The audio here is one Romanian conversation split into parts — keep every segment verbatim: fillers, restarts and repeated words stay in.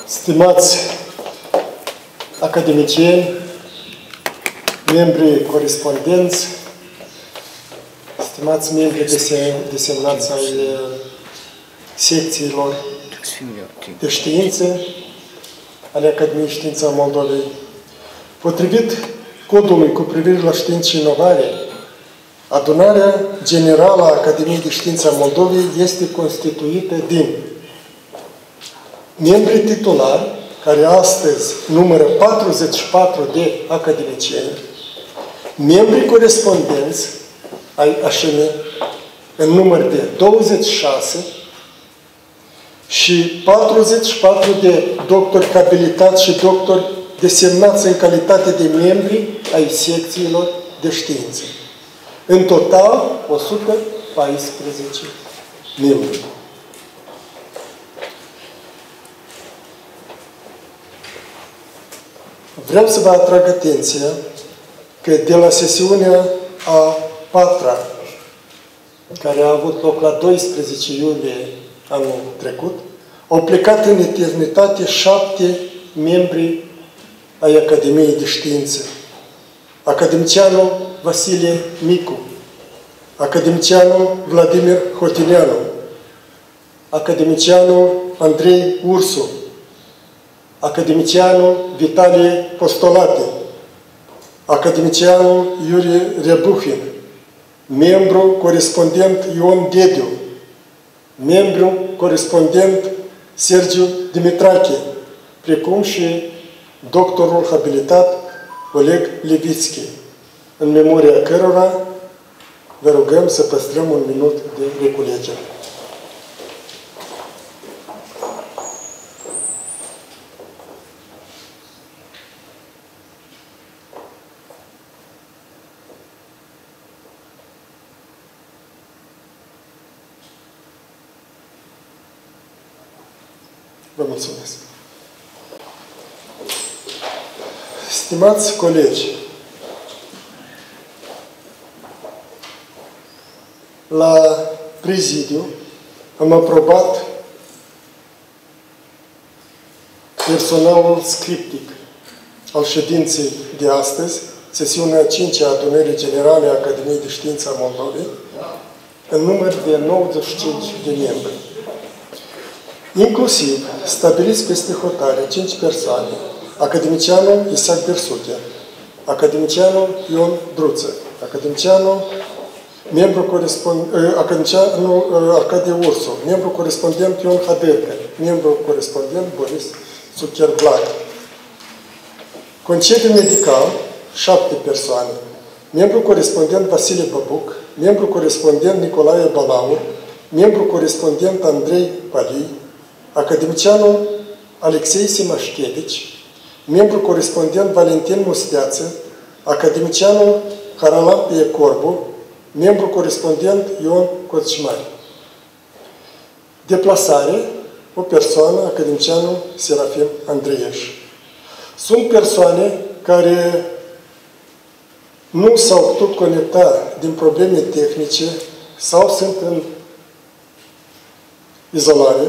Stimați academicieni, membri corespondenți, stimați membri desemnați ai secțiilor de științe ale Academiei Științe a Moldovei, potrivit codului cu privire la știință și inovare, Adunarea Generală a Academiei de Științe a Moldovei este constituită din membrii titulari, care astăzi numără patruzeci și patru de academicieni, membrii corespondenți ai A Ș M în număr de douăzeci și șase și patruzeci și patru de doctori abilitați și doctori desemnați în calitate de membri ai secțiilor de știință. În total, o sută paisprezece membri. Vreau să vă atrag atenția că de la sesiunea a patra, care a avut loc la doisprezece iulie anul trecut, au plecat în eternitate șapte membri ai Academiei de Științe. Academicianul Vasile Micu, academicianul Vladimir Hotineanu, academicianul Andrei Ursu, academicianul Vitalie Postolate, academicianul Iurie Rebuhin, membru corespondent Ion Dediu, membru corespondent Sergiu Dimitrache, precum și doctorul habilitat Oleg Levitski, în memoria cărora vă rugăm să păstrăm un minut de reculegere. Vă mulțumesc. Stimați colegi, la prezidiu am aprobat personalul scriptic al ședinței de astăzi, sesiunea a cincea a Adunării Generale a Academiei de Științe a Moldovei, în număr de nouăzeci și cinci de membri. Inclusiv stabiliți peste hotare cinci persoane: academicianul Isaac Bersuche, academicianul Ion Druță, academicianul membru corespond, academicianul Arcadie Ursu, membru corespondent Ion Hadărcă, membru corespondent Boris Zuckerblatt. Concediu medical, șapte persoane: membru corespondent Vasile Băbuc, membru corespondent Nicolae Balaur, membru corespondent Andrei Pali, academicianul Alexei Simașchevici, membru corespondent Valentin Musteață, academicianul Haralampie Corbu, membru corespondent Ion Cocimari. Deplasare, o persoană, academicianul Serafim Andreieș. Sunt persoane care nu s-au putut conecta din probleme tehnice sau sunt în izolare,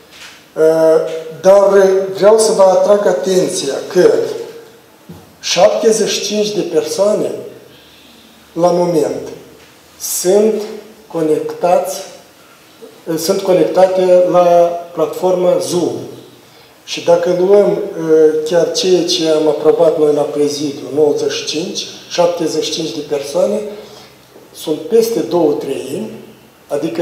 dar vreau să vă atrag atenția că șaptezeci și cinci de persoane la moment sunt conectați, sunt conectate la platforma Zoom. Și dacă luăm chiar ceea ce am aprobat noi la prezidiu, nouăzeci și cinci, șaptezeci și cinci de persoane, sunt peste două treimi, adică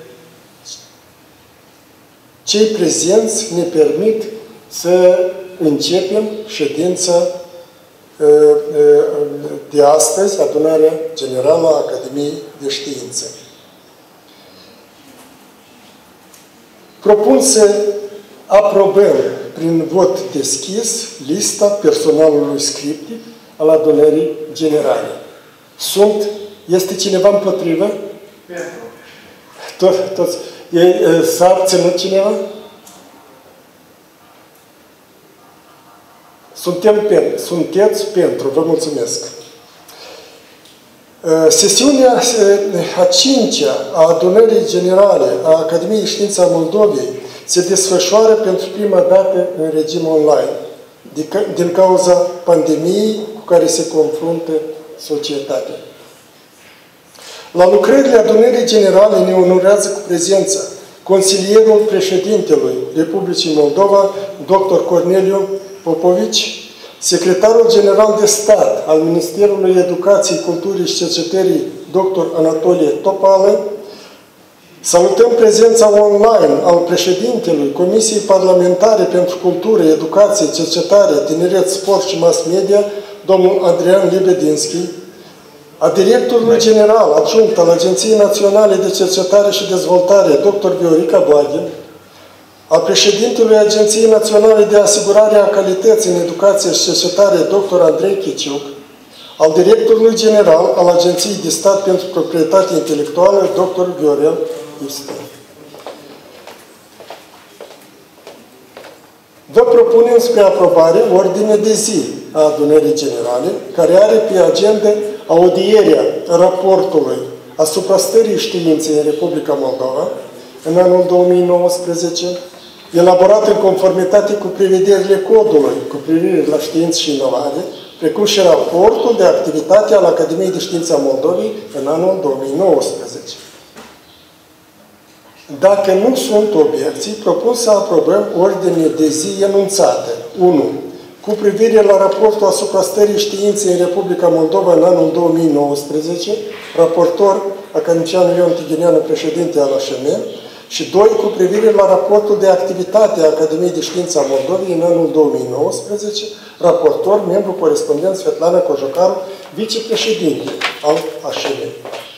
cei prezenți ne permit să începem ședința de astăzi, Adunarea Generală a Academiei de Științe. Propun să aprobăm prin vot deschis lista personalului scriptic al Adunării Generale. Sunt, este cineva împotrivă? Tot, toți. S-a abținut cineva? Suntem pen, sunteți pentru, vă mulțumesc. Sesiunea a cincea a Adunării Generale a Academiei Științe a Moldovei se desfășoară pentru prima dată în regim online, din cauza pandemiei cu care se confruntă societatea. La lucrările Adunării Generale ne onorează cu prezența consilierul președintelui Republicii Moldova, doctor Corneliu Popovici, secretarul general de stat al Ministerului Educației, Culturii și Cercetării, doctor Anatolie Topală. Salutăm prezența online al președintelui Comisiei Parlamentare pentru Cultură, Educație, Cercetare, Tineret, Sport și Mass Media, domnul Adrian Lebedinski, a directorului general adjunct al Agenției Naționale de Cercetare și Dezvoltare, doctor Viorica Baghin, a președintelui Agenției Naționale de Asigurare a Calității în Educație și Cercetare, doctor Andrei Chiciuc, al directorului general al Agenției de Stat pentru Proprietate Intelectuală, doctor Viorel Iustin. Vă propunem spre aprobare ordine de zi a Adunării Generale, care are pe agenda audierea raportului asupra stării științei în Republica Moldova în anul două mii nouăsprezece, elaborat în conformitate cu prevederile codului cu privire la știință și inovare, precum și raportul de activitate al Academiei de Științe a Moldovei în anul două mii nouăsprezece. Dacă nu sunt obiecții, propun să aprobăm ordine de zi enunțate. unu. Cu privire la raportul asupra stării științei în Republica Moldova în anul două mii nouăsprezece, raportor academicianul Ion Tighineanu, președinte al A Ș M, și doi. Cu privire la raportul de activitate a Academiei de Științe a Moldovei în anul două mii nouăsprezece, raportor, membru corespondent Svetlana Cojocaru, vicepreședinte al A Ș M.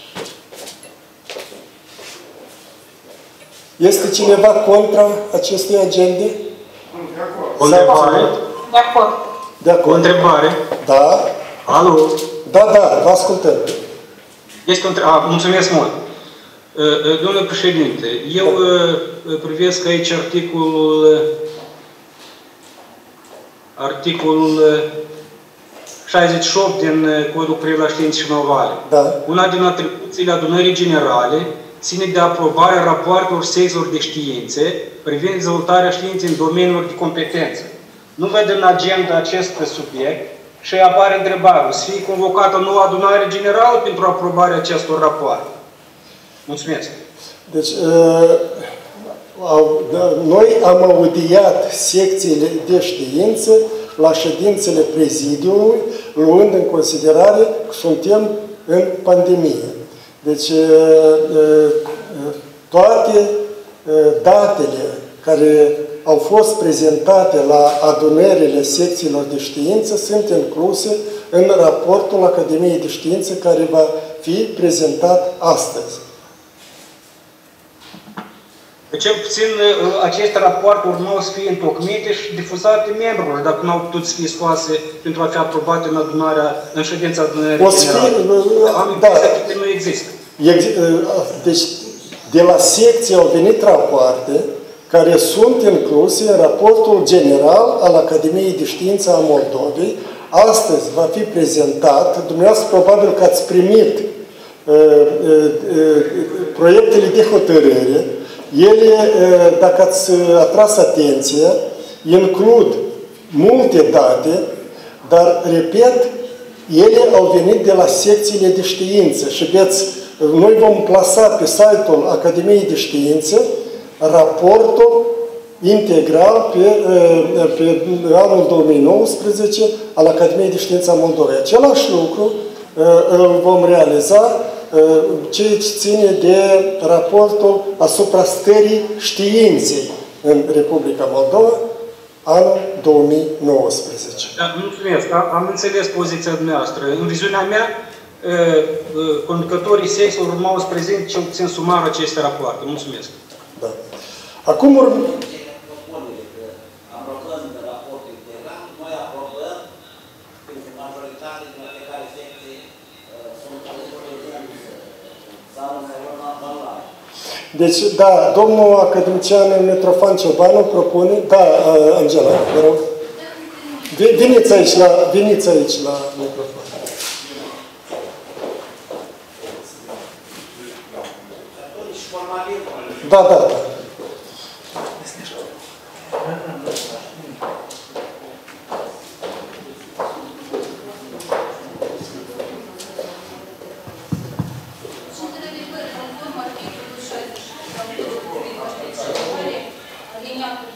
Este cineva contra acestei agende? O întrebare. De acord. De acord. O întrebare. Da. Alo. Da, da, vă ascultăm. Este o întrebare. Mulțumesc mult. Domnule președinte, eu privesc aici articolul articolul șaizeci și opt din Codul cu privire la știință și inovare. Da. Una din atribuțiile Adunării Generale ține de aprobarea rapoartelor secțiilor de științe privind dezvoltarea științei în domeniul de competență. Nu vedem în agenda acest subiect și apare întrebarea, să fie convocată o nouă adunare generală pentru aprobarea acestor rapoarte. Mulțumesc. Deci, noi am audiat secțiile de știință la ședințele prezidiului, luând în considerare că suntem în pandemie. Deci, toate datele care au fost prezentate la adunările secțiilor de știință sunt incluse în raportul Academiei de Știință care va fi prezentat astăzi. Cel puțin aceste rapoarte urmau să fie întocmite și difuzate membrilor, dacă nu au putut să fie scoase pentru a fi aprobate în adunarea, în ședința adunării generale. Am impresia că nu există. Deci, de la secție au venit rapoarte care sunt incluse în raportul general al Academiei de Știință a Moldovei. Astăzi va fi prezentat, dumneavoastră probabil că ați primit uh, uh, uh, proiectele de hotărâre. Ele, dacă ați atras atenția, includ multe date, dar, repet, ele au venit de la secțiile de știință și veți, noi vom plasa pe site-ul Academiei de Știință raportul integral pe, pe anul două mii nouăsprezece al Academiei de Știință a Moldovei. Același lucru îl vom realiza ceea ce ține de raportul asupra stării științei în Republica Moldova, anul două mii nouăsprezece. Da, mulțumesc. Am înțeles poziția dumneavoastră. În viziunea mea, conducătorii secțiilor urmau să prezinte cel puțin sumar aceste rapoarte. Mulțumesc. Da. Acum urmă... Deci, da, domnul academician Mitrofan Ciobanu propune, da, Angela, vă rog, veniți aici la, veniți aici la microfon. Da, da, da.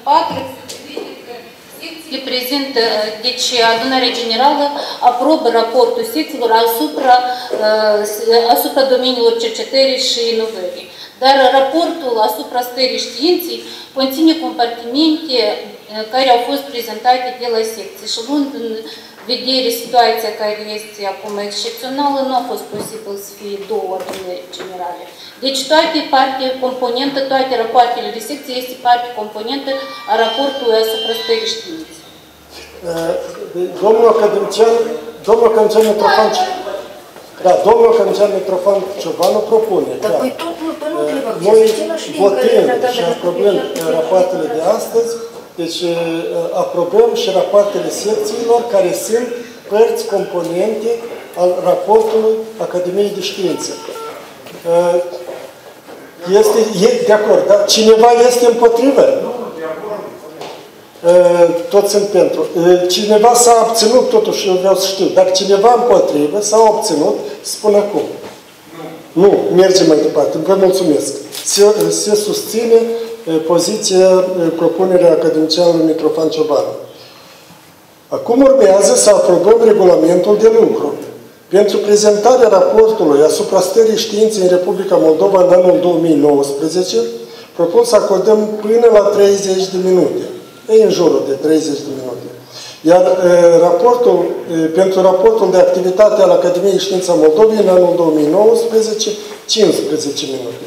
patru secțiile prezintă, deci adunarea generală aprobă raportul secțiilor asupra, asupra domeniilor cercetării și inovării. Dar raportul asupra stării științei conține compartimente care au fost prezentate de la secție și luând în vedere situația care este acum excepțională, nu a fost posibil să fie două ordine generale. Deci toate parte componentă, toate rapoartele de secție este parte componentă a raportului asupra stării științei. Domnul academician, domnul academician Mitrofan, da, domnul academician Mitrofan Ciobanu propune ca noi votăm și aprobăm rapoartele de astăzi, deci aprobăm și rapoartele secțiilor care sunt părți componente al raportului Academiei de Științe. Este, e de acord, dar cineva este împotrivă? Toți sunt pentru. Cineva s-a abținut, totuși eu vreau să știu, dacă cineva împotrivă s-a obținut, spun acum. Nu. Nu, mergem mai departe. Vă mulțumesc. Se, se susține poziția, propunerea academicianului Mitrofan Ciobanu. Acum urmează să aprobăm regulamentul de lucru. Pentru prezentarea raportului asupra stării științei în Republica Moldova în anul două mii nouăsprezece, propun să acordăm până la treizeci de minute. E în jurul de treizeci de minute. Iar e, raportul, e, pentru raportul de activitate al Academiei Știința Moldovei în anul două mii nouăsprezece, cincisprezece minute.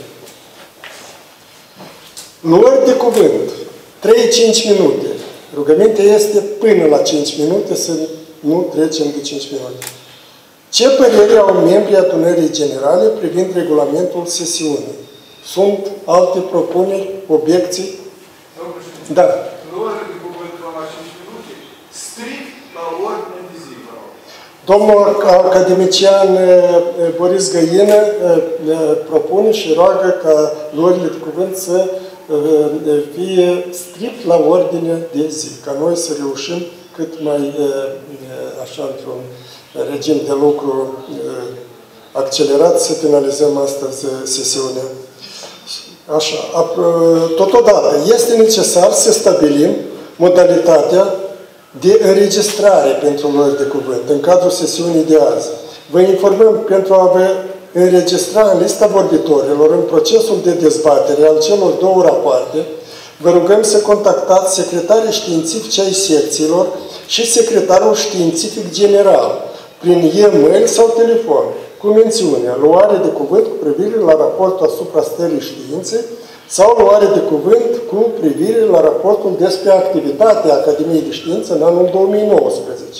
Luări de cuvânt, trei cinci minute. Rugămintea este până la cinci minute, să nu trecem de cinci minute. Ce părere au membrii adunării generale privind regulamentul sesiunii? Sunt alte propuneri, obiecții? Da. Luări de cuvânt la cinci minute, strict la ordine de zi. Domnul academician Boris Găină propune și roagă ca luările de cuvânt să fie strict la ordine de zi, ca noi să reușim cât mai așa într-un regim de lucru accelerat să finalizăm astăzi sesiunea. Așa. Totodată, este necesar să stabilim modalitatea de înregistrare pentru luări de cuvânt în cadrul sesiunii de azi. Vă informăm pentru a vă înregistra în lista vorbitorilor în procesul de dezbatere al celor două rapoarte, vă rugăm să contactați secretarii științifici ai secțiilor și secretarul științific general prin e-mail sau telefon, cu mențiunea luare de cuvânt cu privire la raportul asupra stării științei sau luare de cuvânt cu privire la raportul despre activitatea Academiei de Știință în anul două mii nouăsprezece.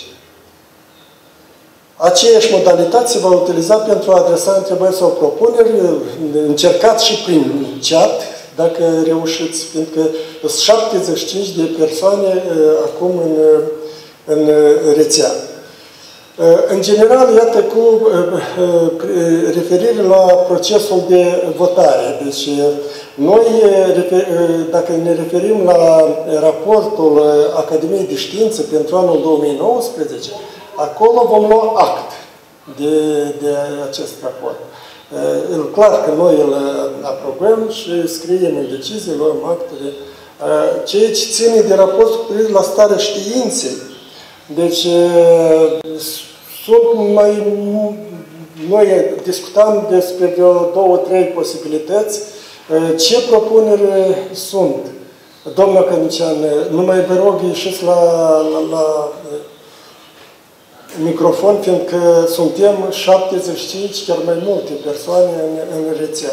Aceeași modalitate se va utiliza pentru a adresa întrebări sau propuneri. Încercați și prin chat, dacă reușiți, pentru că sunt șaptezeci și cinci de persoane acum în, în rețea. În general, iată, cu referire la procesul de votare. Deci, noi, dacă ne referim la raportul Academiei de Știință pentru anul două mii nouăsprezece, acolo vom lua act de, de acest raport. Clar că noi îl aprobăm și scriem în decizie, luăm actele. Ceea ce ține de raport cu privire la starea științei. Deci, sunt mai... Noi discutam despre vreo două, trei posibilități. Ce propuneri sunt? Domnul academician, numai vă rog, ieșiți la, la, la microfon, fiindcă suntem șaptezeci și cinci, chiar mai multe persoane în, în rețea.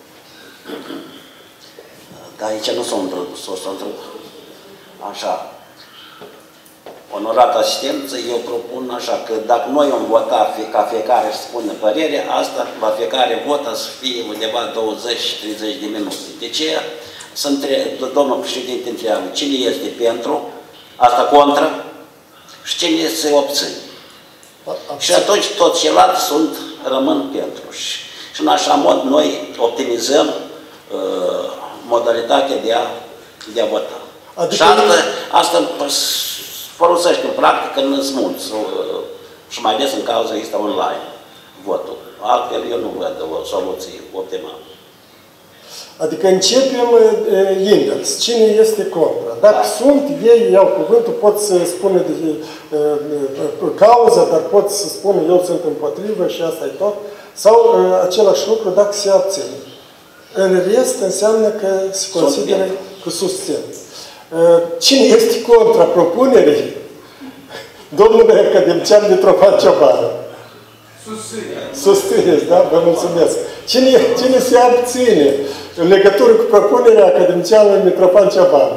Dar aici nu sunt sunt așa. Onorată asistență, eu propun așa că dacă noi vom vota ca fiecare să spună părere, asta la fiecare vot să fie undeva douăzeci treizeci de minute. De ce? Domnul președinte întreabă cine este pentru, asta contra și cine se obține. Și atunci tot celălalt sunt, rămân pentru. Și, și în așa mod noi optimizăm uh, modalitatea de a, de a vota. Adică... Și asta, asta folosește în practică în mulți. Uh, și mai ales în cauza este online votul. Altfel eu nu văd o soluție optimală. Adică începem uh, invers. Cine este contra? Dacă da. sunt, ei iau cuvântul, pot să spună de, uh, uh, cauza, dar pot să spună eu sunt împotrivă și asta e tot. Sau uh, același lucru dacă se abține. În rest înseamnă că se consideră că susțin. Uh, cine este contra propunerii? Domnul academician Mitropan Ciobană. Susține. Susțineți, da? Vă mulțumesc. Cine, cine se abține în legătură cu propunerea academicianului Mitropan Ciobană?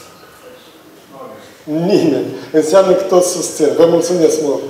Nimeni. Înseamnă că toți susțin. Vă mulțumesc mult.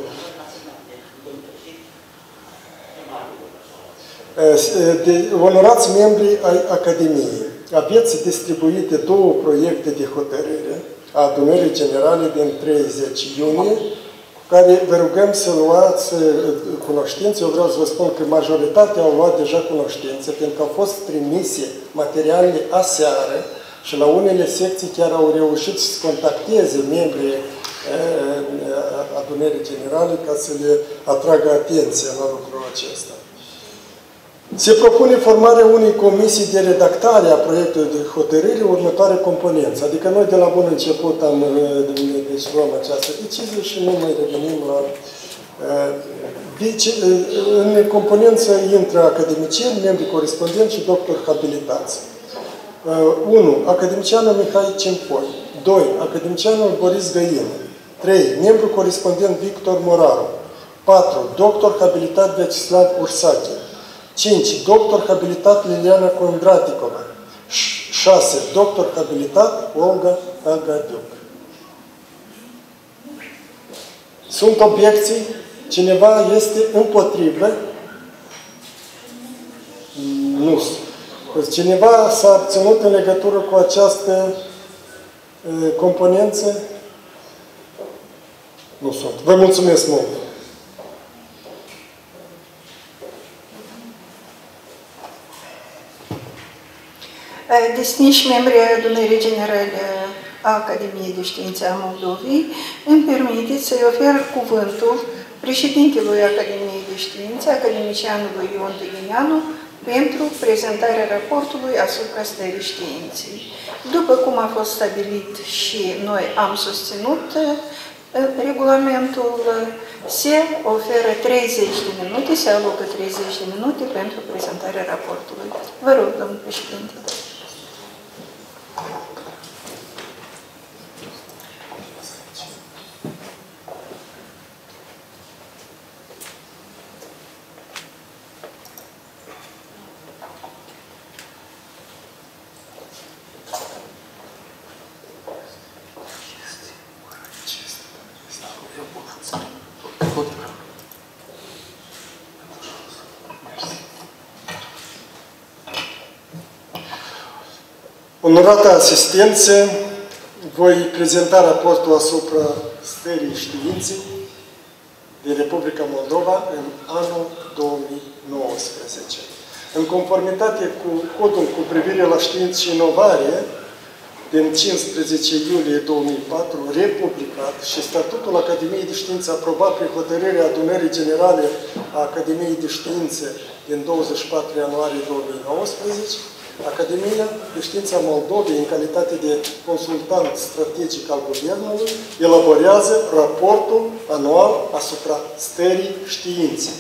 De, onorați membrii ai Academiei, aveți distribuite două proiecte de hotărâre a Adunării Generale din treizeci iunie, cu care vă rugăm să luați cunoștință. Eu vreau să vă spun că majoritatea au luat deja cunoștință, pentru că au fost trimise materialele aseară și la unele secții chiar au reușit să contacteze membrii Adunării Generale ca să le atragă atenția la lucrul acesta. Se propune formarea unei comisii de redactare a proiectului de hotărâre următoare componență. Adică noi de la bun început am deci luăm această decizie și nu mai revenim la... Deci, în componență intră academicieni, membri corespondenți și doctori habilitați. unu. Academicianul Mihai Cimpoi. doi. Academicianul Boris Găină. trei. Membru corespondent Victor Moraru. patru. Doctor habilitat Vyacheslav Ursache. cinci. Doctor habilitat Liliana Kondratikova. șase. Doctor habilitat Olga Agadiuc. Sunt obiecții? Cineva este împotrivă? Nu. Cineva s-a abținut în legătură cu această e, componență? Nu sunt. Vă mulțumesc mult! Distinși membri ai Adunării Generale a Academiei de Științe a Moldovei, îmi permiteți să-i ofer cuvântul președintelui Academiei de Științe, academicianului Ion Dăghineanu, pentru prezentarea raportului asupra stării științei. După cum a fost stabilit și noi am susținut regulamentul, se oferă treizeci de minute, se alocă treizeci de minute pentru prezentarea raportului. Vă rog, domnul președinte. Onorată asistență, voi prezenta raportul asupra stării științei din Republica Moldova în anul două mii nouăsprezece. În conformitate cu codul cu privire la știință și inovare din cincisprezece iulie două mii patru, republicat, și Statutul Academiei de Științe aprobat prin hotărârea Adunării Generale a Academiei de Științe din douăzeci și patru ianuarie două mii nouăsprezece, Academia de Științe a Moldovei, în calitate de consultant strategic al Guvernului, elaborează raportul anual asupra stării științei.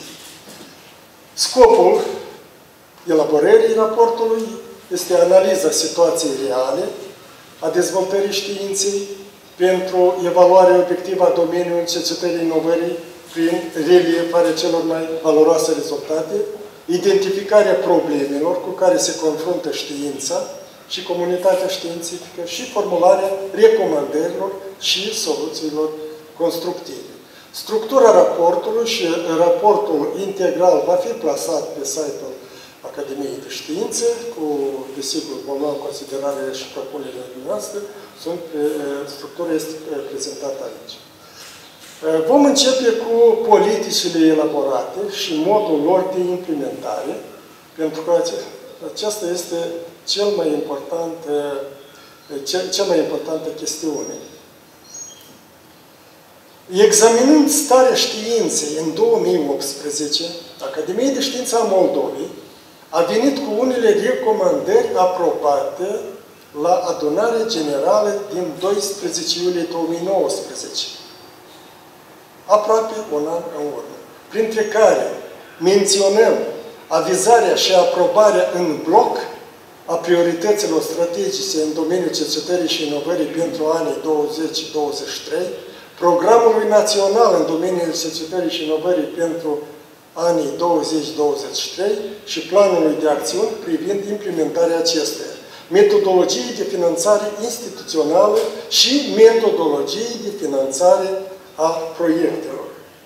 Scopul elaborării raportului este analiza situației reale a dezvoltării științei pentru evaluarea obiectivă a domeniului cercetării inovării prin reliefarea celor mai valoroase rezultate, identificarea problemelor cu care se confruntă știința și comunitatea științifică și formularea recomandărilor și soluțiilor constructive. Structura raportului și raportul integral va fi plasat pe site-ul Academiei de Științe, cu, desigur, vom lua în considerare și propunerile noastre. Sunt, structura este prezentată aici. Vom începe cu politicile elaborate și modul lor de implementare, pentru că aceasta este cel mai important, cea mai importantă chestiune. Examinând starea științei în două mii optsprezece, Academia de Științe a Moldovei a venit cu unele recomandări aprobate la adunarea generală din doisprezece iulie două mii nouăsprezece. Aproape un an în urmă. Printre care menționăm avizarea și aprobarea în bloc a priorităților strategice în domeniul cercetării și inovării pentru anii douăzeci douăzeci și trei, programului național în domeniul cercetării și inovării pentru anii douăzeci douăzeci și trei și planului de acțiuni privind implementarea acestuia, metodologiei de finanțare instituțională și metodologiei de finanțare a proiectelor.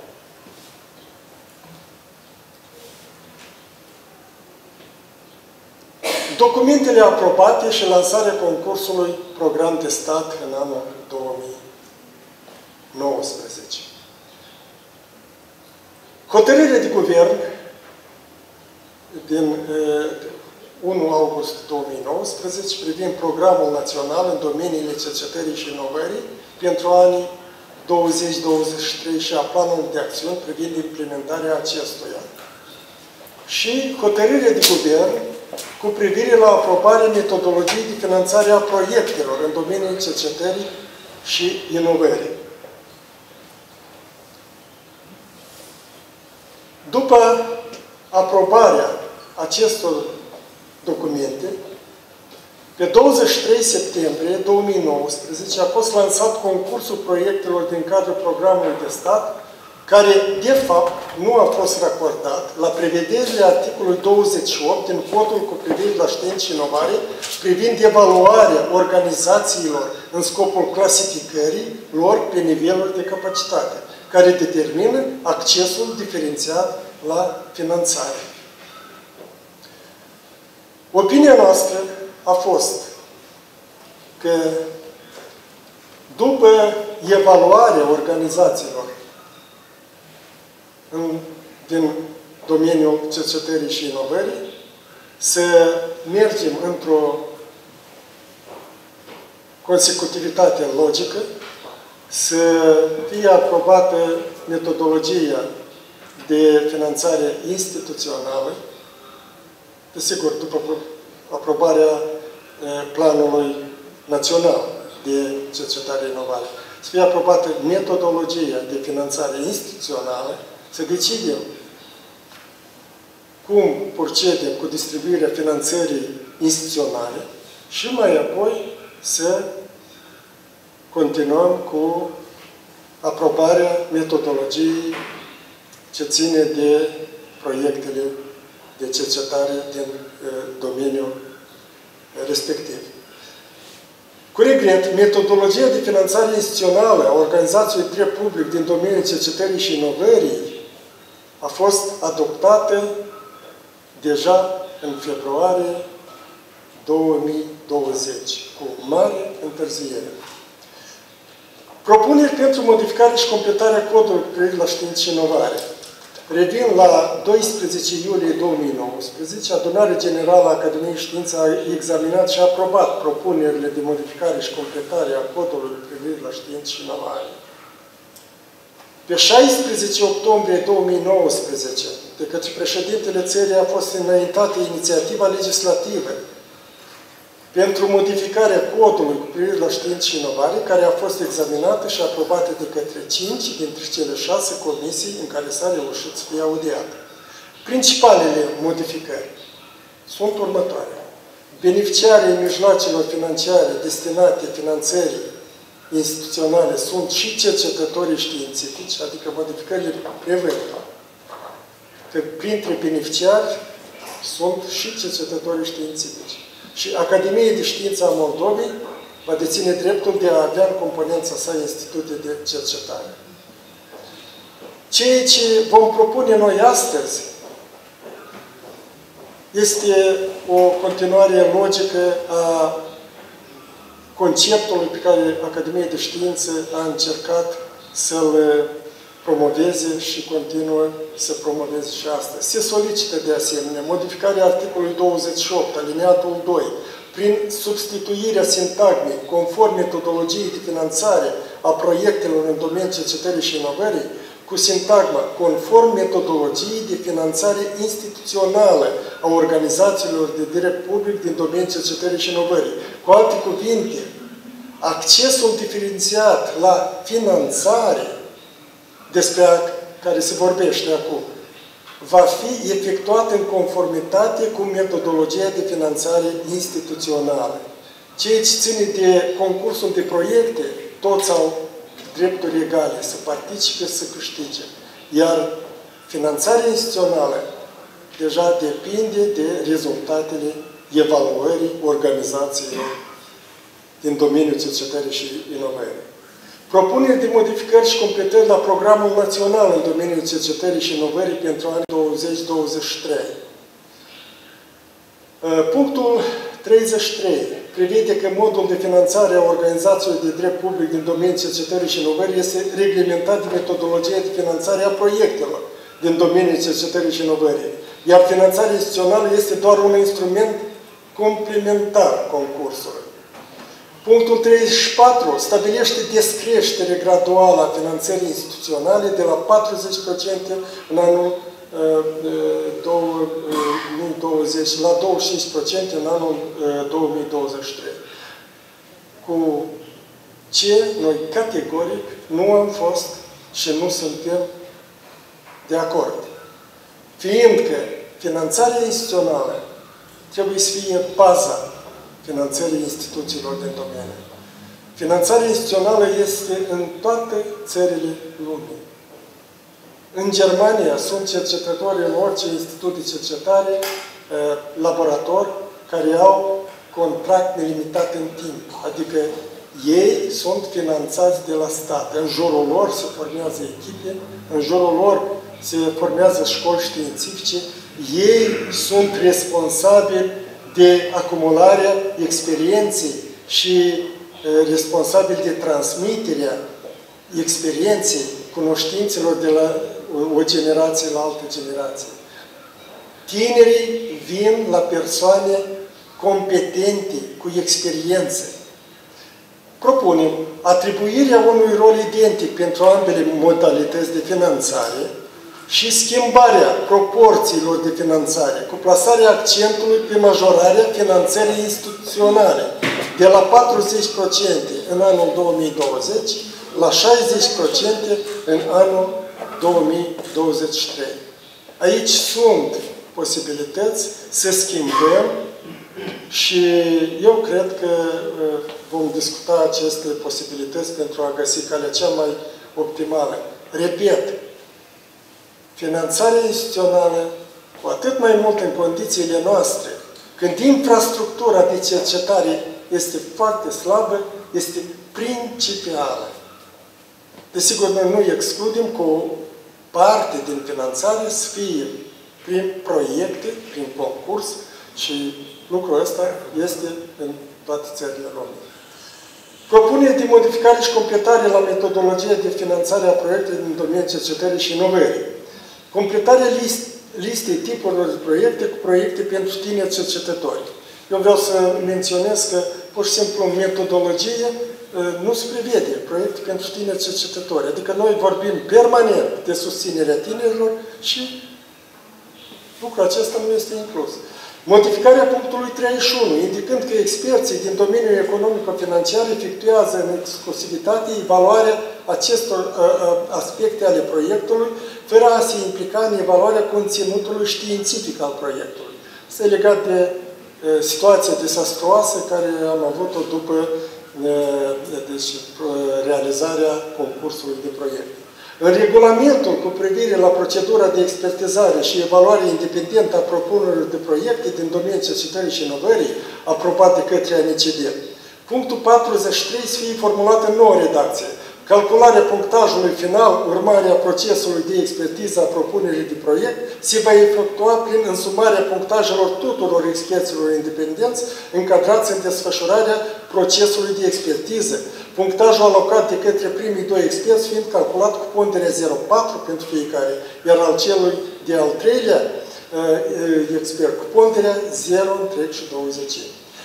Documentele aprobate și lansarea concursului program de stat în anul două mii nouăsprezece. Hotărârea de guvern din unu august două mii nouăsprezece privind programul național în domeniile cercetării și inovării pentru anii douăzeci douăzeci și trei și a planului de acțiuni privind implementarea acestuia. Și hotărârea de guvern cu privire la aprobarea metodologiei de finanțare a proiectelor în domeniul cercetării și inovării. După aprobarea acestor documente, pe douăzeci și trei septembrie două mii nouăsprezece a fost lansat concursul proiectelor din cadrul programului de stat, care, de fapt, nu a fost racordat la prevederile articolului douăzeci și opt din Codul cu privire la știință și inovare privind evaluarea organizațiilor în scopul clasificării lor pe niveluri de capacitate, care determină accesul diferențiat la finanțare. Opinia noastră a fost că după evaluarea organizațiilor în, din domeniul cercetării și inovării, să mergem într-o consecutivitate logică, să fie aprobată metodologia de finanțare instituțională, desigur, după aprobarea planului național de cercetare inovare, să fie aprobată metodologia de finanțare instituțională, să decidem cum procedem cu distribuirea finanțării instituționale și mai apoi să continuăm cu aprobarea metodologiei ce ține de proiectele de cercetare din uh, domeniul respectiv. Cu regret, metodologia de finanțare instituțională a organizației drept public din domeniul cercetării și inovării a fost adoptată deja în februarie două mii douăzeci, cu mare întârziere. Propuneri pentru modificare și completarea codului privind la știință și inovare. Revin la doisprezece iulie două mii nouăsprezece, Adunarea Generală a Academiei Științe a examinat și a aprobat propunerile de modificare și completare a codului privind la știință și inovare. Pe șaisprezece octombrie două mii nouăsprezece, de către președintele țării a fost înaintată inițiativa legislativă pentru modificarea codului cu privire la știință și inovare, care a fost examinată și aprobată de către cinci dintre cele șase comisii în care s-a reușit să fie audiată. Principalele modificări sunt următoare. Beneficiarii mijloacelor financiare destinate finanțării instituționale sunt și cercetătorii științifici, adică modificările prevăd că printre beneficiari sunt și cercetătorii științifici. Și Academia de Știință a Moldovei va deține dreptul de a avea în componența sa institute de cercetare. Ceea ce vom propune noi astăzi este o continuare logică a conceptului pe care Academia de Știință a încercat să-l promoveze și continuă să promoveze și astăzi. Se solicită de asemenea modificarea articolului douăzeci și opt, alineatul doi, prin substituirea sintagmei conform metodologiei de finanțare a proiectelor în domeniul cercetării și inovării, cu cu sintagma conform metodologiei de finanțare instituțională a organizațiilor de drept public din domeniul cercetării și inovării. Cu alte cuvinte, accesul diferențiat la finanțare despre care se vorbește acum va fi efectuat în conformitate cu metodologia de finanțare instituțională. Ceea ce ține de concursul de proiecte, toți au drepturi egale să participe, să câștige. Iar finanțarea instituțională deja depinde de rezultatele evaluării organizațiilor din domeniul cercetării și inovării. Propuneri de modificări și completări la Programul Național în domeniul cercetării și inovării pentru anii douăzeci douăzeci și trei. Punctul treizeci și trei prevede că modul de finanțare a organizațiilor de drept public din domeniul cercetării și inovării este reglementat de metodologia de finanțare a proiectelor din domeniul cercetării și inovării. Iar finanțarea instituțională este doar un instrument complementar concursului. Punctul treizeci și patru stabilește descreștere graduală a finanțării instituționale de la patruzeci la sută în anul două mii douăzeci la douăzeci și cinci la sută în anul două mii douăzeci și trei. Cu ce noi categoric nu am fost și nu suntem de acord. Fiindcă finanțarea instituțională trebuie să fie baza finanțării instituțiilor din domeniu. Finanțarea instituțională este în toate țările lumii. În Germania sunt cercetători în orice institut de cercetare, laborator, care au contract nelimitat în timp. Adică ei sunt finanțați de la stat. În jurul lor se formează echipe, în jurul lor se formează școli științifice. Ei sunt responsabili de acumularea experienței și responsabili de transmiterea experienței, cunoștințelor de la o generație la altă generație. Tinerii vin la persoane competente, cu experiență. Propunem atribuirea unui rol identic pentru ambele modalități de finanțare și schimbarea proporțiilor de finanțare, cu plasarea accentului pe majorarea finanțării instituționale de la patruzeci la sută în anul două mii douăzeci la șaizeci la sută în anul două mii douăzeci și trei. Aici sunt posibilități să schimbăm și eu cred că vom discuta aceste posibilități pentru a găsi calea cea mai optimală. Repet, finanțarea instituțională, cu atât mai mult în condițiile noastre, când infrastructura de cercetare este foarte slabă, este principală. Desigur, noi nu excludem că o parte din finanțare să fie prin proiecte, prin concurs și lucrul ăsta este în toate țările lumii. Propuneri de modificare și completare la metodologia de finanțare a proiectelor din domeniul cercetării și inovării. Completarea list, listei tipurilor de proiecte cu proiecte pentru tineri cercetători. Eu vreau să menționez că, pur și simplu, în metodologie nu se prevede proiecte pentru tineri cercetători. Adică noi vorbim permanent de susținerea tinerilor și lucrul acesta nu este inclus. Modificarea punctului treizeci și unu, indicând că experții din domeniul economico-financiar efectuează în exclusivitate evaluarea acestor a, a, aspecte ale proiectului, fără a se implica în evaluarea conținutului științific al proiectului. Este legat de a, situația dezastruoasă care am avut-o după a, deci, realizarea concursului de proiecte. În regulamentul cu privire la procedura de expertizare și evaluare independentă a propunerilor de proiecte din domeniul cercetării și inovării, aprobat de către A N C D, punctul patruzeci și trei să fie formulat în nouă redacție. Calcularea punctajului final, urmarea procesului de expertiză a propunerii de proiect, se va efectua prin însumarea punctajelor tuturor experților independenți încadrați în desfășurarea procesului de expertiză, punctajul alocat de către primii doi experți fiind calculat cu ponderea zero virgulă patru pentru fiecare, iar al celui de al treilea expert cu ponderea zero virgulă douăzeci.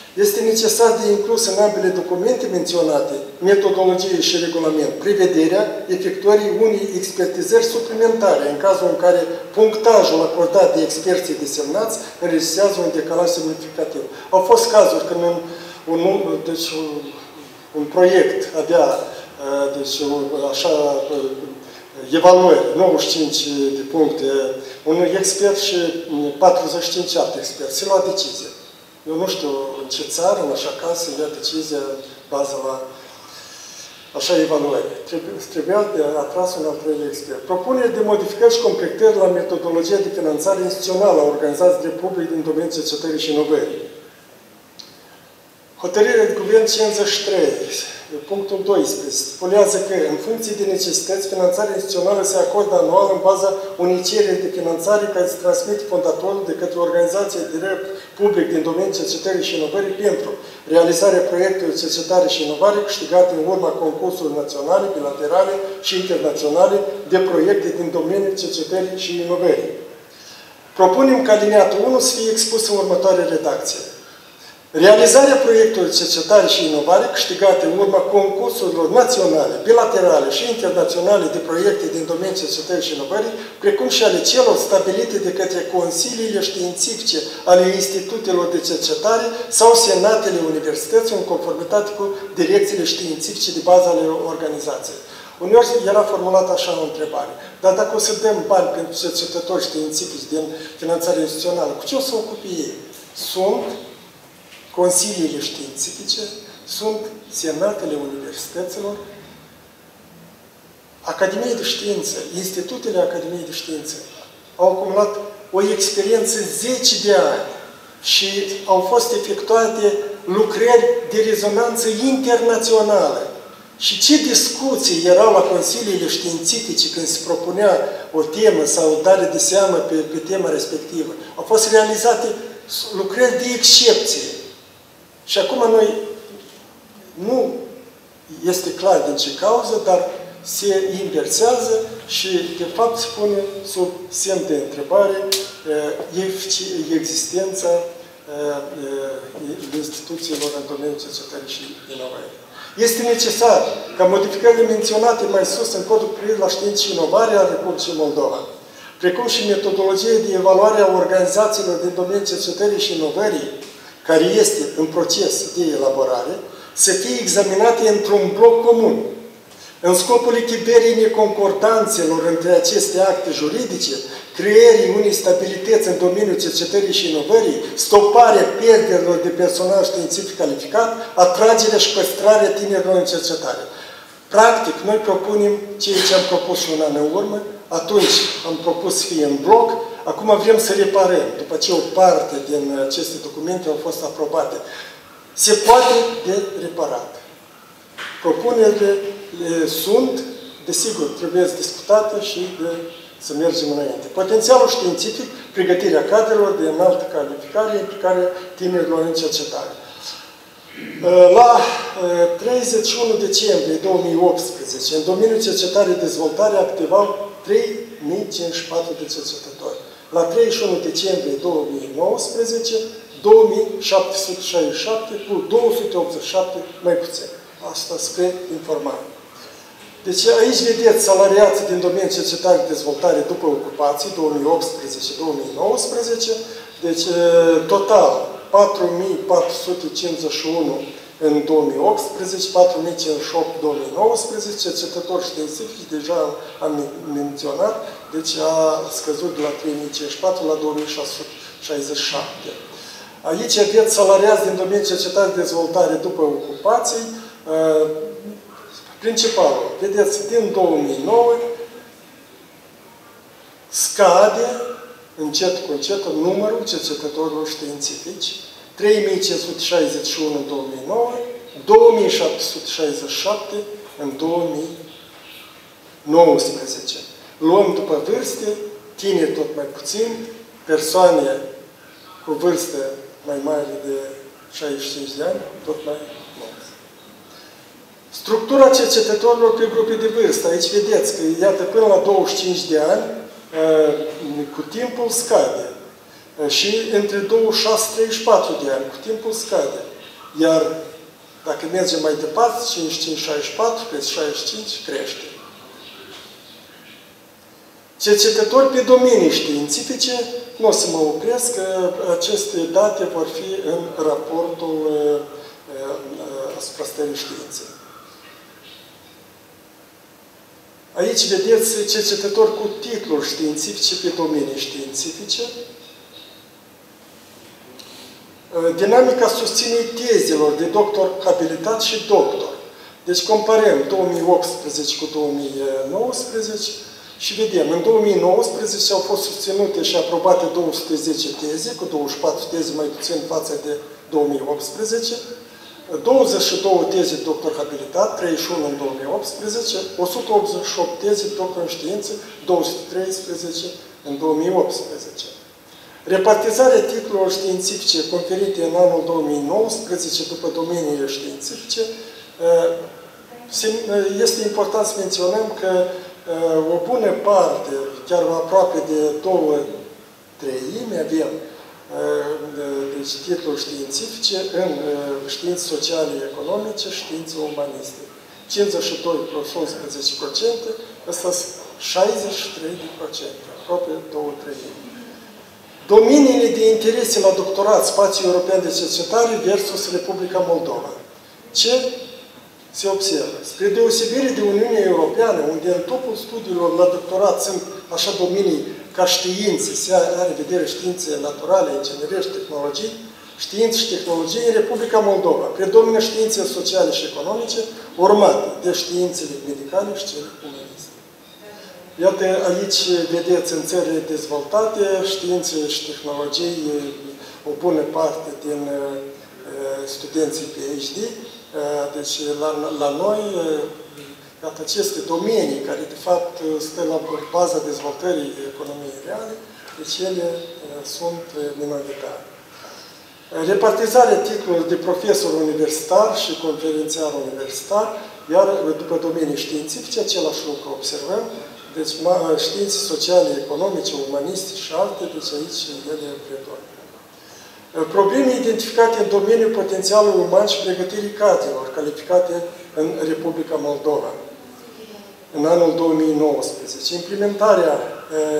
Este necesar de inclus în ambele documente menționate, metodologie și regulament, prevederea efectuării unei expertizări suplimentare în cazul în care punctajul acordat de experții desemnați înregistrează un decalaj semnificativ. Au fost cazuri când un, un, deci un, un proiect avea deci, așa, evaluări, nouăzeci și cinci de puncte, un expert și patruzeci și cinci alte experți. Se lua decizie. Eu nu știu în ce țară, în așa caz, se ia decizia în bază la așa evaluări. Trebuia de atras un al treilea expert. Propunere de modificări și completări la metodologia de finanțare instituțională a organizației de public din domeniul cercetării și inovării. Hotărârea de Guvern cincizeci și trei, punctul doisprezece, stipulează că, în funcție de necesități, finanțarea instituțională se acordă anual în baza unei cereri de finanțare care se transmite fondatorul de către organizația de drept public din domeniul cercetării și inovării pentru realizarea proiectului de cercetare și inovare câștigate în urma concursurilor naționale, bilaterale și internaționale de proiecte din domeniul cercetării și inovării. Propunem ca alineatul unu să fie expus în următoarea redacție. Realizarea proiectului de cercetare și inovare câștigate în urma concursurilor naționale, bilaterale și internaționale de proiecte din domeniul cercetării și inovării, precum și ale celor stabilite de către consiliile științifice ale institutelor de cercetare sau senatele universității în conformitate cu direcțiile științifice de bază ale organizației. Uneori era formulată așa o întrebare. Dar dacă o să dăm bani pentru cercetători științifici din finanțare instituțională, cu ce o să ocupe ei? Sunt consiliile științifice, sunt senatele universităților, Academiei de Știință, institutele Academiei de Știință au acumulat o experiență zeci de ani și au fost efectuate lucrări de rezonanță internațională. Și ce discuții erau la consiliile științifice când se propunea o temă sau dare de seamă pe, pe tema respectivă. Au fost realizate lucrări de excepție. Și acum noi, nu este clar din ce cauză, dar se inversează și, de fapt, se pune sub semn de întrebare existența instituțiilor în domeniul cercetării și inovării. Este necesar ca modificările menționate mai sus în codul privind la știință și inovare al Republicii Moldova, precum și metodologie de evaluare a organizațiilor din domeniul cercetării și inovării, care este în proces de elaborare, să fie examinate într-un bloc comun. În scopul echilibrării neconcordanțelor între aceste acte juridice, creării unei stabilități în domeniul cercetării și inovării, stoparea pierderilor de personal științific calificat, atragerea și păstrarea tinerilor în cercetare. Practic, noi propunem ceea ce am propus și un an în urmă, atunci am propus să fie în bloc, acum vrem să reparăm, după ce o parte din aceste documente au fost aprobate. Se poate de reparat. Propunerile sunt, desigur, trebuie discutate și de, să mergem înainte. Potențialul științific, pregătirea cadrelor de înaltă calificare, implicarea tinerilor în cercetare. La treizeci și unu decembrie două mii optsprezece, în domeniul cercetare-dezvoltare activau trei mii cincizeci și patru de cercetători. La treizeci și unu decembrie două mii nouăsprezece, două mii șapte sute șaizeci și șapte cu două sute optzeci și șapte mai puțin. Asta scrie informare. Deci aici vedeți salariații din domeniul cercetare-dezvoltare după ocupații, două mii optsprezece două mii nouăsprezece, deci total patru mii patru sute cincizeci și unu în două mii optsprezece, patru mii cincizeci și opt în două mii nouăsprezece, cercetători științifici, deja am menționat, deci a scăzut de la trei mii cincizeci și patru la două mii șase sute șaizeci și șapte. Aici aveți salariați din domeniul cercetare-dezvoltare după ocupații, principalul, vedeți, din două mii nouă scade încet cu încet numărul cercetătorilor științifici, trei mii cinci sute șaizeci și unu în două mii nouă, două mii șapte sute șaizeci și șapte în două mii nouăsprezece. Luăm după vârste, tineri tot mai puțin, persoane cu vârstă mai mare de șaizeci și cinci de ani, tot mai mult. Structura cercetătorilor pe grupe de vârstă. Aici vedeți că, iată, până la douăzeci și cinci de ani, cu timpul scade. Și între douăzeci și șase și treizeci și patru de ani, cu timpul scade. Iar dacă mergem mai departe, cincizeci și cinci șaizeci și patru, pe șaizeci și cinci crește. Cercetători pe domenii științifice, nu o să mă opresc, că aceste date vor fi în raportul asupra stării științei. Aici vedeți cercetători cu titluri științifice pe domenii științifice. Dinamica susținerii tezelor de doctor habilitat și doctor. Deci comparăm două mii optsprezece cu două mii nouăsprezece și vedem, în două mii nouăsprezece au fost susținute și aprobate două sute zece teze, cu douăzeci și patru teze mai puțin față de două mii optsprezece, douăzeci și două teze de doctor habilitat, treizeci și unu în două mii optsprezece, o sută optzeci și opt teze de doctor în știință, două sute treisprezece în două mii optsprezece. Repartizarea titlurilor științifice conferite în anul două mii nouăsprezece după domeniile științifice, este important să menționăm că o bună parte, chiar aproape de două treimi, avem deci, titluri științifice în științe sociale economice, științe umaniste. cincizeci și doi plus unsprezece la sută, ăsta sunt șaizeci și trei la sută, aproape două treimi. Domeniile de interese la doctorat, spațiul european de cercetare versus Republica Moldova. Ce se observă? Spre deosebire de Uniunea Europeană, unde în topul studiilor la doctorat sunt așa domenii ca științe, se are vedere științe naturale, inginerie și tehnologii, științe și tehnologie, în Republica Moldova predomină științe sociale și economice, urmate de științele medicale și cele umaniste. Iată, aici vedeți în țările dezvoltate, științe și tehnologii, o bună parte din studenții PhD. Deci, la, la noi, iată, aceste domenii care, de fapt, stă la baza dezvoltării economiei reale, deci ele sunt minoritare. Repartizarea titlurilor de profesor universitar și conferențiar universitar, iar după domenii științifice, același lucru observăm, deci științe sociale, economice, umaniste și alte, deci aici ele predomină. Probleme identificate în domeniul potențialului uman și pregătirii cadrelor calificate în Republica Moldova în anul două mii nouăsprezece. Implementarea e,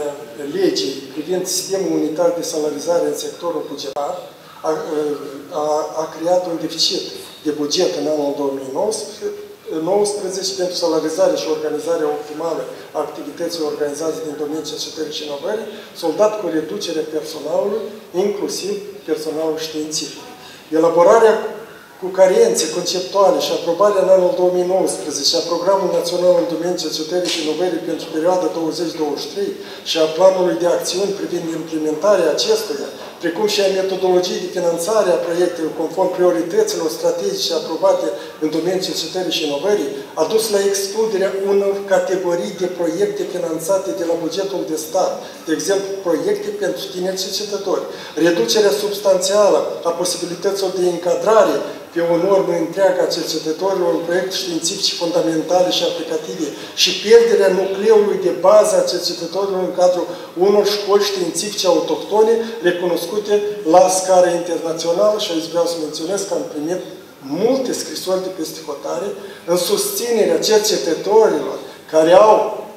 legii privind sistemul unitar de salarizare în sectorul bugetar a, a, a creat un deficit de buget în anul două mii nouăsprezece pentru salarizare și organizarea optimală a activităților organizației din domeniul cercetării și inovării, soldat cu reducerea personalului, inclusiv personalul științific. Elaborarea cu carențe conceptuale și aprobarea în anul două mii nouăsprezece a Programului Național în domeniul cercetării și inovării pentru perioada douăzeci douăzeci și trei și a planului de acțiuni privind implementarea acestuia, precum și a metodologiei de finanțare a proiectelor conform priorităților strategice aprobate în domeniul cercetării și inovării, a dus la excluderea unor categorii de proiecte finanțate de la bugetul de stat, de exemplu, proiecte pentru tineri cercetători, reducerea substanțială a posibilităților de încadrare pe o normă întreagă a cercetătorilor în proiecte științifice fundamentale și aplicative și pierderea nucleului de bază a cercetătorilor în cadrul unor școli științifice autohtone recunoscute la scară internațională. Și aici vreau să menționez că am primit multe scrisori de peste hotare în susținerea cercetătorilor care au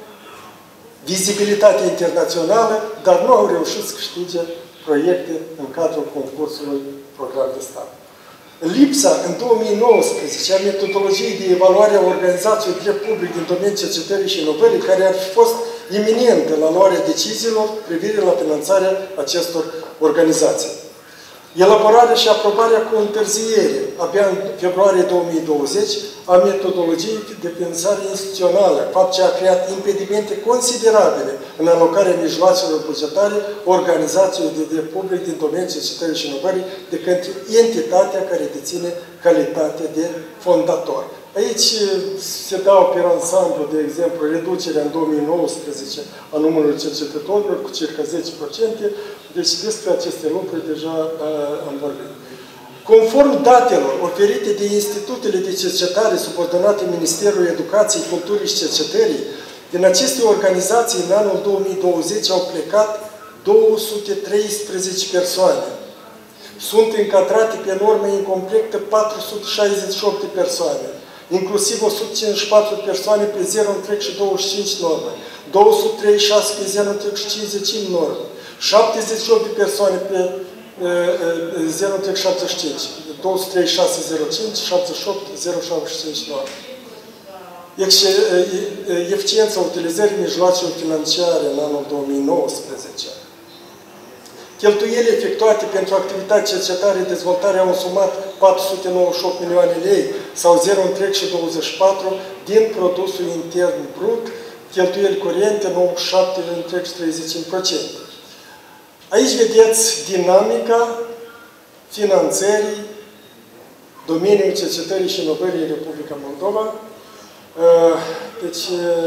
vizibilitate internațională, dar nu au reușit să câștige proiecte în cadrul concursului program de stat. Lipsa în două mii nouăsprezece a metodologiei de evaluare a organizației drept public din domeniul cercetării și inovării, care ar fi fost iminentă la luarea deciziilor privire la finanțarea acestor organizații. Elaborarea și aprobarea cu întârziere, abia în februarie două mii douăzeci, a metodologiei de finanțare instituțională, fapt ce a creat impedimente considerabile în alocarea mijloacelor bugetare organizațiilor de drept public din domeniul cercetării și inovării de către entitatea care deține calitate de fondator. Aici se dau pe ansamblu, de exemplu, reducerea în două mii nouăsprezece a numărului cercetătorilor cu circa zece la sută, deci despre aceste lucruri deja uh, am vorbit. Conform datelor oferite de institutele de cercetare subordonate Ministerului Educației, Culturii și Cercetării, din aceste organizații în anul două mii douăzeci au plecat două sute treisprezece persoane. Sunt încadrate pe norme incompletă patru sute șaizeci și opt de persoane, inclusiv o sută cincizeci și patru persoane pe zero și douăzeci și cinci normă, două sute treizeci și șase pe zero și cincizeci și cinci normă, șaptezeci și opt de persoane pe zero și șaptezeci și cinci, două sute treizeci și șase pe zero cinci, șaptezeci și opt pe zero șaptezeci și cinci normă. Eficiența utilizării mijloacelor financiare în anul două mii nouăsprezece. Cheltuielile efectuate pentru activitate, cercetare, dezvoltare au însumat patru sute nouăzeci și opt milioane lei sau zero și douăzeci și patru din produsul intern brut, cheltuieli curente nouăzeci și șapte virgulă treizeci și cinci la sută. Aici vedeți dinamica finanțării domeniului cercetării și inovării în Republica Moldova. Deci,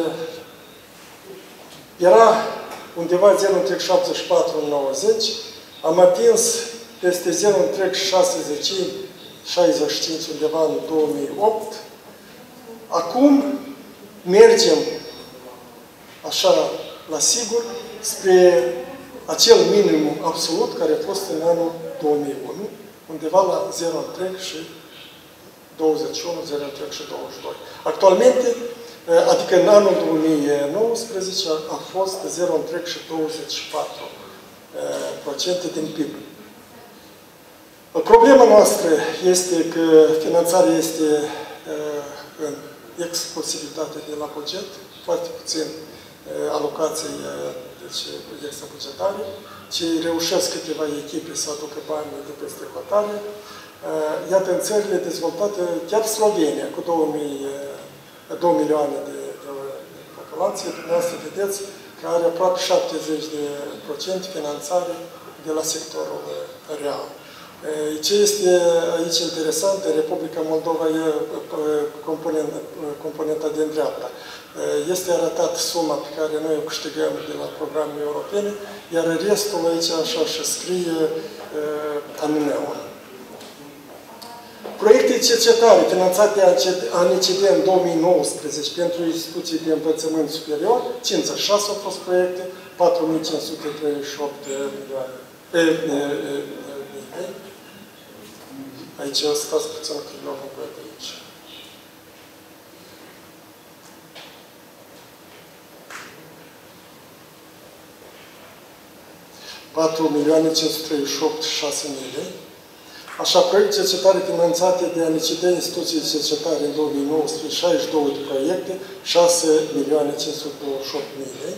era undeva zero virgulă șaptezeci și patru în nouăzeci, am atins peste zero virgulă șaizeci și cinci undeva în două mii opt. Acum mergem așa la sigur spre acel minimum absolut care a fost în anul două mii unu, undeva la zero virgulă douăzeci și unu zero virgulă douăzeci și doi. Actualmente, adică în anul două mii nouăsprezece a fost zero virgulă douăzeci și patru la sută din P I B. Problema noastră este că finanțarea este în exclusivitate de la buget, foarte puțin alocații, deci extrabugetare, ci reușesc câteva echipe să aducă bani de peste hotare. Iată, în țările dezvoltate, chiar Slovenia, cu două milioane de, de populație, dumneavoastră vedeți că are aproape șaptezeci la sută finanțare de la sectorul real. Ce este aici interesant, în Republica Moldova e componenta, componenta din dreapta. Este arătat suma pe care noi o câștigăm de la programele europene, iar restul aici așa și scrie A N M-ul. Proiecte de cercetare finanțate antecedent două mii nouăsprezece pentru instituții de învățământ superior, cincizeci și șase au fost proiecte, patru mii cinci sute treizeci și opt milioane. Aici stați puțin că eu nu văd aici. patru milioane cinci sute treizeci și opt virgulă șase mii lei. Așa, proiecte de cercetare finanțate de antecedent instituții de cercetare în două mii nouăsprezece, șaizeci și două de proiecte, șase milioane cinci sute douăzeci și opt mii lei.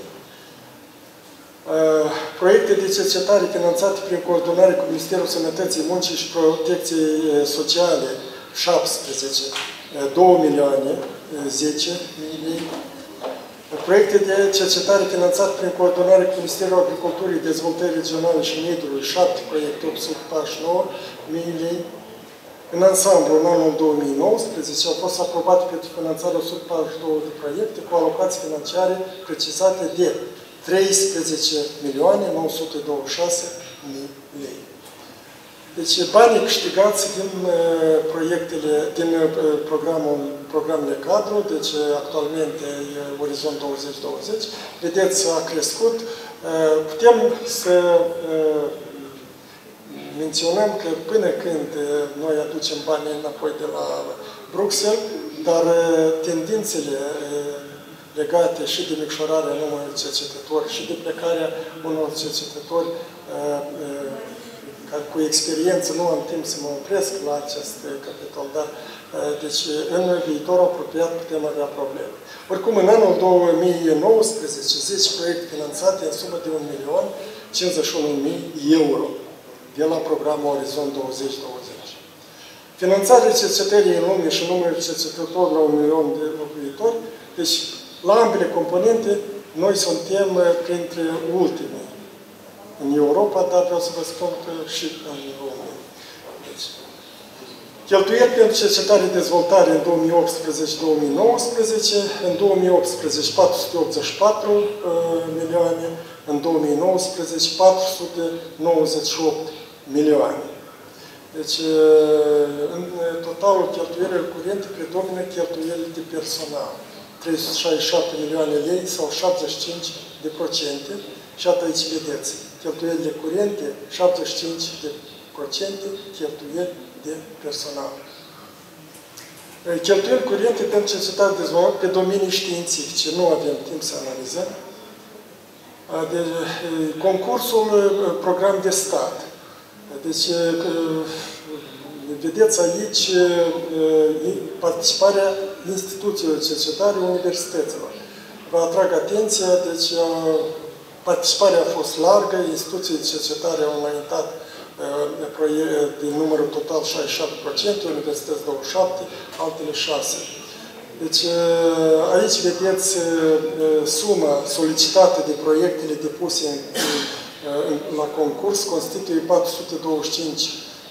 Uh, proiecte de cercetare finanțate prin coordonare cu Ministerul Sănătății, Muncii și Protecției Sociale, șaptesprezece, două milioane zece mii lei. Proiecte de cercetare finanțate prin coordonare cu Ministerul Agriculturii, Dezvoltării Regionale și Mediului, șapte proiecte, opt sute patruzeci și nouă mii lei. În ansamblu, în anul două mii nouăsprezece, au fost aprobate pentru finanțare o sută patruzeci și două de proiecte cu alocații financiare precizate de treisprezece milioane nouă sute douăzeci și șase mii lei. Deci, banii câștigați din uh, proiectele, din uh, programul, programele cadru, deci actualmente uh, Orizont douăzeci douăzeci, vedeți, a crescut. Uh, putem să uh, menționăm că până când uh, noi aducem banii înapoi de la Bruxelles, dar uh, tendințele uh, legate și de micșorarea numărului cercetători și de plecarea unor cercetători uh, uh, care cu experiență, nu am timp să mă opresc la acest capitol, dar deci în viitor apropiat putem avea probleme. Oricum, în anul două mii nouăsprezece, zece proiecte finanțate în sumă de un milion cincizeci și unu mii euro de la programul Orizont douăzeci douăzeci. Finanțarea cercetării în lume și numărul cercetători la un milion de locuitori, deci la ambele componente noi suntem printre ultimii în Europa, dar vreau să vă spun că și în România. Deci, cheltuieli pentru cercetare și dezvoltare în două mii optsprezece două mii nouăsprezece, în două mii optsprezece patru sute optzeci și patru uh, milioane, în două mii nouăsprezece patru sute nouăzeci și opt milioane. Deci, uh, în totalul cheltuielilor curente predomină cheltuielile de personal. trei sute șaizeci și șapte milioane lei sau șaptezeci și cinci de procente. Și atât aici vedeți, cheltuielile curente, șaptezeci și cinci de sută cheltuieli de personal. Cheltuieli curente pentru cercetare de dezvoltare pe domenii științifice. Nu avem timp să analizăm. De, concursul program de stat. Deci, vedeți aici participarea instituțiilor de cercetare universităților. Vă atrag atenția, deci participarea a fost largă, instituțiile de cercetare au înaintat din numărul total șaizeci și șapte la sută, universități douăzeci și șapte la sută, altele șase la sută. Deci aici vedeți suma solicitată de proiectele depuse în, la concurs, constituie patru sute douăzeci și cinci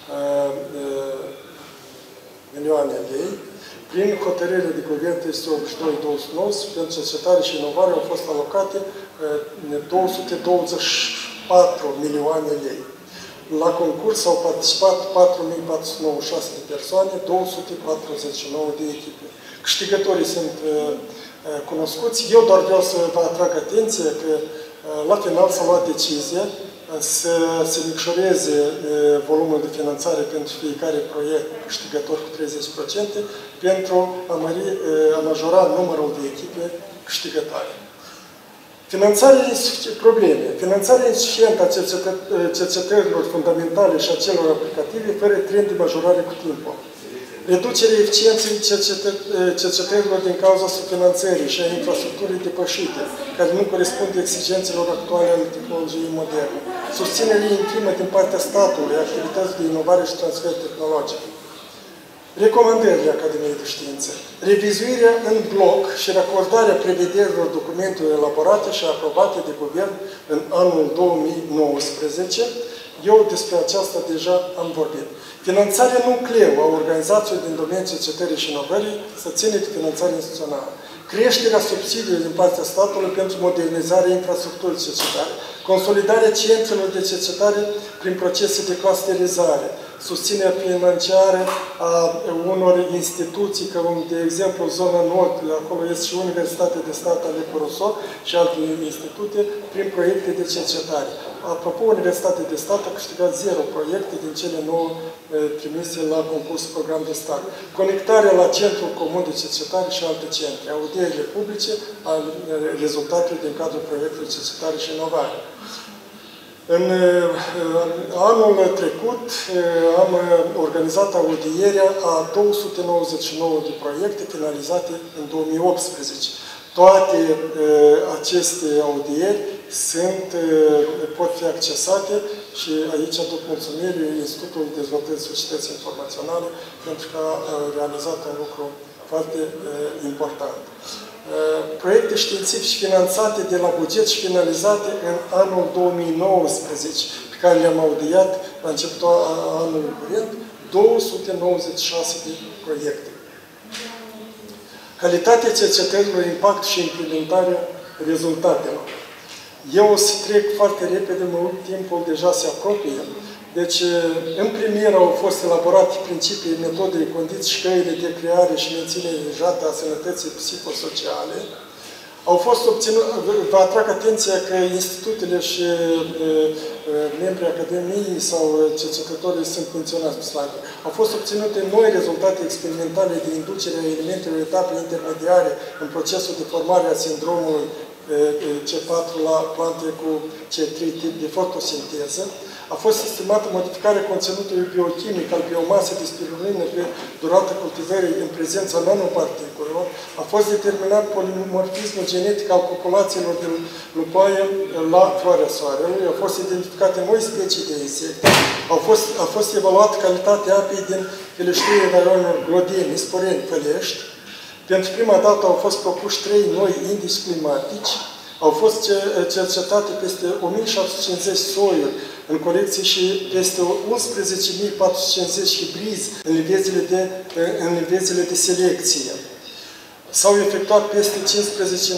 milioane de lei. Prin hotărâre de guvern trei optzeci și doi două sute nouăsprezece, pentru cercetare și inovare au fost alocate două sute douăzeci și patru milioane de lei. La concurs au participat patru mii patru sute nouăzeci și șase de persoane, două sute patruzeci și nouă de echipe. Câștigătorii sunt uh, cunoscuți. Eu doar vreau să vă atrag atenție că uh, la final s-a luat decizia uh, să se micșoreze uh, volumul de finanțare pentru fiecare proiect câștigător cu treizeci la sută pentru a, mări, uh, a majora numărul de echipe câștigătoare. Finanțarea probleme. Finanțarea insuficientă a cercetă, cercetărilor fundamentale și a celor aplicative fără trend de majorare cu timpul. Reducerea eficienței cercetă, cercetărilor din cauza subfinanțării și a infrastructurii depășite, care nu corespund exigențelor actuale ale tehnologiei moderne. Susținerea intimă din partea statului, activități de inovare și transfer tehnologic. Recomandările Academiei de Științe. Revizuirea în bloc și racordarea prevederilor documentelor elaborate și aprobate de guvern în anul două mii nouăsprezece. Eu despre aceasta deja am vorbit. Finanțarea nucleu a organizațiilor din domeniul cercetării și inovării să ține de finanțare instituțională. Creșterea subsidiilor din partea statului pentru modernizarea infrastructurii de cercetare. Consolidarea centrelor de cercetare prin procese de clusterizare. Susținerea financiară a unor instituții, ca de exemplu zona nord, acolo este și Universitatea de Stat Alecu Rousseau și alte institute, prin proiecte de cercetare. Apropo, Universitatea de Stat a câștigat zero proiecte din cele nouă trimise la concursul program de stat. Conectarea la Centrul Comun de Cercetare și alte centre. Audierile publice a rezultatele din cadrul proiectului de cercetare și inovare. În anul trecut am organizat audierea a două sute nouăzeci și nouă de proiecte finalizate în două mii optsprezece. Toate aceste audieri sunt, pot fi accesate și aici aduc mulțumiri Institutului de Dezvoltării Societății Informaționale pentru că a realizat un lucru foarte important. Proiecte științifice finanțate de la buget și finalizate în anul două mii nouăsprezece, pe care le-am audiat la începutul anului curent, două sute nouăzeci și șase de proiecte. Calitatea cercetărilor, impact și implementarea rezultatelor. Eu o să trec foarte repede, mă uit, timpul deja se apropie. Deci, în premier au fost elaborate principii, metode, condiții și căile de creare și menținere jată a sănătății psihosociale. Au fost obținute, vă atrag atenția că institutele și membrii Academiei sau cercetătorii sunt menționați pe slide. Au fost obținute noi rezultate experimentale de inducere a elementelor etape intermediare în procesul de formare a sindromului C patru la plante cu C trei tip de fotosinteză. A fost estimată modificarea conținutului biochimic al biomasei de spirulină pe durata cultivării în prezența nanoparticulelor. A fost determinat polimorfismul genetic al populațiilor de lupoaie la floarea soarelui. Au fost identificate noi specii de insecte. Au fost, a fost evaluată calitatea apei din peleștuie raionilor Glodeni, Sporeni, Fălești. Pentru prima dată au fost propuși trei noi indici climatici. Au fost cercetate peste o mie șapte sute cincizeci soiuri în colecție și peste unsprezece mii patru sute cincizeci hibrizi în livezile de, în livezile de selecție. S-au efectuat peste cincisprezece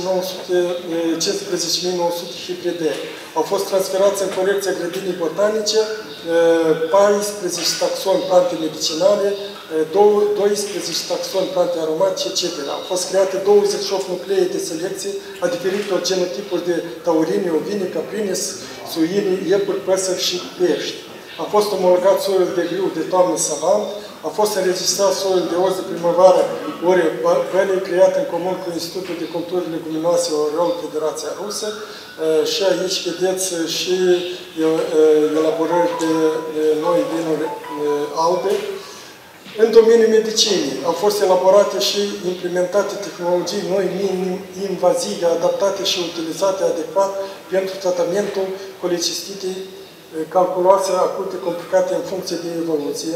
mii nouă sute hibride. Au fost transferați în colecția grădinii botanice paisprezece taxoni plante medicinale, doisprezece taxoni plante aromatice, et cetera. Au fost create douăzeci și opt nuclee de selecție a diferitor genotipuri de taurine, ovine, caprine, suine, iepuri, păsări și pești. a fost omologat soiul de grâu de toamnă savant, a fost înregistrat soiul de oz de primăvară ori Bălii, creat în comun cu Institutul de Culturi Leguminoase Oriol, Federația Rusă. Și aici vedeți și elaborări de noi vinuri albe. În domeniul medicinii au fost elaborate și implementate tehnologii noi minim-invazive, adaptate și utilizate adecvat pentru tratamentul colecistitei calculoase acute complicate în funcție de evoluție.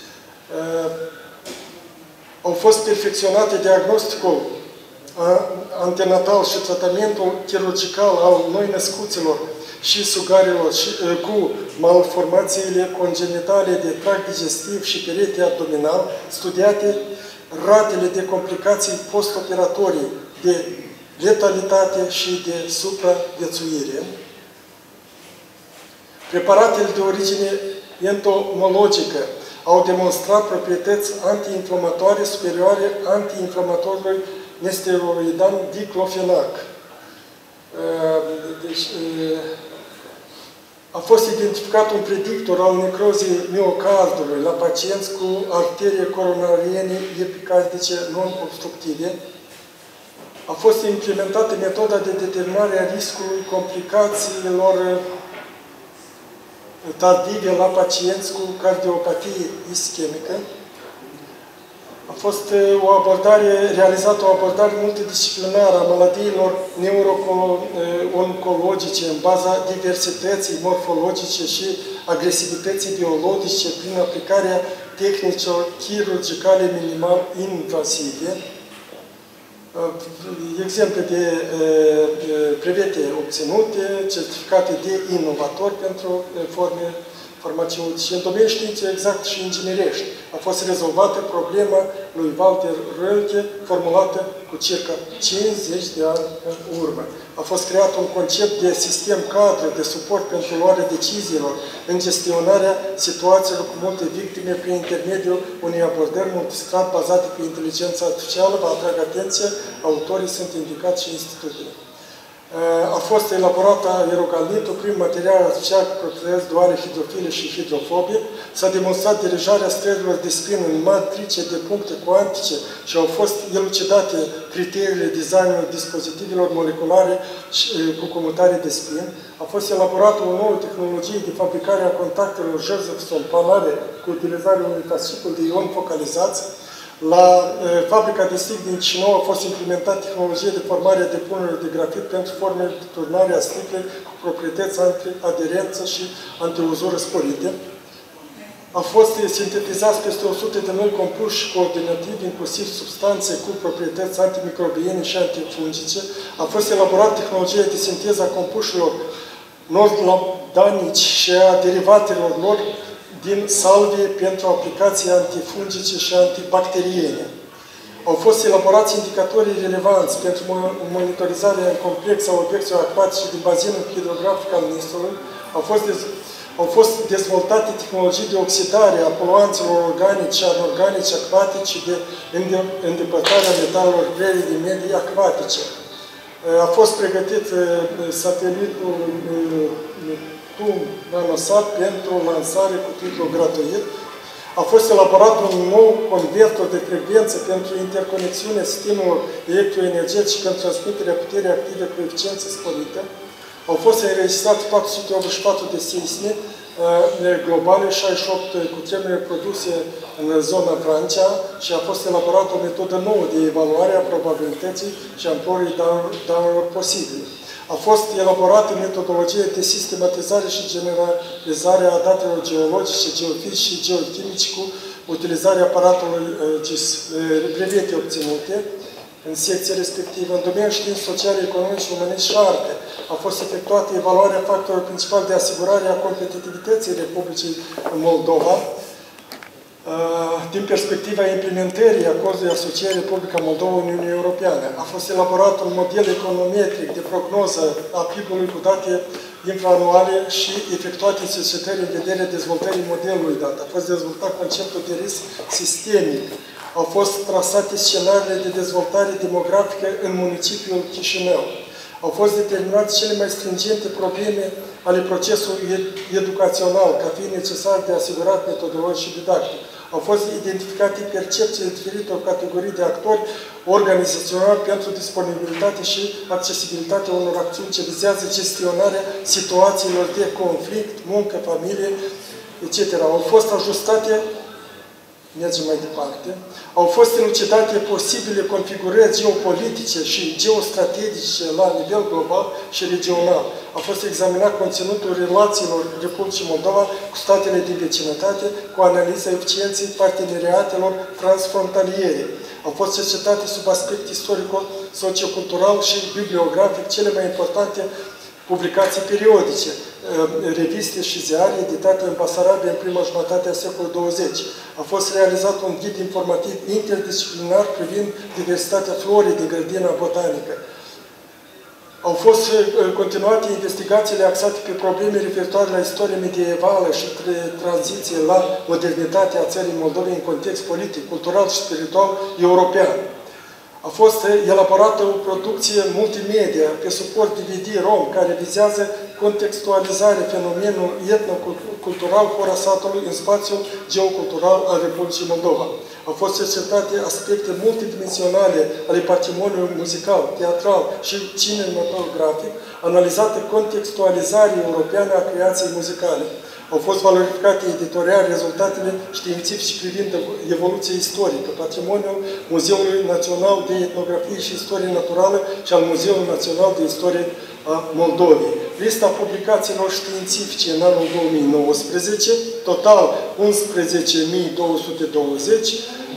Au fost perfecționate diagnosticul antenatal și tratamentul chirurgical al noi-născuților și sugarilor și, cu malformațiile congenitale de tract digestiv și perete abdominal, studiate ratele de complicații postoperatorii, de letalitate și de supraviețuire. Preparatele de origine entomologică au demonstrat proprietăți antiinflamatoare superioare antiinflamatorului nesteroidan diclofenac. Deci, a fost identificat un predictor al necrozii miocardului la pacienți cu arterie coronariene epicardice non-obstructive. A fost implementată metoda de determinare a riscului complicațiilor tardive la pacienți cu cardiopatie ischemică. A fost o abordare, realizată o abordare multidisciplinară a maladiilor neuro-oncologice în baza diversității morfologice și agresivității biologice prin aplicarea tehnicilor chirurgicale minimal invasive. Exemple de brevete obținute, certificate de inovator pentru forme farmaceutice. În domeniul științei exact și inginerești a fost rezolvată problema lui Walter Röntgen, formulată cu circa cincizeci de ani în urmă. A fost creat un concept de sistem cadru de suport pentru luarea deciziilor în gestionarea situațiilor cu multe victime prin intermediul unei abordări multistrat bazate pe inteligența artificială. Vă atrag atenția, autorii sunt indicați și institutele. A fost elaborată aerogalitul, prim material artificial cu proprietăți duale hidrofile și hidrofobe. S-a demonstrat dirijarea străzilor de spin în matrice de puncte cuantice și au fost elucidate criteriile designului dispozitivelor moleculare cu comutare de spin. A fost elaborată o nouă tehnologie de fabricare a contactelor Josephson-Palare cu utilizarea unui fascicul de ioni focalizați. La e, fabrica de stic din Chișinău a fost implementată tehnologie de formare a depunerilor de grafit pentru formele de turnare a sticlei cu proprietăți anti-aderență și antiuzură sporite. A fost sintetizați peste o sută de noi compuși coordinativi, inclusiv substanțe cu proprietăți antimicrobiene și antifungice. A fost elaborată tehnologia de sinteză a compușilor nordlabdanici și a derivatelor lor din salvie pentru aplicații antifungice și antibacteriene. Au fost elaborați indicatorii relevanți pentru monitorizarea în complex a obiectelor acvatice din bazinul hidrografic al Nistrului. Au fost, au fost dezvoltate tehnologii de oxidare a poluanților organici și anorganici acvatici și de îndepărtare a metalelor grele din medii acvatice. A fost pregătit satelitul Tum Nanosat pentru lansare cu titlu gratuit. A fost elaborat un nou convertor de frecvență pentru interconexiunea sistemelor electroenergetice pentru transmiterea puterii active cu eficiență sporită. Au fost înregistrate patru sute optzeci și patru de seisme globale, șaizeci și opt cutremure produse în zona Francia și a fost elaborată o metodă nouă de evaluare a probabilității și amplorii daunelor posibile. A fost elaborată metodologie de sistematizare și generalizare a datelor geologice, geofizice și geochimice cu utilizarea aparatului G I S, brevete obținute în secția respectivă. În domeniul științe sociale, economice, umanești și arte a fost efectuată evaluarea factorilor principali de asigurare a competitivității Republicii Moldova din perspectiva implementării acordului asociere Republica Moldova Uniunii Europeane. A fost elaborat un model econometric de prognoză a P I B-ului cu date infraanuale și efectuate cercetări în vederea dezvoltării modelului dat. A fost dezvoltat conceptul de risc sistemic. Au fost trasate scenariile de dezvoltare demografică în municipiul Chișinău. Au fost determinate cele mai stringente probleme ale procesului educațional, ca fiind necesar de asigurat metodologic și didactic. Au fost identificate percepții diferitor categorii de actori organizaționali pentru disponibilitate și accesibilitatea unor acțiuni ce vizează gestionarea situațiilor de conflict, muncă, familie, et cetera. Au fost ajustate, mergem mai departe, au fost elucidate posibile configurări geopolitice și geostrategice la nivel global și regional. A fost examinat conținutul relațiilor Republicii Moldova cu statele din vecinătate, cu analiza eficienței parteneriatelor transfrontaliere. Au fost cercetate sub aspect istorico-sociocultural și bibliografic cele mai importante publicații periodice, reviste și ziare editate în Basarabia în prima jumătate a secolului douăzeci. A fost realizat un ghid informativ interdisciplinar privind diversitatea florii din grădina botanică. Au fost continuate investigațiile axate pe probleme referitoare la istorie medievală și tranziție la modernitatea țării Moldovei în context politic, cultural și spiritual european. A fost elaborată o producție multimedia pe suport D V D-ROM care vizează contextualizarea fenomenului etnocultural Horasatului în spațiul geocultural al Republicii Moldova. Au fost cercetate aspecte multidimensionale ale patrimoniului muzical, teatral și cinematografic, analizată contextualizarea europeană a creației muzicale. Au fost valorificate editorial rezultatele științifice privind evoluția istorică, patrimoniul Muzeului Național de Etnografie și Istorie Naturală și al Muzeului Național de Istorie a Moldovei. Lista publicațiilor științifice în anul două mii nouăsprezece, total unsprezece mii două sute douăzeci,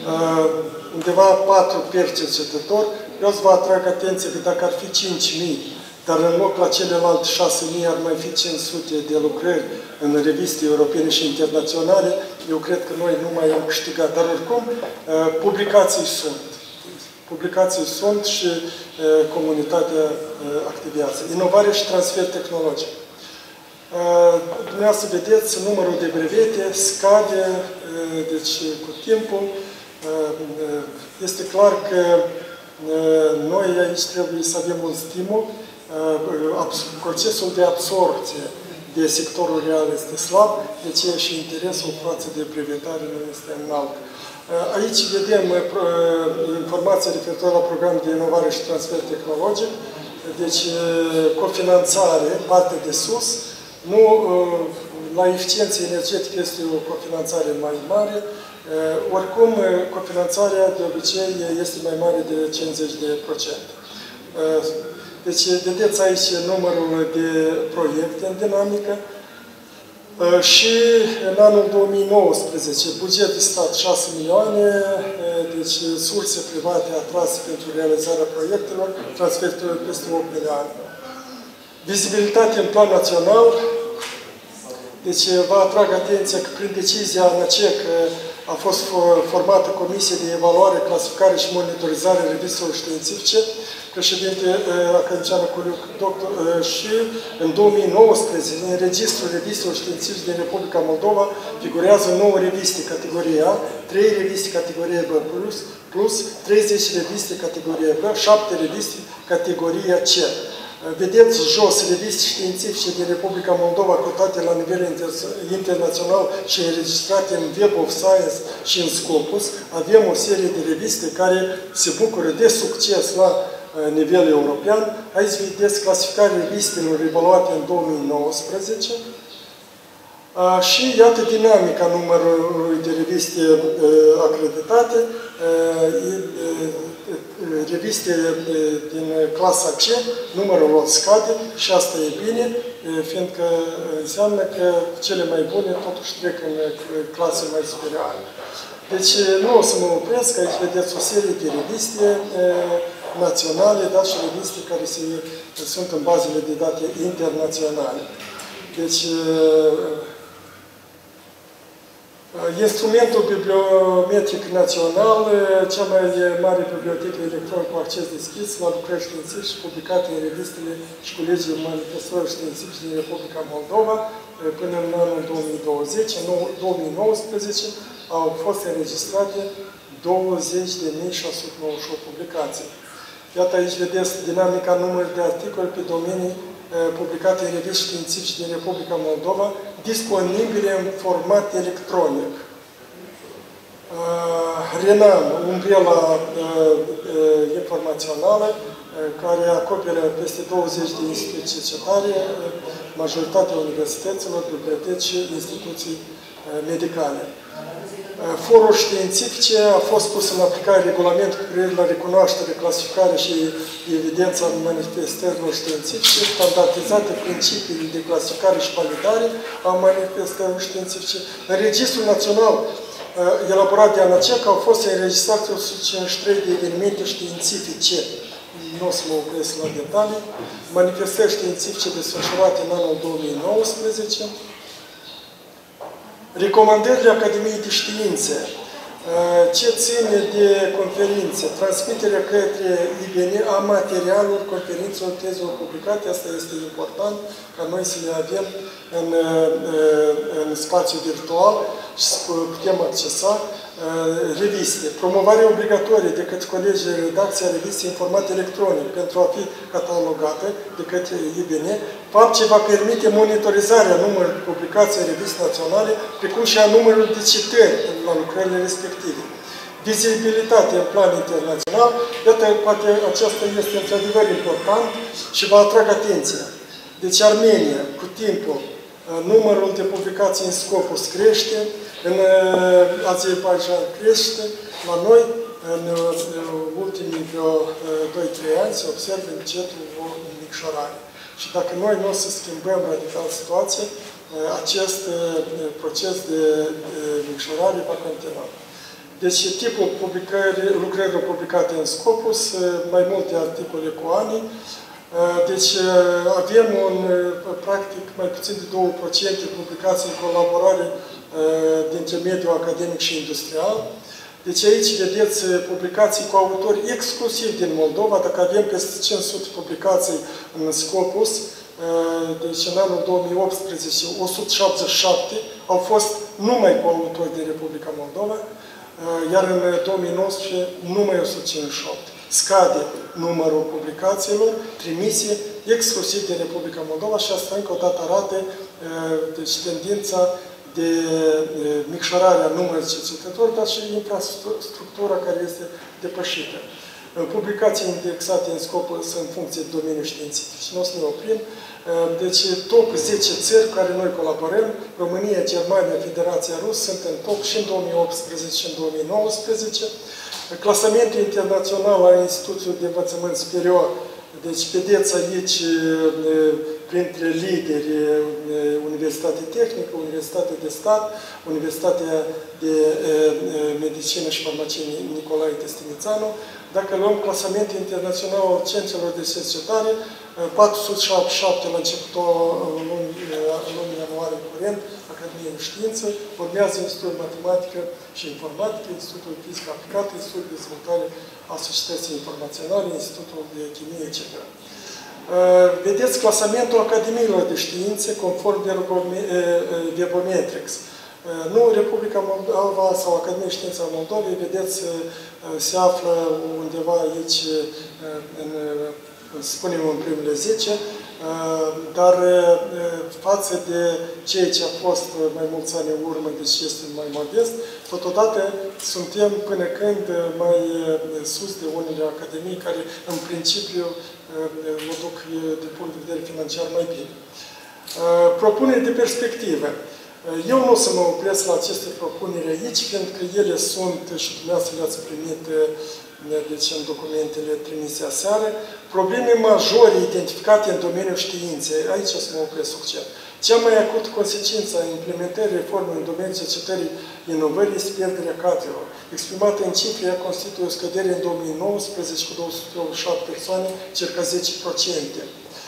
undeva patru peri cercetători. Vreau să vă atrag atenție că dacă ar fi cinci mii, dar în loc la celelalte șase mii ar mai fi cinci sute de lucrări în reviste europene și internaționale, eu cred că noi nu mai am câștigat. Dar oricum, publicații sunt. Publicații sunt și comunitatea activează. Inovare și transfer tehnologic. Dumneavoastră vedeți, numărul de brevete scade, deci cu timpul. Este clar că noi aici trebuie să avem un stimul. Procesul de absorpție de sectorul real este slab, de aceea și interesul față de brevetare nu este înalt. Aici vedem informații referitoare la programul de inovare și transfer tehnologic, deci cofinanțare, partea de sus, nu, la eficiență energetică este o cofinanțare mai mare, oricum cofinanțarea de obicei este mai mare de cincizeci de procente. Deci, vedeți aici numărul de proiecte în dinamică și în anul două mii nouăsprezece, buget de stat șase milioane, deci surse private atrase pentru realizarea proiectelor, transferuri peste opt milioane. Vizibilitate în plan național, deci vă atrag atenția că prin decizia ANACEC a fost formată Comisie de Evaluare, Clasificare și Monitorizare a Revistelor Științifice, președinte academician Culiuc, doctor, și în două mii nouăsprezece, în Registrul Revistelor Științifice din Republica Moldova, figurează nouă reviste categorie A, trei reviste categorie B plus, plus treizeci reviste categorie B, șapte reviste categorie C. Vedeți jos reviste științifice din Republica Moldova cotate la nivel internațional și înregistrate în Web of Science și în Scopus. Avem o serie de reviste care se bucură de succes la nivel european. Aici vedeți clasificarea revistelor evaluate în două mii nouăsprezece. Și iată dinamica numărului de reviste acreditate. Reviste din clasa C, numărul lor scade și asta e bine, fiindcă înseamnă că cele mai bune totuși trec în clase mai superioare. Deci nu o să mă opresc, aici vedeți o serie de reviste naționale, dar și reviste care se, sunt în bazele de date internaționale. Deci, instrumentul bibliometric național, cea mai mare bibliotecă electronică cu acces deschis la lucrări științifice și publicate în revistele și colegiile manifestărilor științifice din Republica Moldova până în anul două mii douăzeci. În două mii nouăsprezece au fost înregistrate douăzeci de mii șase sute nouăzeci și opt publicații. Iată aici vedeți dinamica numărului de articole pe domenii publicate în reviste științifice din Republica Moldova, disponibile în format electronic. RENAM, umbrela informațională, care acoperă peste douăzeci de instituții de cercetare, majoritatea universităților, biblioteci și instituții medicale. Forul științifice a fost pus în aplicare regulamentul cu privire la recunoaștere, clasificare și evidența manifestărilor științifice, standardizate principiile de clasificare și validare a manifestărilor științifice. În Registrul Național elaborat de ANACEC au fost înregistrate o sută cincizeci și trei de evenimente științifice. Nu o să mă opresc la detalii. Manifestări științifice desfășurate în anul două mii nouăsprezece. Recomandările Academiei de Științe. Ce ține de conferințe? Transmiterea către I B N a materialului conferințelor, tezelor publicate. Asta este important, ca noi să le avem în, în spațiu virtual și să putem accesa reviste. Promovarea obligatorie de către colegii de redacție a revistei în format electronic pentru a fi catalogată de către I B N, fapt ce va permite monitorizarea numărului de publicații în reviste naționale, precum și a numărului de citări la lucrările respective. Vizibilitate în plan internațional, iată, poate aceasta este într-adevăr important și vă atrag atenția. Deci Armenia, cu timpul, numărul de publicații în Scopus crește, în Azerbaijan crește, la noi, în ultimii vreo doi trei ani, se observă încetul o micșorare. Și dacă noi nu o să schimbăm radical situația, acest proces de micșorare va continua. Deci tipul lucrărilor publicate în Scopus, mai multe articole cu ani. Deci avem un, practic, mai puțin de două la sută publicații în colaborare dintre mediul academic și industrial. Deci aici vedeți publicații cu autori exclusiv din Moldova. Dacă avem peste cinci sute publicații în Scopus, deci în anul două mii optsprezece, o sută șaptezeci și șapte au fost numai cu autori din Republica Moldova, iar în două mii nouăsprezece numai o sută cincizeci și opt. Scade numărul publicațiilor trimise exclusiv din Republica Moldova și asta încă o dată arată deci, tendința de micșorare a numărului cercetători, dar și infrastructura care este depășită. Publicații indexate în scopul în funcție de domeniul științific. Și nu o să ne oprim. Deci, top zece țări care noi colaborăm, România, Germania, Federația Rusă, sunt în top și în două mii optsprezece și în două mii nouăsprezece. Clasamentul internațional al Institutului de Învățământ Superior. Deci, vedeți aici, printre lideri, Universitatea Tehnică, Universitatea de Stat, Universitatea de Medicină și Farmacie Nicolae Testinițanu. Dacă luăm clasamentul internațional al centrelor de cercetare, patru sute șaptezeci și șapte la începutul lunii ianuarie curent, Academia de Știință, urmează Institutul Matematică și Informatică, Institutul Fizică Aplicată, Institutul de Dezvoltare a Societății Informaționale, Institutul de Chimie, et cetera. Vedeți clasamentul Academiilor de Științe conform Webometrics. Nu Republica Moldova sau Academia Științe a Moldovei, vedeți, se află undeva aici, în, să spunem, în primele zece, dar față de ceea ce a fost mai mulți ani în urmă, deci este mai modest, totodată suntem până când mai sus de unele academii care, în principiu, o duc din punct de vedere financiar mai bine. Propuneri de perspectivă. Eu nu o să mă opresc la aceste propuneri aici, pentru că ele sunt, și dumneavoastră le-ați primit deci, în documentele trimise aseară, probleme majore identificate în domeniul științei. Aici o să mă opresc succint. Cea mai acută consecință a implementării reformei în domeniul cercetării inovării este pierderea cadrelor. Exprimată în cifre, ea constituie o scădere în două mii nouăsprezece cu două sute optzeci și șapte persoane, circa zece la sută.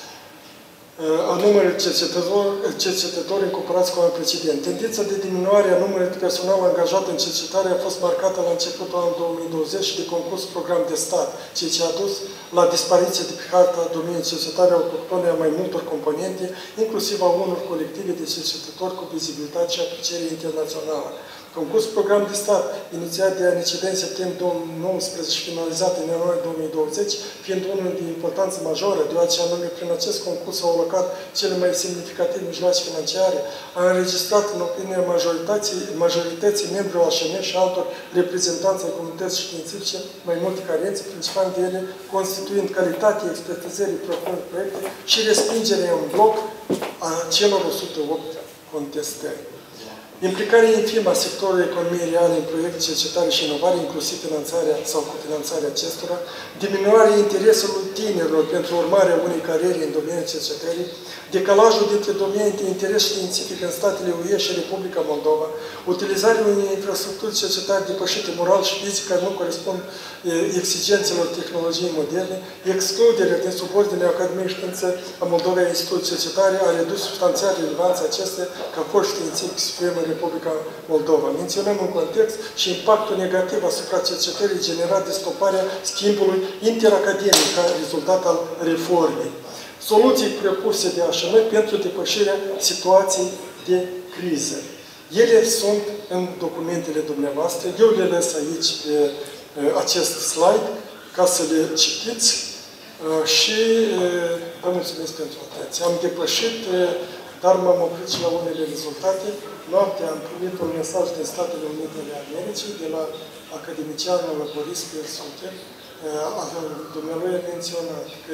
A numărului cercetători, cercetători în comparație cu anul precedent. Tendința de diminuare a numărului de personal angajat în cercetare a fost marcată la începutul anului două mii douăzeci și de concursul program de stat, ceea ce a dus la dispariție de pe harta domeniului cercetare autohtone a mai multor componente, inclusiv a unor colective de cercetători cu vizibilitate și apreciere internațională. Concursul program de stat, inițiat de ANCD în septembrie două mii nouăsprezece și finalizat în ianuarie două mii douăzeci, fiind unul de importanță majoră, deoarece anume prin acest concurs au alocat cele mai semnificative mijloace financiare, a înregistrat în opinia majorității, majorității membrilor A Ș M și altor reprezentanți ai comunității științifice mai multe carențe, principal de ele constituind calitatea expertizării propuneri proiecte și respingerea în bloc a celor o sută opt contestări. Implicarea infimă a sectorului economiei reale în proiecte, cercetare și inovare, inclusiv finanțarea sau cofinanțarea acestora, diminuarea interesului tinerilor pentru urmarea unei cariere în domeniul cercetării, decalajul dintre domenii de interes științific în statele U E și Republica Moldova, utilizarea unei infrastructuri de cercetare depășite moral și fizic care nu corespund exigențelor tehnologiei moderne, excluderea din subordinea Academiei Știință a Moldovei a Institutului de Cercetare a redus substanțial relevanța acestea ca corp științific suprem în Republica Moldova. Menționăm în context și impactul negativ asupra cercetării generat de stoparea schimbului interacademic ca rezultat al reformei. Soluții propuse de A Ș M pentru depășirea situației de criză. Ele sunt în documentele dumneavoastră. Eu le lăs aici pe acest slide ca să le citiți și vă mulțumesc pentru atenție. Am depășit, dar m-am oprit și la unele rezultate. Noaptea am primit un mesaj din Statele Unite ale Americii, de la academicianul Boris Persuter. Dumnealui a menționat că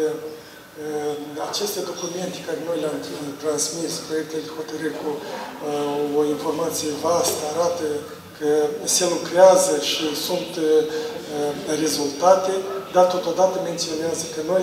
aceste documente care noi le-am transmis, proiectele de hotărâri cu o informație vastă, arată că se lucrează și sunt rezultate, dar totodată menționează că noi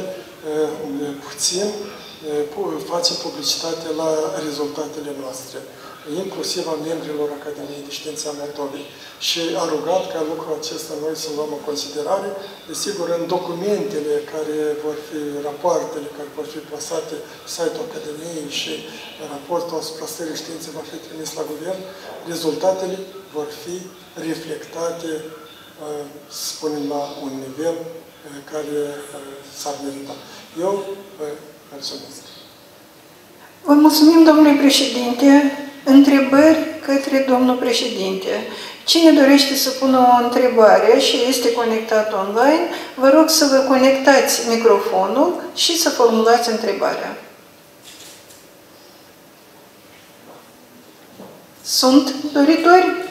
puțin facem publicitate la rezultatele noastre, inclusiv a membrilor Academiei de Științe a Moldovei. Și a rugat ca lucrul acesta noi să luăm în considerare. Desigur, în documentele care vor fi, rapoartele care vor fi plasate pe site-ul Academiei și raportul asupra stării științei va fi trimis la guvern, rezultatele vor fi reflectate, să spunem, la un nivel care s-ar merita. Eu vă mulțumesc. Vă mulțumim, domnule președinte. Întrebări către domnul președinte. Cine dorește să pună o întrebare și este conectat online, vă rog să vă conectați microfonul și să formulați întrebarea. Sunt doritori?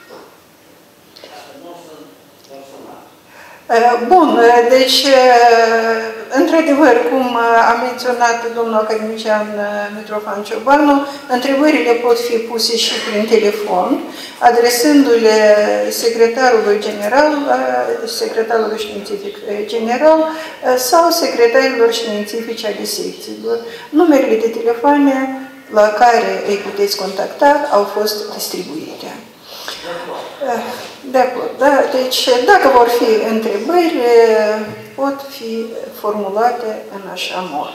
Bun, deci, într-adevăr, cum a menționat domnul academician Mitrofan Ciobanu, întrebările pot fi puse și prin telefon, adresându-le secretarului general, secretarului științific general sau secretarilor științifici ale secțiilor. Numerele de telefoane la care îi puteți contacta au fost distribuite. De acord, da? Deci, dacă vor fi întrebări, pot fi formulate în așa mod.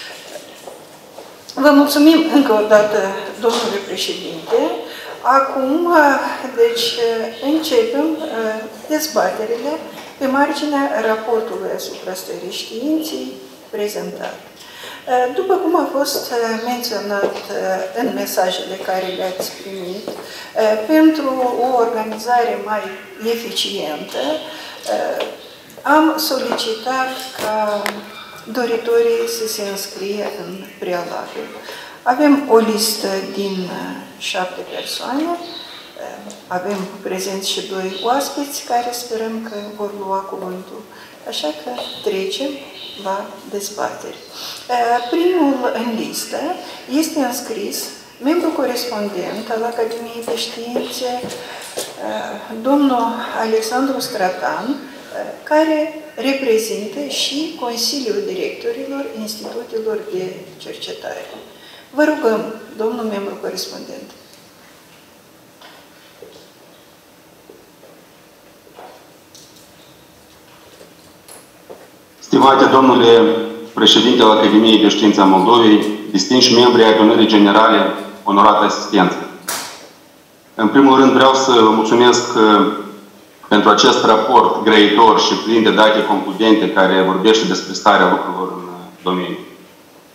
Vă mulțumim încă o dată, domnule președinte. Acum, deci, începem dezbaterile pe marginea raportului asupra stării științei prezentat. După cum a fost menționat în mesajele care le-ați primit, pentru o organizare mai eficientă, am solicitat ca doritorii să se înscrie în prealabil. Avem o listă din șapte persoane, avem prezenți și doi oaspeți care sperăm că vor lua cuvântul. Așa că trecem la dezbateri. Primul în listă este înscris membru corespondent al Academiei de Științe, domnul Alexandru Stratan, care reprezintă și Consiliul Directorilor Institutelor de Cercetare. Vă rugăm, domnul membru corespondent. Stimate domnule președinte al Academiei de Științe a Moldovei, distinși membri ai Adunării Generale, onorată asistență. În primul rând vreau să vă mulțumesc pentru acest raport grăitor și plin de date concludente care vorbește despre starea lucrurilor în domeniu.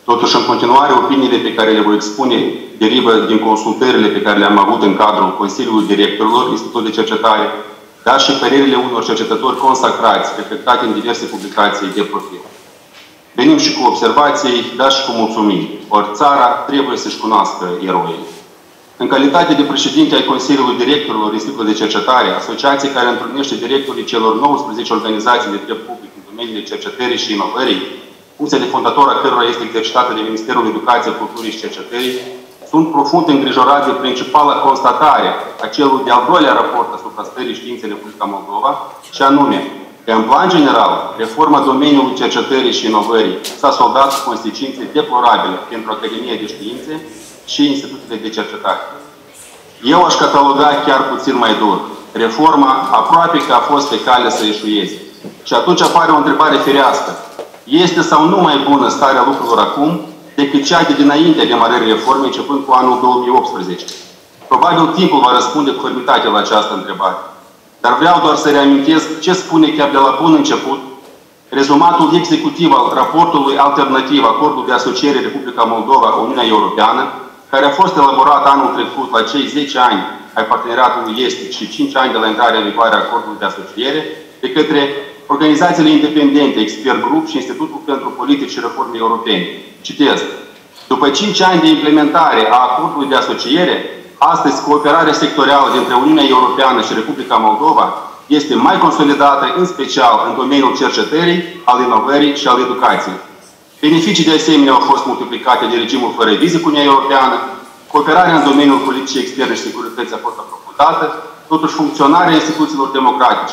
Totuși, în continuare, opiniile pe care le voi expune derivă din consultările pe care le-am avut în cadrul Consiliului Directorilor Institutului de Cercetare, dar și părerile unor cercetători consacrați, reflectate în diverse publicații de profil. Venim și cu observații, dar și cu mulțumiri. Ori țara trebuie să-și cunoască eroii. În calitate de președinte ai Consiliului Directorilor Institutului de Cercetare, asociație care întrunește directorii celor nouăsprezece organizații de drept public în domeniile cercetării și inovării, funcția de fondator a cărora este exercitată de Ministerul Educației, Culturii și Cercetării, sunt profund îngrijorat de principala constatare a celui de-al doilea raport asupra stării științei în Republica Moldova, și anume că, în plan general, reforma domeniului cercetării și inovării s-a soldat cu consecințe deplorabile pentru Academia de Științe și instituțiile de cercetare. Eu aș cataloga chiar puțin mai dur. Reforma aproape că a fost pe cale să eșueze. Și atunci apare o întrebare firească. Este sau nu mai bună starea lucrurilor acum decât cea de dinaintea demarării reformei, începând cu anul două mii optsprezece? Probabil timpul va răspunde cu fermitate la această întrebare. Dar vreau doar să reamintesc ce spune chiar de la bun început rezumatul executiv al raportului alternativ Acordul de Asociere Republica Moldova-Uniunea Europeană, care a fost elaborat anul trecut la cei zece ani ai parteneriatului estic și cinci ani de la intrarea în vigoare a Acordului de Asociere, de către organizațiile independente, Expert Group și Institutul pentru Politici și Reforme Europene. Citez. După cinci ani de implementare a Acordului de Asociere, astăzi cooperarea sectorială dintre Uniunea Europeană și Republica Moldova este mai consolidată, în special în domeniul cercetării, al inovării și al educației. Beneficii de asemenea au fost multiplicate de regimul fără vize cu Uniunea Europeană, cooperarea în domeniul politicii externe și securității a fost aprofundată, totuși funcționarea instituțiilor democratice.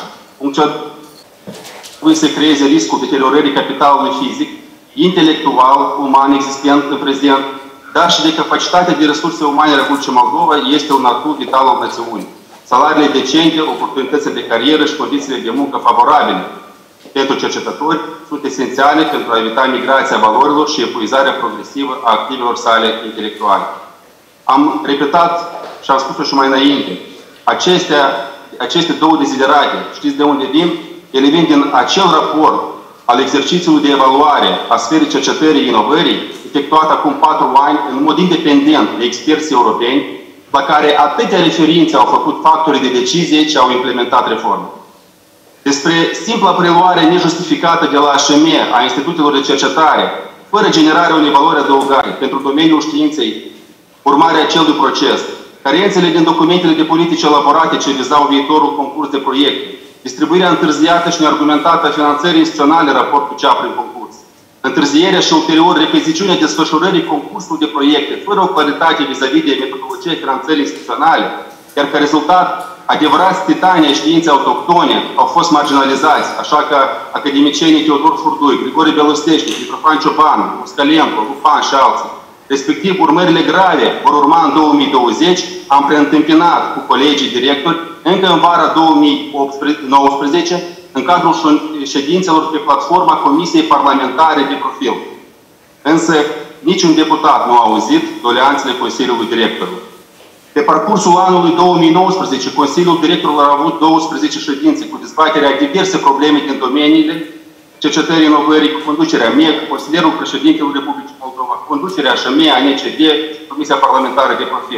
Trebuie să creeze riscul deteriorării capitalului fizic, intelectual, uman existent în prezent, dar și de capacitatea de resurse umane a Republicii Moldova este un atu vital al națiunii. Salariile decente, oportunitățile de carieră și condițiile de muncă favorabile pentru cercetători sunt esențiale pentru a evita migrația valorilor și epuizarea progresivă a activelor sale intelectuale. Am repetat și am spus-o și mai înainte. Acestea, aceste două deziderate, știți de unde vin? Ele vin din acel raport al exercițiului de evaluare a sferei cercetării inovării, efectuat acum patru ani, în mod independent de experți europeni, la care atâtea referințe au făcut factorii de decizie ce au implementat reforma. Despre simpla preluare nejustificată de la H M a institutelor de cercetare, fără generarea unei valori adăugate pentru domeniul științei, urmarea acelui proces, carențele din documentele de politici elaborate ce vizau viitorul concurs de proiecte, distribuirea întârziată și neargumentată a finanțării instituționale în raport cu cea prin concurs, întârzierea și ulterior repeziciunea desfășurării concursului de proiecte, fără o claritate vis-a-vis de metodologia finanțării instituționale, iar ca rezultat, adevărați titanii ai științei autohtone au fost marginalizați, așa că academicienii Teodor Furdui, Grigore Belostești, Mitrofan Ciobanu, Muscalenco, Lupan și alții, respectiv urmările grave vor urma în două mii douăzeci, am preîntâmpinat cu colegii directori încă în vara două mii nouăsprezece, în cadrul ședințelor pe platforma Comisiei Parlamentare de Profil. Însă, niciun deputat nu a auzit doleanțele Consiliului Directorilor. Pe parcursul anului două mii nouăsprezece, Consiliul Directorilor a avut douăsprezece ședințe cu dezbaterea diverse probleme din domeniile cercetării inovării, cu conducerea M E C, Consilierul Președintelui Republicii Moldova, conducerea H M, A N C D, Comisia Parlamentară de Profil.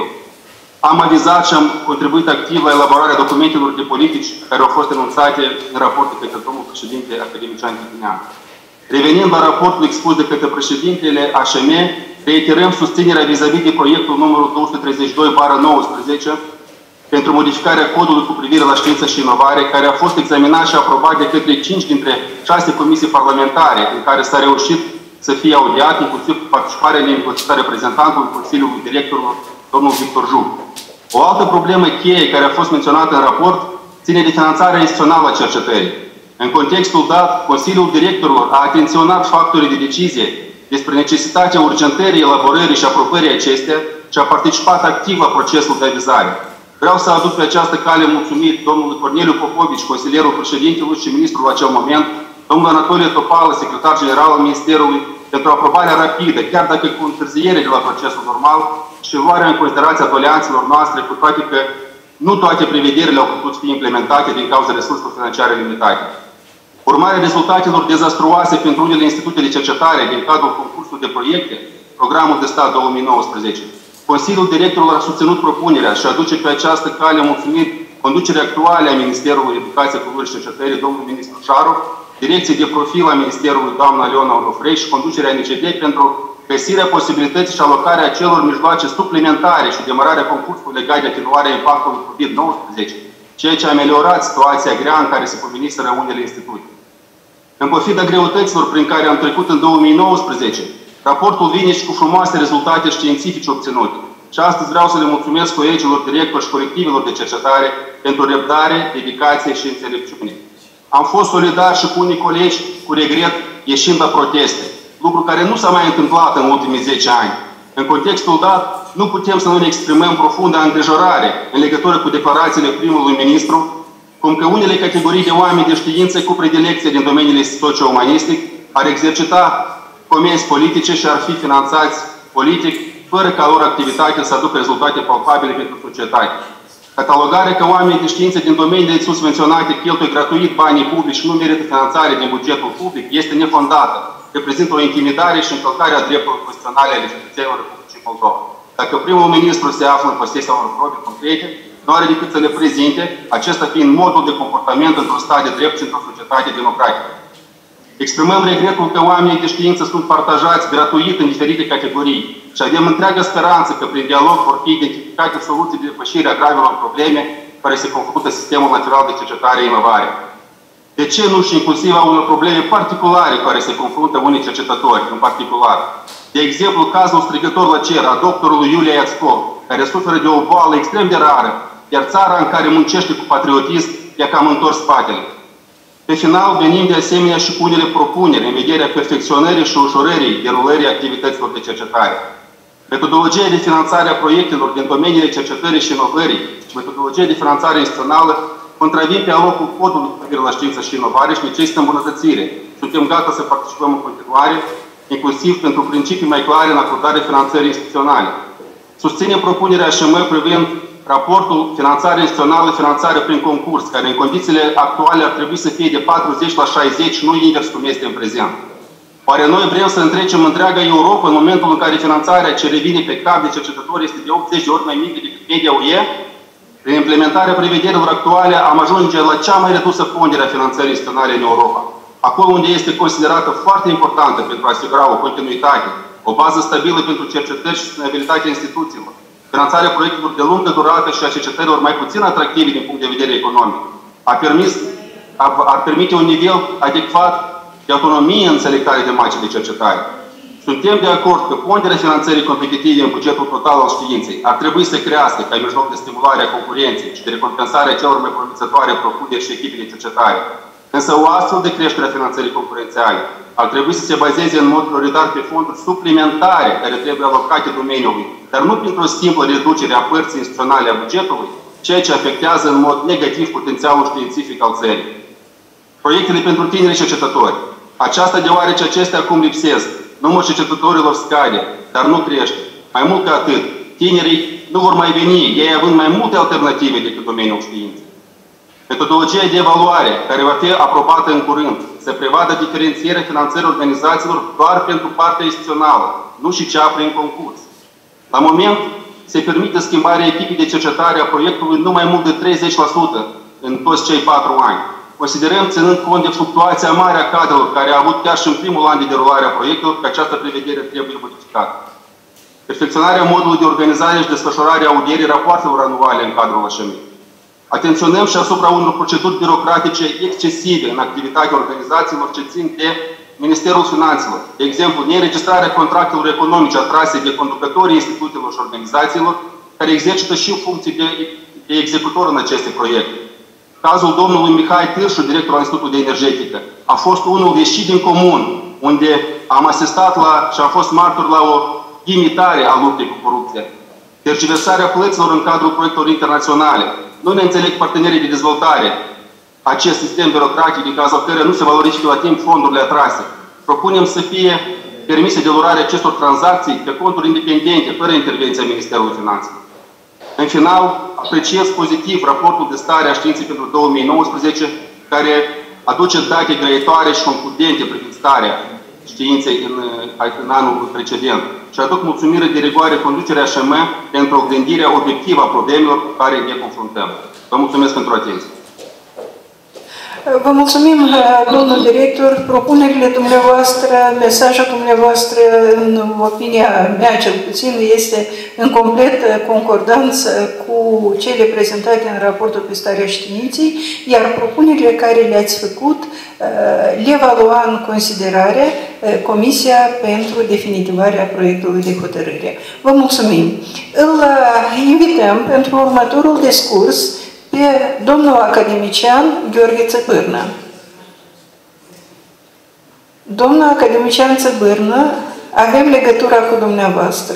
Am avizat și am contribuit activ la elaborarea documentelor de politici care au fost enunțate în raport de către domnul președinte academician Chipinean. Revenind la raportul expus de către președintele H M, reiterăm susținerea vis-a-vis de proiectul numărul două sute treizeci și doi bară nouăsprezece pentru modificarea codului cu privire la știință și inovare, care a fost examinat și aprobat de către cinci dintre șase comisii parlamentare, în care s-a reușit să fie audiat, inclusiv cu participarea neînvățută reprezentantului Consiliului Directorilor, domnul Victor Juc. O altă problemă cheie care a fost menționată în raport ține de finanțarea instituțională a cercetării. În contextul dat, Consiliul Directorilor a atenționat factorii de decizie despre necesitatea urgentării, elaborării și aprobării acestea și a participat activ la procesul de avizare. Vreau să aduc pe această cale mulțumiri domnului Corneliu Popovici, consilierul președintelui și ministrul la acel moment, domnul Anatolie Topală, secretar general al Ministerului, pentru aprobarea rapidă, chiar dacă cu întârziere de la procesul normal, și luarea în considerație a doleanțelor noastre, cu toate că nu toate prevederile au putut fi implementate din cauza resurselor financiare limitate. Urmarea rezultatelor dezastruoase pentru unele institute de cercetare din cadrul concursului de proiecte, Programul de Stat două mii nouăsprezece, Consiliul Directorilor a susținut propunerea și aduce pe această cale mulțumiri conducerea actuale a Ministerului Educației, Culturii și Cercetării, domnul ministru Șarov, Direcției de Profil a Ministerului, doamna Leona Onofrei și conducerea N C D pentru găsirea posibilității și alocarea acelor mijloace suplimentare și demararea concursului legat de atenuarea impactului COVID nouăsprezece, ceea ce a ameliorat situația grea în care se pomeniseră unele instituții. În pofida greutăților prin care am trecut în două mii nouăsprezece, raportul vine și cu frumoase rezultate științifice obținute. Și astăzi vreau să le mulțumesc colegilor directori și colectivelor de cercetare pentru răbdare, dedicație și înțelepciune. Am fost solidar și cu unii colegi, cu regret, ieșind la proteste, lucru care nu s-a mai întâmplat în ultimii zece ani. În contextul dat, nu putem să nu ne exprimăm profundă îngrijorare în legătură cu declarațiile primului ministru, cum că unele categorii de oameni de știință cu predilecție din domeniile socio-umanistic ar exercita comenzi politice și ar fi finanțați politic, fără ca lor activitate să aducă rezultate palpabile pentru societate. Catalogarea că oamenii de știință din domeniile sus menționate cheltuie gratuit banii publici și nu merită finanțare din bugetul public este nefondată. Reprezintă o intimidare și încălcare a drepturilor constituționale ale cetățenilor Republicii Moldova. Dacă primul ministru se află în posesia unor probe concrete, nu are decât să le prezinte, acesta fiind modul de comportament într-un stat de drept și într-o societate democratică. Exprimăm regretul că oamenii de știință sunt partajați gratuit în diferite categorii și avem întreaga speranță că prin dialog vor fi identificate soluții de depășire a gravelor probleme care se confruntă Sistemul Național de Cercetare Inovare. De ce nu și inclusiv a unor probleme particulare care se confruntă unii cercetători în particular? De exemplu, cazul strigător la cer a doctorului Iulia Iațcov, care suferă de o boală extrem de rară, iar țara în care muncește cu patriotism i-a cam întors spatele. Pe final, venim de asemenea și cu unele propuneri în vederea perfecționării și ușurării derulării activităților de cercetare. Metodologia de finanțare a proiectelor din domeniile cercetării și inovării și metodologia de finanțare instituțională contravin pe alocul codului cu privire la știință și inovare și necesită îmbunătățire. Suntem gata să participăm în continuare, inclusiv pentru principii mai clare în acordarea finanțării instituționale. Susținem propunerea H M privind raportul finanțare instituțională, finanțare prin concurs, care în condițiile actuale ar trebui să fie de patruzeci la șaizeci, nu invers cum este în prezent. Oare noi vrem să întrecem întreaga Europa în momentul în care finanțarea ce revine pe cap de cercetători este de optzeci de ori mai mică decât media U E? Prin implementarea prevederilor actuale am ajunge la cea mai redusă pondere a finanțării instituționale în Europa. Acolo unde este considerată foarte importantă pentru a asigura o continuitate, o bază stabilă pentru cercetări și sustenabilitatea instituțiilor, finanțarea proiectelor de lungă durată și a cercetărilor mai puțin atractive din punct de vedere economic, a permis, ar permite un nivel adecvat de autonomie în selectarea de marci de cercetare. Suntem de acord că ponderea finanțării competitive în bugetul total al științei ar trebui să crească ca mijloc de stimulare a concurenței și de recompensare a celor mai promițătoare propuneri și echipe de cercetare. Însă o astfel de creștere a finanțării concurențiale ar trebui să se bazeze în mod prioritar pe fonduri suplimentare care trebuie alocate domeniului, dar nu printr-o simplă reducere a părții instituționale a bugetului, ceea ce afectează în mod negativ potențialul științific al țării. Proiectele pentru tineri cercetători. Aceasta deoarece acestea acum lipsesc. Numărul cercetătorilor scade, dar nu crește. Mai mult ca atât, tinerii nu vor mai veni, ei având mai multe alternative decât domeniul științei. Metodologia de evaluare, care va fi aprobată în curând, să prevadă diferențierea finanțării organizațiilor doar pentru partea instituțională, nu și cea prin concurs. La moment, se permite schimbarea echipei de cercetare a proiectului nu mai mult de treizeci la sută în toți cei patru ani. Considerăm, ținând cont de fluctuația mare a cadrelor care a avut chiar și în primul an de derulare a proiectelor, că această prevedere trebuie modificată. Perfecționarea modului de organizare și desfășurare a audierii rapoartelor anuale în cadrul H M I. Atenționăm și asupra unor proceduri birocratice excesive în activitatea organizațiilor ce țin de Ministerul Finanțelor. De exemplu, neînregistrarea contractelor economice atrase de conducătorii instituțiilor și organizațiilor care exercită și funcții de, de executor în aceste proiecte. Cazul domnului Mihai Târșu, director al Institutului de Energetică, a fost unul ieșit din comun, unde am asistat la și am fost martor la o imitare a luptei cu corupția. Tergiversarea plăților în cadrul proiectelor internaționale. Nu ne înțeleg partenerii de dezvoltare acest sistem birocratic din cazul căruia nu se valorifică la timp fondurile atrase. Propunem să fie permise derularea acestor tranzacții pe conturi independente, fără intervenția Ministerului Finanțelor. În final, apreciez pozitiv raportul de stare a științei pentru două mii nouăsprezece, care aduceți date grăitoare și concludente privind starea științei în, în anul precedent și aduc mulțumire de rigoare conducerea H M pentru oglindirea obiectivă a problemelor cu care ne confruntăm. Vă mulțumesc pentru atenție. Vă mulțumim, domnul director, propunerile dumneavoastră, mesajul dumneavoastră, în opinia mea cel puțin, este în complet concordanță cu cele prezentate în raportul pe starea științei, iar propunerile care le-ați făcut le va lua în considerare Comisia pentru definitivarea proiectului de hotărâre. Vă mulțumim. Îl invităm pentru următorul discurs pe domnul academician Gheorghe Țăbârnă. Domnul academician Țăbârnă, avem legătura cu dumneavoastră.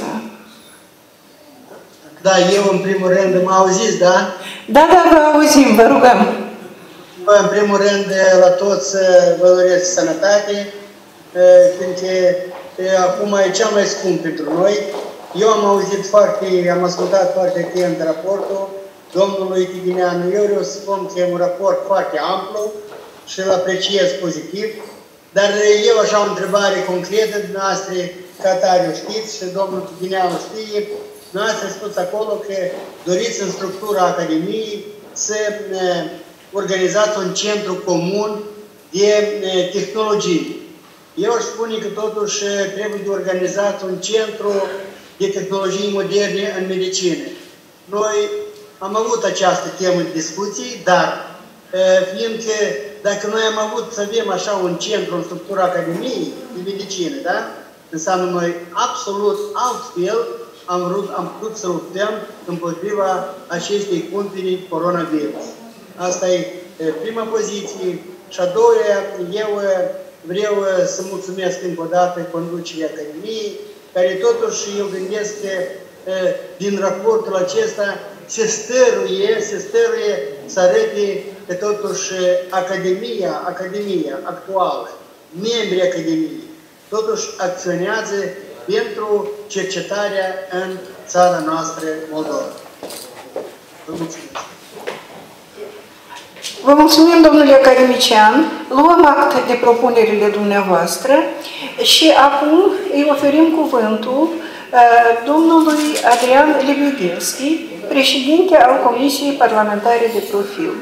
Da, eu în primul rând, mă auziți, da? Da, da, vă auzim, vă rugăm. Bă, în primul rând, la toți vă doresc sănătate, fiindcă acum e cel mai scump pentru noi. Eu am auzit foarte, am ascultat foarte atent raportul domnului Tighineanu. Eu vreau să spun că e un raport foarte amplu și îl apreciez pozitiv, dar eu așa o întrebare concretă, dumneavoastră, ca tare o știți și domnul Tighineanu știe, dumneavoastră a spus acolo că doriți în structura Academiei să organizați un centru comun de tehnologie. Eu aș spune că totuși trebuie de organizat un centru de tehnologii moderne în medicină. Noi am avut această temă de discuții, dar fiindcă dacă noi am avut să avem așa un centru în structura Academiei de Medicină, da? Înseamnă noi absolut altfel am, vrut, am putut să luptăm împotriva acestei cumpiri coronavirus. Asta e prima poziție. Și a doua, eu vreau să mulțumesc încă o dată conducerii Academiei, care totuși eu gândesc că din raportul acesta se stăruie, se stăruie să arăte că totuși Academia, Academia actuală, membrii Academiei, totuși acționează pentru cercetarea în țara noastră, Moldova. Vă mulțumesc. Vă mulțumim, domnule academician, luăm act de propunerile dumneavoastră și acum îi oferim cuvântul domnului Adrian Lebedinski, președinte al Comisiei Parlamentare de Profil.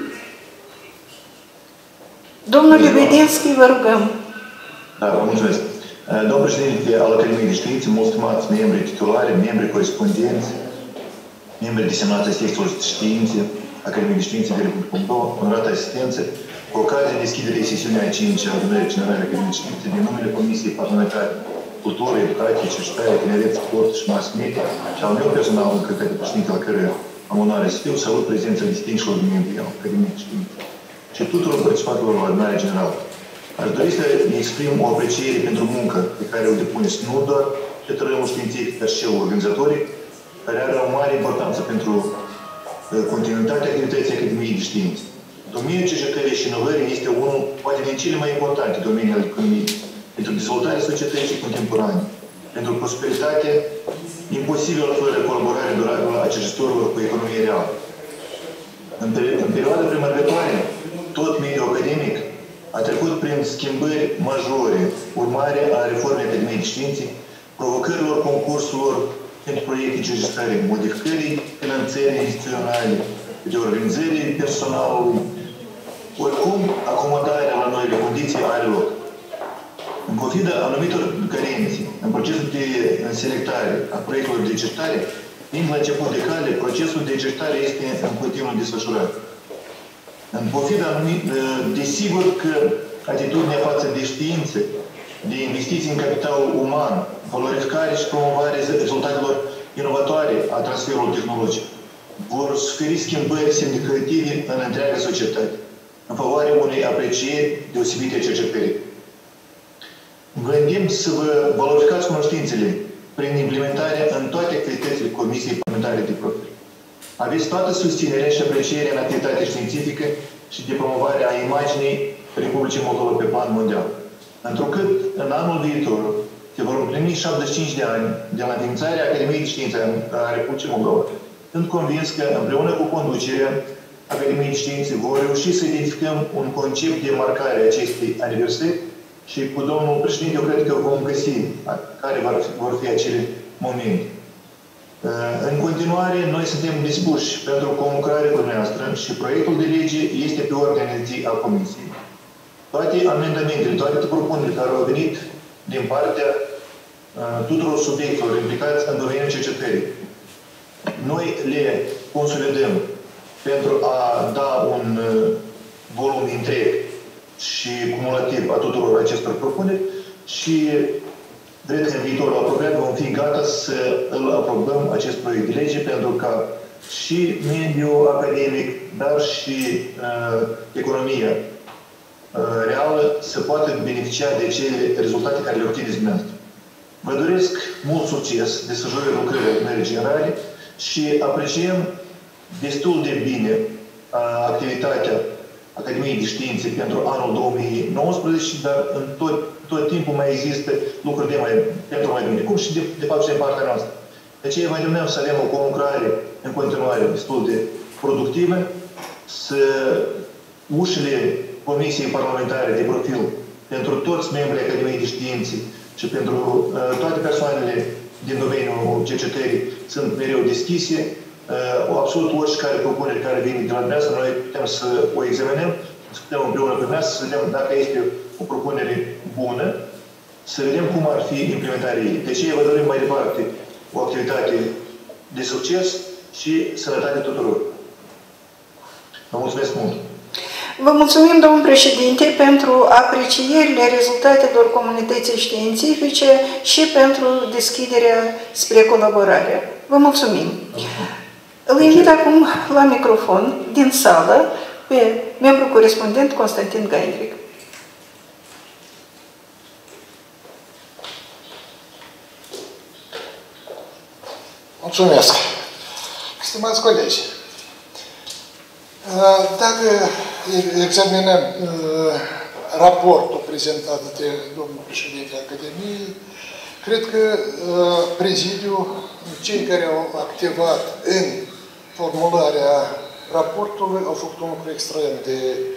Domnul Lebedinski, vă rugăm. Da, vă mulțumesc. Domnul președinte al Academiei de Științe, mulți stimați membri titulari, membri corespondenți, membri desemnați ai secțiilor de științe, Academiei de Științe de Republica Moldova, onorată asistență, cu ocazia deschiderii sesiunii a cincea a Adunării Generale Academiei de Științe, din numele Comisiei Parlamentare Cultură, Educație, Cercetare, Tineret, Sport și Mass Media și al meu personal, în calitate de președinte al căruia am onoarea să fiu, salut prezența distinșilor de membri al Academiei de Științe și tuturor participanților la Adunarea Generală. Aș dori să exprim o apreciere pentru muncă pe care o depuneți nu doar cetățenul științific, dar și organizatorii, care are o mare importanță pentru continuitatea activității Academiei de Științe. Domeniul cercetării și inovării este unul, poate din cele mai importante domenii ale economiei, pentru dezvoltarea societății contemporane, pentru prosperitatea imposibilă fără colaborare durabilă a cercetătorilor cu economia reală. În, în perioada premergătoare, tot mediul academic a trecut prin schimbări majore, urmare a reformei Academiei de Științe, provocărilor concursurilor pentru proiecte cercetare, modificării finanțării instituționale, de organizării personalului. Oricum, acomodarea la noile condiții are loc. În pofida anumitor carențe, în procesul de selectare a proiectelor de cercetare, fiind la început de cale, procesul de cercetare este în continuu desfășurat. În pofida anumitor, desigur că atitudinea față de știință, de investiții în capitalul uman, valorificare și promovare rezultatelor inovatoare a transferului tehnologic, vor suferi schimbări semnificative în întreaga societate, în favoarea unei aprecieri deosebite a cercetării. Vă gândim să vă valorificați cunoștințele prin implementarea în toate activitățile Comisiei Parlamentare de Profil. Aveți toată susținerea și aprecierea în activitatea științifică și de promovare a imaginii Republicii Moldova pe plan mondial. Întrucât în anul viitor se vor împlini șaptezeci și cinci de ani de la înființarea Academiei de Științe a Republicii Moldova, sunt convins că împreună cu conducerea Academiei de Științe vor reuși să identificăm un concept de marcare a acestei aniversări și cu domnul președinte eu cred că vom găsi care vor fi acele momente. În continuare, noi suntem dispuși pentru conlucrare cu dumneavoastră și proiectul de lege este pe ordinea de zi a Comisiei. Toate amendamentele, toate propunerile care au venit din partea tuturor subiectelor implicați în domeniul cercetării, noi le consolidăm pentru a da un volum întreg și cumulativ a tuturor acestor propuneri și cred că în viitorul apropiat vom fi gata să îl aprobăm acest proiect de lege pentru ca și mediul academic, dar și uh, economia uh, reală să poată beneficia de cele rezultate care le obțineți dumneavoastră. Vă doresc mult succes de desfășurarea lucrării adunării generale și apreciem destul de bine uh, activitatea Academiei de Științe pentru anul două mii nouăsprezece, dar în tot, tot timpul mai există lucruri de mai, pentru mai bine, cum și de, de fapt și în partea noastră. De aceea vă îndemnăm să avem o conlucrare în continuare destul de productivă, să ușile Comisiei Parlamentare de Profil pentru toți membrii Academiei de Științe și pentru uh, toate persoanele din domeniul cercetării sunt mereu deschise. Uh, absolut oricare propunere care vine de la dumneavoastră, noi putem să o examinăm, să putem împreună cu dumneavoastră, să vedem dacă este o propunere bună, să vedem cum ar fi implementarea ei. De aceea vă dorim mai departe o activitate de succes și sănătate tuturor. Vă mulțumesc mult! Vă mulțumim, domnul președinte, pentru aprecierile rezultatelor comunității științifice și pentru deschiderea spre colaborare. Vă mulțumim! Îl invit acum la microfon, din sală, pe membru corespondent Constantin Gaindric. Mulțumesc! Stimați colegi, dacă examinăm raportul prezentat de domnul președinte Academiei, cred că prezidiul, cei care au activat în formularea raportului, au făcut un lucru extrem de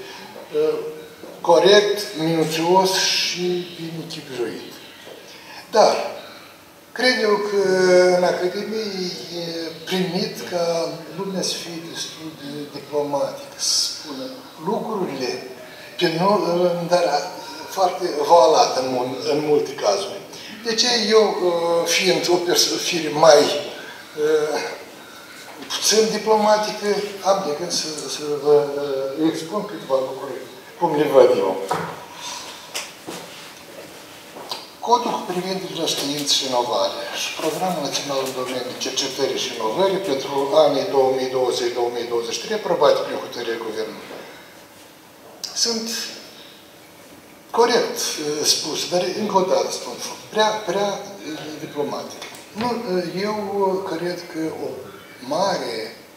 corect, minuțios și bine chibzuit. Dar, cred eu că în Academie e primit ca lumea să fie destul de diplomatică, să spună lucrurile, pe noi, dar foarte valat în, în multe cazuri. De ce eu, fiind o fire mai puțin diplomatică, am de gând să, să vă expun câteva lucruri, cum le văd eu. Codul privind știință și inovare și Programul Național în domeniul cercetării și inovării pentru anii două mii douăzeci - două mii douăzeci și trei, aprobate prin hotărârea Guvernului, sunt corect spus, dar încă o dată spun, prea, prea diplomatic. Nu, eu cred că o mare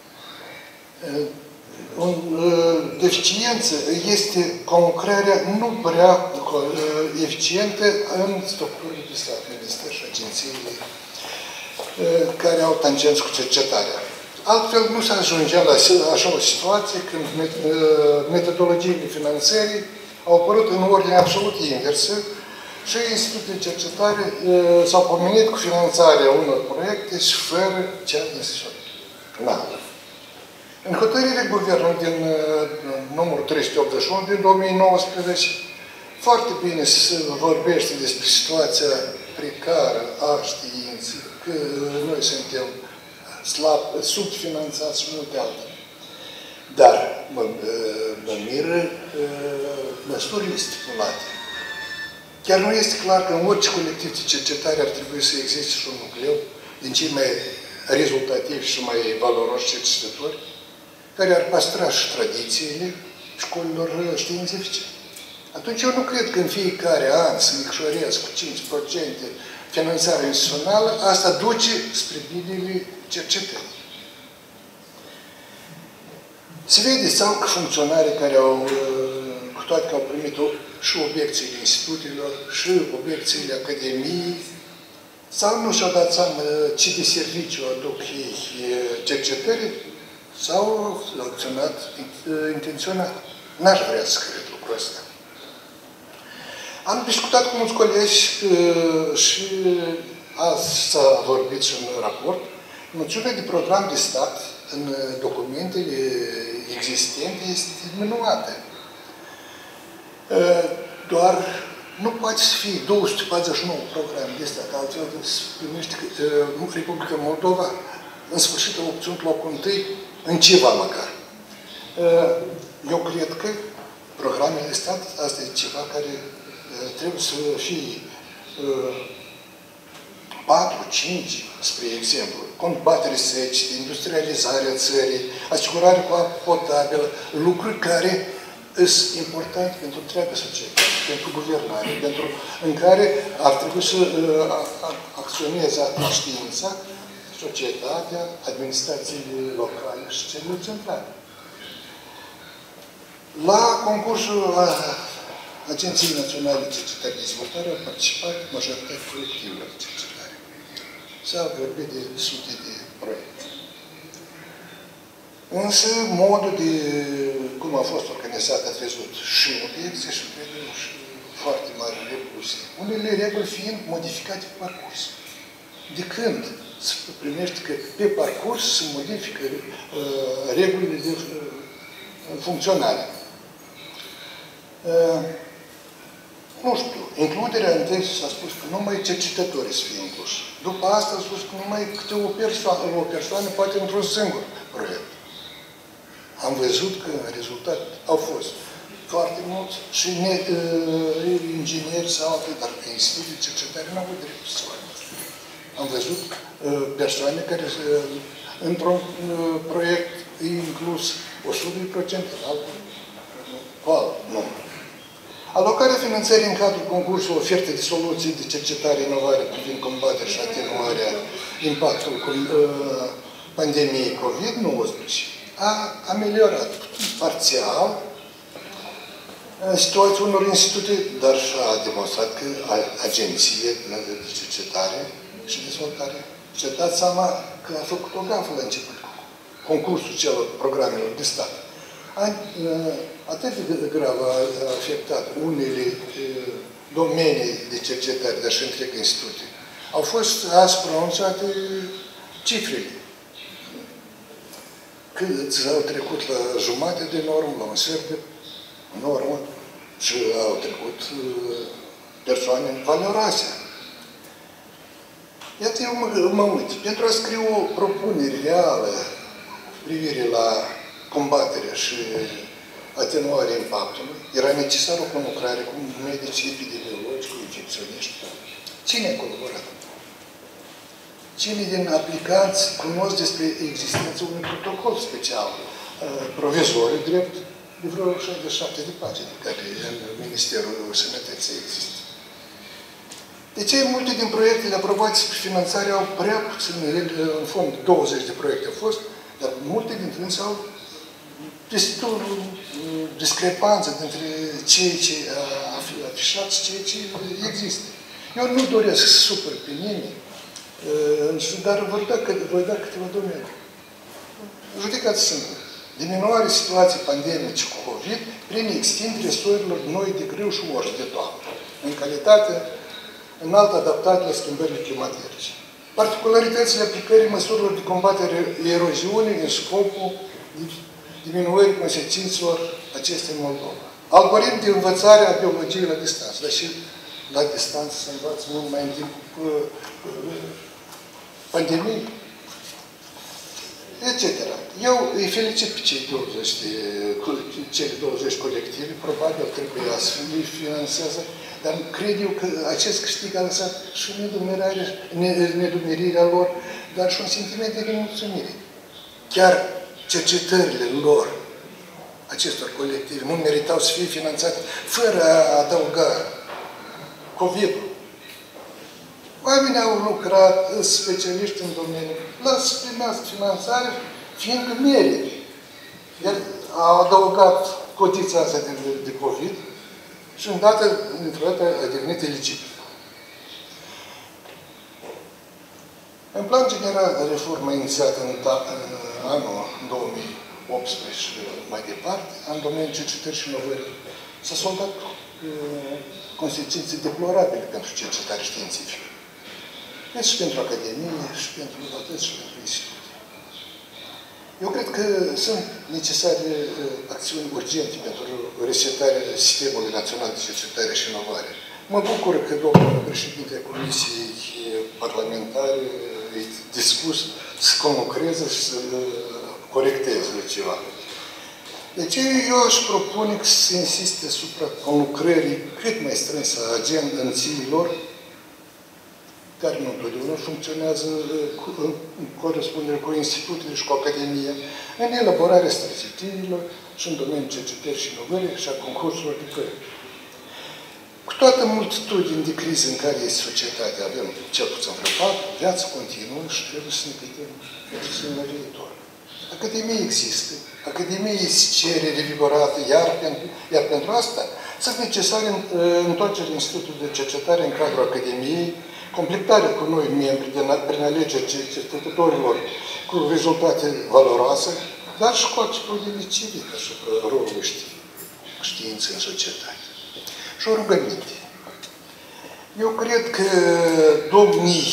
o deficiență este conlucrarea nu prea eficientă în structurile de stat, ministeri și agențiile care au tangenți cu cercetarea. Altfel nu se ajungea la așa o situație când metodologiile finanțării au apărut în ordine absolut inversă și institutele de cercetare s-au pomenit cu finanțarea unor proiecte și fără cea instituțională. În hotărârea Guvernului din numărul trei sute optzeci și unu din două mii nouăsprezece, foarte bine se vorbește despre situația precară a științei, că noi suntem slab, subfinanțați și multe altele. Dar mă, mă miră măsurile stipulate. Chiar nu este clar că în orice colectiv de cercetare ar trebui să existe și un nucleu din cei mai rezultativi și mai valoroși cercetători, care ar păstra și tradițiile școlilor științifice. Atunci eu nu cred că în fiecare an să micșorez cu cinci la sută finanțarea instituțională, asta duce spre binele cercetării. Se vede sau că funcționarii care au, cu toate că au primit și obiecțiile institutelor, și obiecțiile Academiei, sau nu și-au dat seama ce de serviciu aduc ei cercetării, S-au acționat intenționat. N-aș vrea să cred lucrul ăsta. Am discutat cu mulți colegi și azi s-a vorbit și în raport, noțiunea de program de stat în documentele existente este diminuată. Doar nu poate să fie două sute patruzeci și nouă programe de stat, altfel se primește Republica Moldova în sfârșit a obținut locul întâi în ceva măcar. Eu cred că programele de stat, asta e ceva care trebuie să fie patru, cinci, spre exemplu, combatere secetei, industrializarea țării, asigurare cu apă potabilă, lucruri care sunt importante pentru întreaga societate, pentru guvernare, pentru, în care ar trebui să acționeze știința, societatea, administrațiile locale și cele centrale. La concursul Agenției Naționale de Cercetare și Dezvoltare au participat majoritatea colectivelor de cercetare. S-a vorbit de sute de proiecte. Însă, modul de cum a fost organizat, ați văzut, și obiecții și credem și foarte mari repulse. Unele reguli fiind modificate pe parcurs. De când se primește că pe parcurs se modifică uh, regulile de uh, funcționare. Uh, nu știu, includerea întâi s-a spus că numai cercetătorii să fie incluși. După asta s-a spus că numai câte o persoană, o persoană poate într-un singur proiect. Am văzut că în rezultat au fost foarte mulți și ne, uh, ingineri sau alte, dar că instituții de cercetare nu au avut dreptul să facă. Am văzut uh, persoane care uh, într-un uh, proiect e inclus o sută la sută, altul cu alt număr. Alocarea finanțării în cadrul concursului oferte de soluții de cercetare, inovare privind combaterea și atenuarea impactului uh, pandemiei COVID nouăsprezece a ameliorat parțial situația unor institute, dar și a demonstrat că agenție de cercetare și dezvoltare și-a dat seama că a făcut o gafă la început cu concursul celor programelor de stat. Atât de grav a afectat unele domenii de cercetare, dar și întreg institute. Au fost azi pronunțate cifrele. Cât au trecut la jumate de normă, la un sfert de normă și au trecut persoane valoroase. Iată, eu mă, mă uit. Pentru a scrie o propunere reală cu privire la combaterea și atenuarea impactului, era necesară o conlucrare cu medici epidemiologi, cu infecționiști. Cine a colaborat? Cine din aplicanți cunosc despre existența unui protocol special? Provizorii, drept, de vreo șaizeci și șapte de pagini, care în Ministerul Sănătății există. De ce multe din proiectele aprobate spre finanțare au prea puțin, în fond, douăzeci de proiecte au fost, dar multe dintre ele au destul discrepanță dintre ceea ce a afișat și ceea ce există. Eu nu doresc să supăr pe nimeni, dar voi da, voi da câteva domenii. Judecați singur. Diminuarea situației pandemice cu COVID prin extinderea soiurilor noi de grâu și orz de toamnă, în calitate înalt adaptate la schimbările climatice. Particularitățile aplicării măsurilor de combatere eroziunii în scopul diminuării consecințelor acestei în Moldova. Algoritm de învățare a biologiei la distanță, dar și la distanță se învață mult mai în timpul pandemiei, et cetera. Eu îi felicit pe cei douăzeci de, cele douăzeci colective, probabil trebuia să îi finanțeze, dar cred eu că acest câștig a lăsat și nedumerirea lor, dar și un sentiment de nemulțumire. Chiar cercetările lor, acestor colective, nu meritau să fie finanțate fără a adăuga COVID-ul. Oamenii au lucrat, specialiști în domeniu, lasă să primească finanțare, fiindcă merită. El a adăugat cotița asta de, de COVID și îndată, într-o dată, a devenit eligibil. În plan general, reforma inițiată în, în anul în două mii optsprezece și mai departe, în domeniul cercetării și inovării, s-a soldat uh, consecințe deplorabile pentru cercetare științifică. Deci și pentru Academie, și pentru universități, și pentru instituții. Eu cred că sunt necesare uh, acțiuni urgente pentru resetarea sistemului național de cercetare și inovare. Mă bucur că domnul președinte Comisiei Parlamentare e dispus să conlucreze și să corecteze ceva. Deci eu aș propune că să se insiste asupra conlucrării cât mai strânse a agențiilor care nu întotdeauna funcționează în corespundere cu institutele și cu Academia, în elaborarea strategiilor și în domeniul cercetării și inovării și a concursurilor de proiecte. Cu toată multitudine de crize în care este societatea, avem cel puțin vreo patru, viață continuă și trebuie să ne gândim la viitor. Academia există, Academia se cere revigorată, iar pentru, iar pentru asta sunt necesare întoarcerea Institutului de Cercetare în cadrul Academiei, completarea cu noi membri din, prin alegerea cercetătorilor cu rezultate valoroase, dar și cu atitudine civică asupra rolului științei în societate. Și o rugăminte. Eu cred că domnii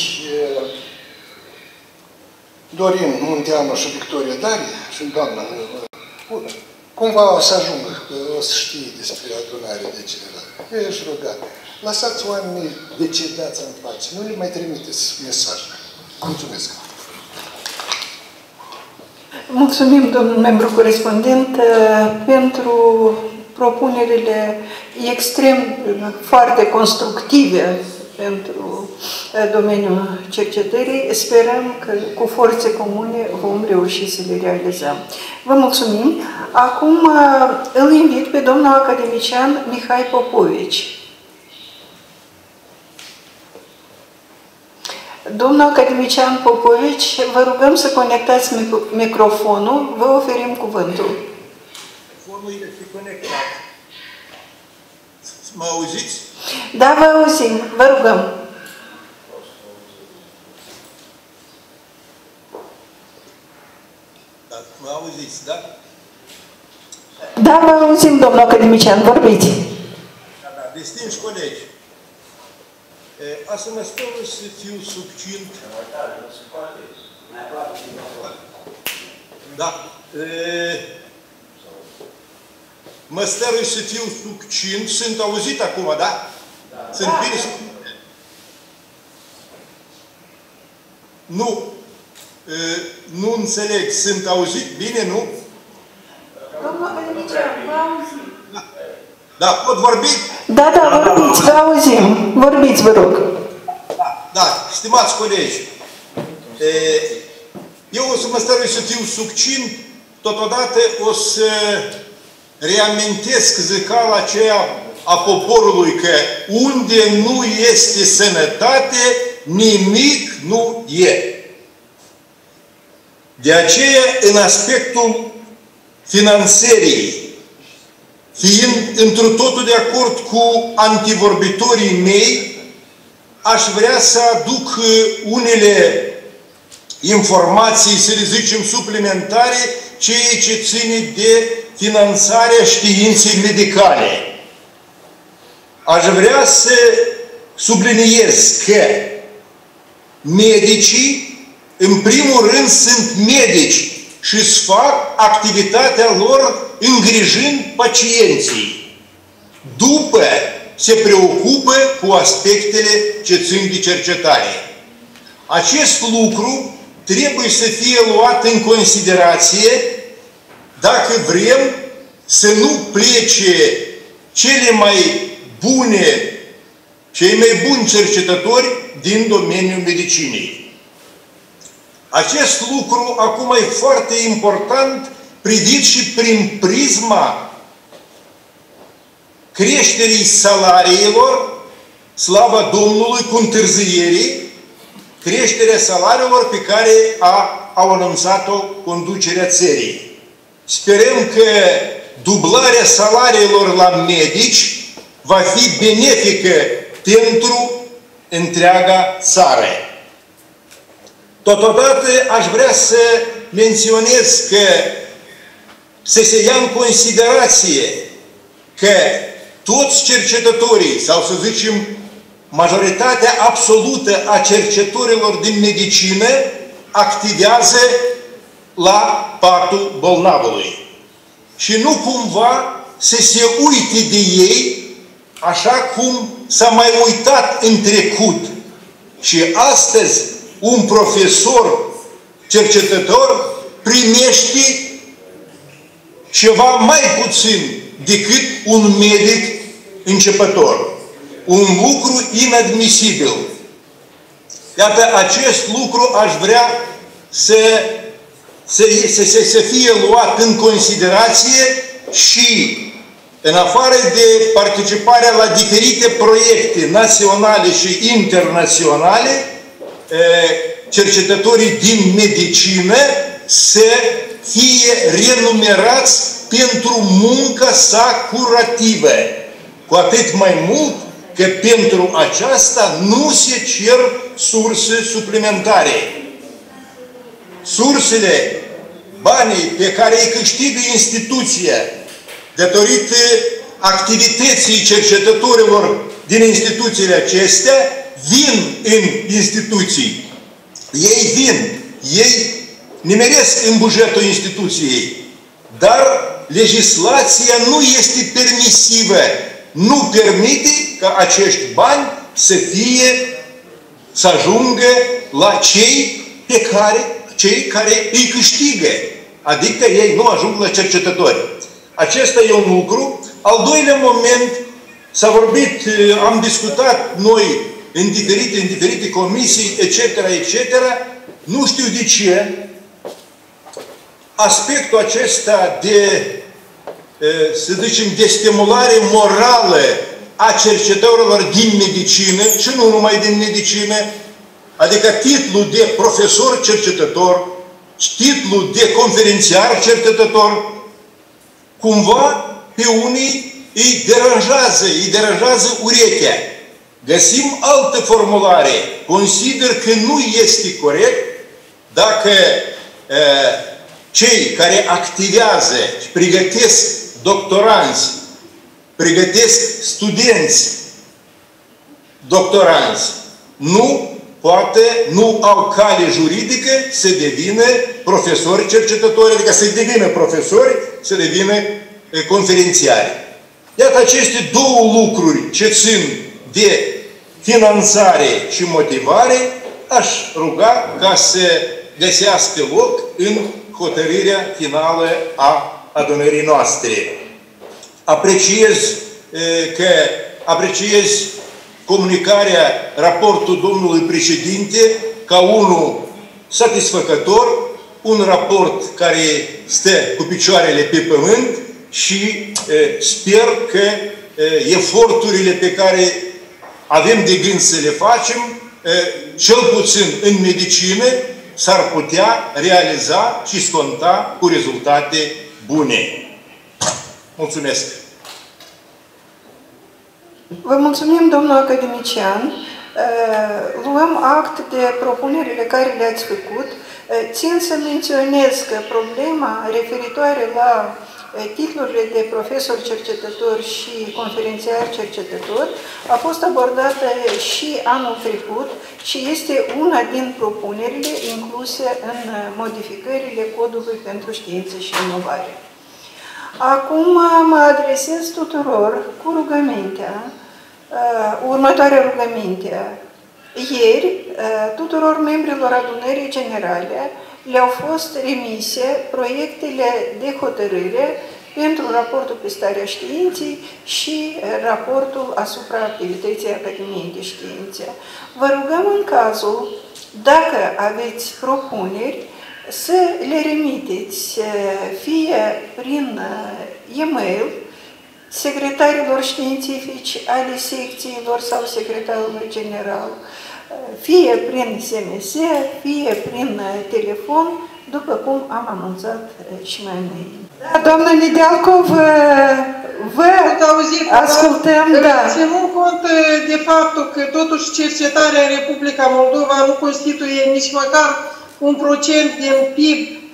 Dorin Munteanu și Victoria Darie și doamna cumva o să ajungă, o să știe despre adunarea de general. Eu aș ruga, lăsați oamenii decidați în pace, nu le mai trimiteți mesaje. Mulțumesc! Mulțumim, domnul membru corespondent, pentru propunerile extrem foarte constructive pentru domeniul cercetării. Sperăm că cu forțe comune vom reuși să le realizăm. Vă mulțumim. Acum îl invit pe domnul academician Mihai Popovici. Domnul academician Popovici, vă rugăm să conectați microfonul, vă oferim cuvântul. Microfonul este conectat. Mă auziți? Da, vă auzim, vă rugăm. Da, mă auziți, da? Da, vă auzim, domnul academician, vorbiți. Da, da, distinși colegi, a să mă stau să fiu succint. Da. Mă stărui să fiu succint. Sunt auzit acum, da? Sunt bine succint. Nu. Nu înțeleg. Sunt auzit bine, nu? Domnul academician, vă auzim. Da, pot vorbi? Da, da, vorbiți, vă auzim. Vorbiți, vă rog. Da, da, stimați colegi, eu o să mă stărui să fiu succint, totodată o să reamintesc zicala aceea a poporului că unde nu este sănătate, nimic nu e. De aceea, în aspectul finanțării, fiind întru totul de acord cu antivorbitorii mei, aș vrea să aduc unele informații, să le zicem, suplimentare, ceea ce ține de finanțarea științei medicale. Aș vrea să subliniez că medicii, în primul rând, sunt medici și își fac activitatea lor îngrijând pacienții. După se preocupă cu aspectele ce țin de cercetare. Acest lucru trebuie să fie luat în considerație dacă vrem să nu plece cele mai bune, cei mai buni cercetători din domeniul medicinei. Acest lucru acum e foarte important privit și prin prisma creșterii salariilor, slava Domnului, cu întârzierii, creșterea salariilor pe care a, au anunțat-o conducerea țării. Sperăm că dublarea salariilor la medici va fi benefică pentru întreaga țară. Totodată aș vrea să menționez că să se ia în considerație că toți cercetătorii, sau să zicem, majoritatea absolută a cercetătorilor din medicină activează la patul bolnavului. Și nu cumva să se uite de ei așa cum s-a mai uitat în trecut. Și astăzi un profesor cercetător primește ceva mai puțin decât un medic începător. Un lucru inadmisibil. Iată, acest lucru aș vrea să, să, să, să, să fie luat în considerație și în afară de participarea la diferite proiecte naționale și internaționale, cercetătorii din medicină să fie renumerați pentru munca sa curativă. Cu atât mai mult că pentru aceasta nu se cer surse suplimentare. Sursele, banii pe care îi câștigă instituția datorită activității cercetătorilor din instituțiile acestea, vin în instituții. Ei vin, ei nimeresc în bugetul instituției, dar legislația nu este permisivă. Nu permite ca acești bani să fie, să ajungă la cei pe care, cei care îi câștigă. Adică ei nu ajung la cercetători. Acesta e un lucru. Al doilea moment, s-a vorbit, am discutat noi în diferite, în diferite comisii, et cetera, et cetera. Nu știu de ce aspectul acesta de, să zicem, de stimulare morală a cercetătorilor din medicină, și nu numai din medicină, adică titlul de profesor cercetător, titlul de conferențiar cercetător, cumva pe unii îi deranjează, îi deranjează urechea. Găsim altă formulare. Consider că nu este corect dacă uh, cei care activează și pregătesc doctoranți, pregătesc studenți doctoranți, nu poate, nu au cale juridică să devină profesori cercetători, adică să devină profesori, să devină conferențiari. Iată aceste două lucruri ce țin de finanțare și motivare, aș ruga ca să găsească loc în hotărârea finală a adunării noastre. Apreciez că apreciez comunicarea, raportul domnului președinte ca unul satisfăcător, un raport care stă cu picioarele pe pământ și e, sper că e, eforturile pe care avem de gând să le facem, e, cel puțin în medicină, s-ar putea realiza și sconta cu rezultate bune. Mulțumesc! Vă mulțumim, domnul academician. Luăm act de propunerile care le-ați făcut. Țin să menționez că problema referitoare la titlurile de profesor cercetător și conferențiar cercetător a fost abordată și anul trecut și este una din propunerile incluse în modificările Codului pentru Știință și Inovare. Acum mă adresez tuturor cu rugămintea, următoarea rugăminte. Ieri, tuturor membrilor adunării generale le-au fost remise proiectele de hotărâre pentru raportul pe starea științei și raportul asupra activității Academiei de Științe. Vă rugăm în cazul, dacă aveți propuneri, să le remiteți fie prin e-mail secretarilor științifici ale secțiilor sau secretarului general, fie prin S M S, fie prin telefon, după cum am anunțat și mai înainte. Da, doamnă Nedealcov, vă ascultăm, da. Ținând cont de faptul că totuși cercetarea în Republica Moldova nu constituie nici măcar un procent din P I B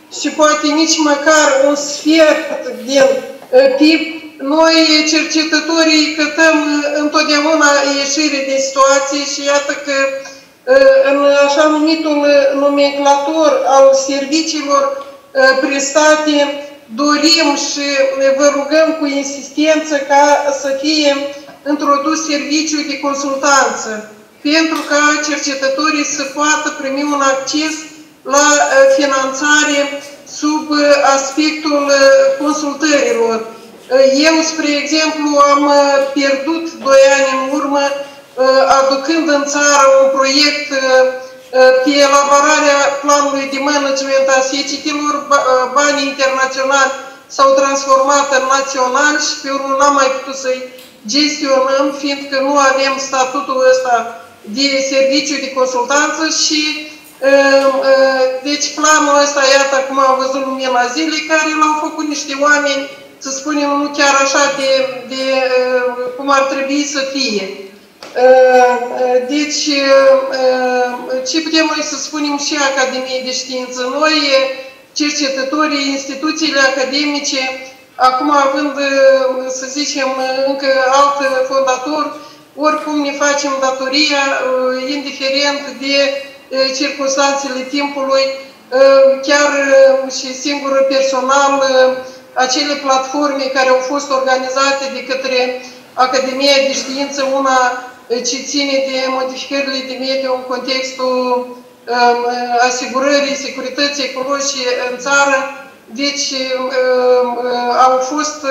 și poate nici măcar un sfert din P I B, noi, cercetătorii, cătăm întotdeauna ieșire din situație și iată că în așa numitul nomenclator al serviciilor prestate dorim și vă rugăm cu insistență ca să fie introdus serviciul de consultanță, pentru ca cercetătorii să poată primi un acces la finanțare sub aspectul consultărilor. Eu, spre exemplu, am pierdut doi ani în urmă, aducând în țară un proiect pe elaborarea planului de management a secetilor. Banii internaționali s-au transformat în național și pe urmă n-am mai putut să-i gestionăm, fiindcă nu avem statutul ăsta de serviciu de consultanță și deci planul ăsta, iată, acum am văzut lumina zilei, care l-au făcut niște oameni, să spunem, nu chiar așa de, de cum ar trebui să fie. Deci, ce putem noi să spunem și Academiei de Știință? Noi, cercetătorii, instituțiile academice, acum având, să zicem, încă alt fondator, oricum ne facem datoria, indiferent de circunstanțele timpului, chiar și singur personal, acele platforme care au fost organizate de către Academia de Știință, una ce ține de modificările de mediu în contextul asigurării securității ecologice în țară. Deci au fost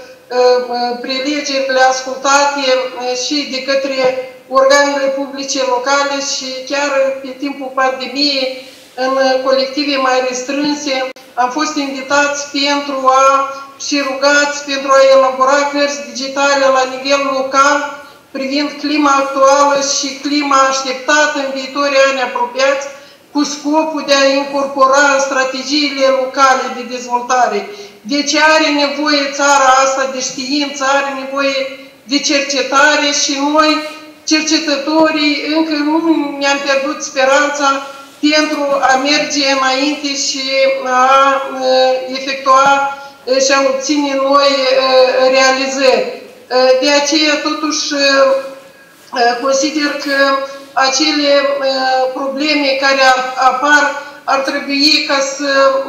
prelegerile ascultate și de către organele publice locale și chiar pe timpul pandemiei, în colective mai restrânse, am fost invitați pentru a și rugați pentru a elabora cărți digitale la nivel local privind clima actuală și clima așteptată în viitorii ani apropiați, cu scopul de a incorpora în strategiile locale de dezvoltare. Deci are nevoie țara asta de știință, are nevoie de cercetare și noi, cercetătorii, încă nu ne-am pierdut speranța pentru a merge înainte și a efectua și a obține noi realizări. De aceea, totuși, consider că acele probleme care apar ar trebui ca să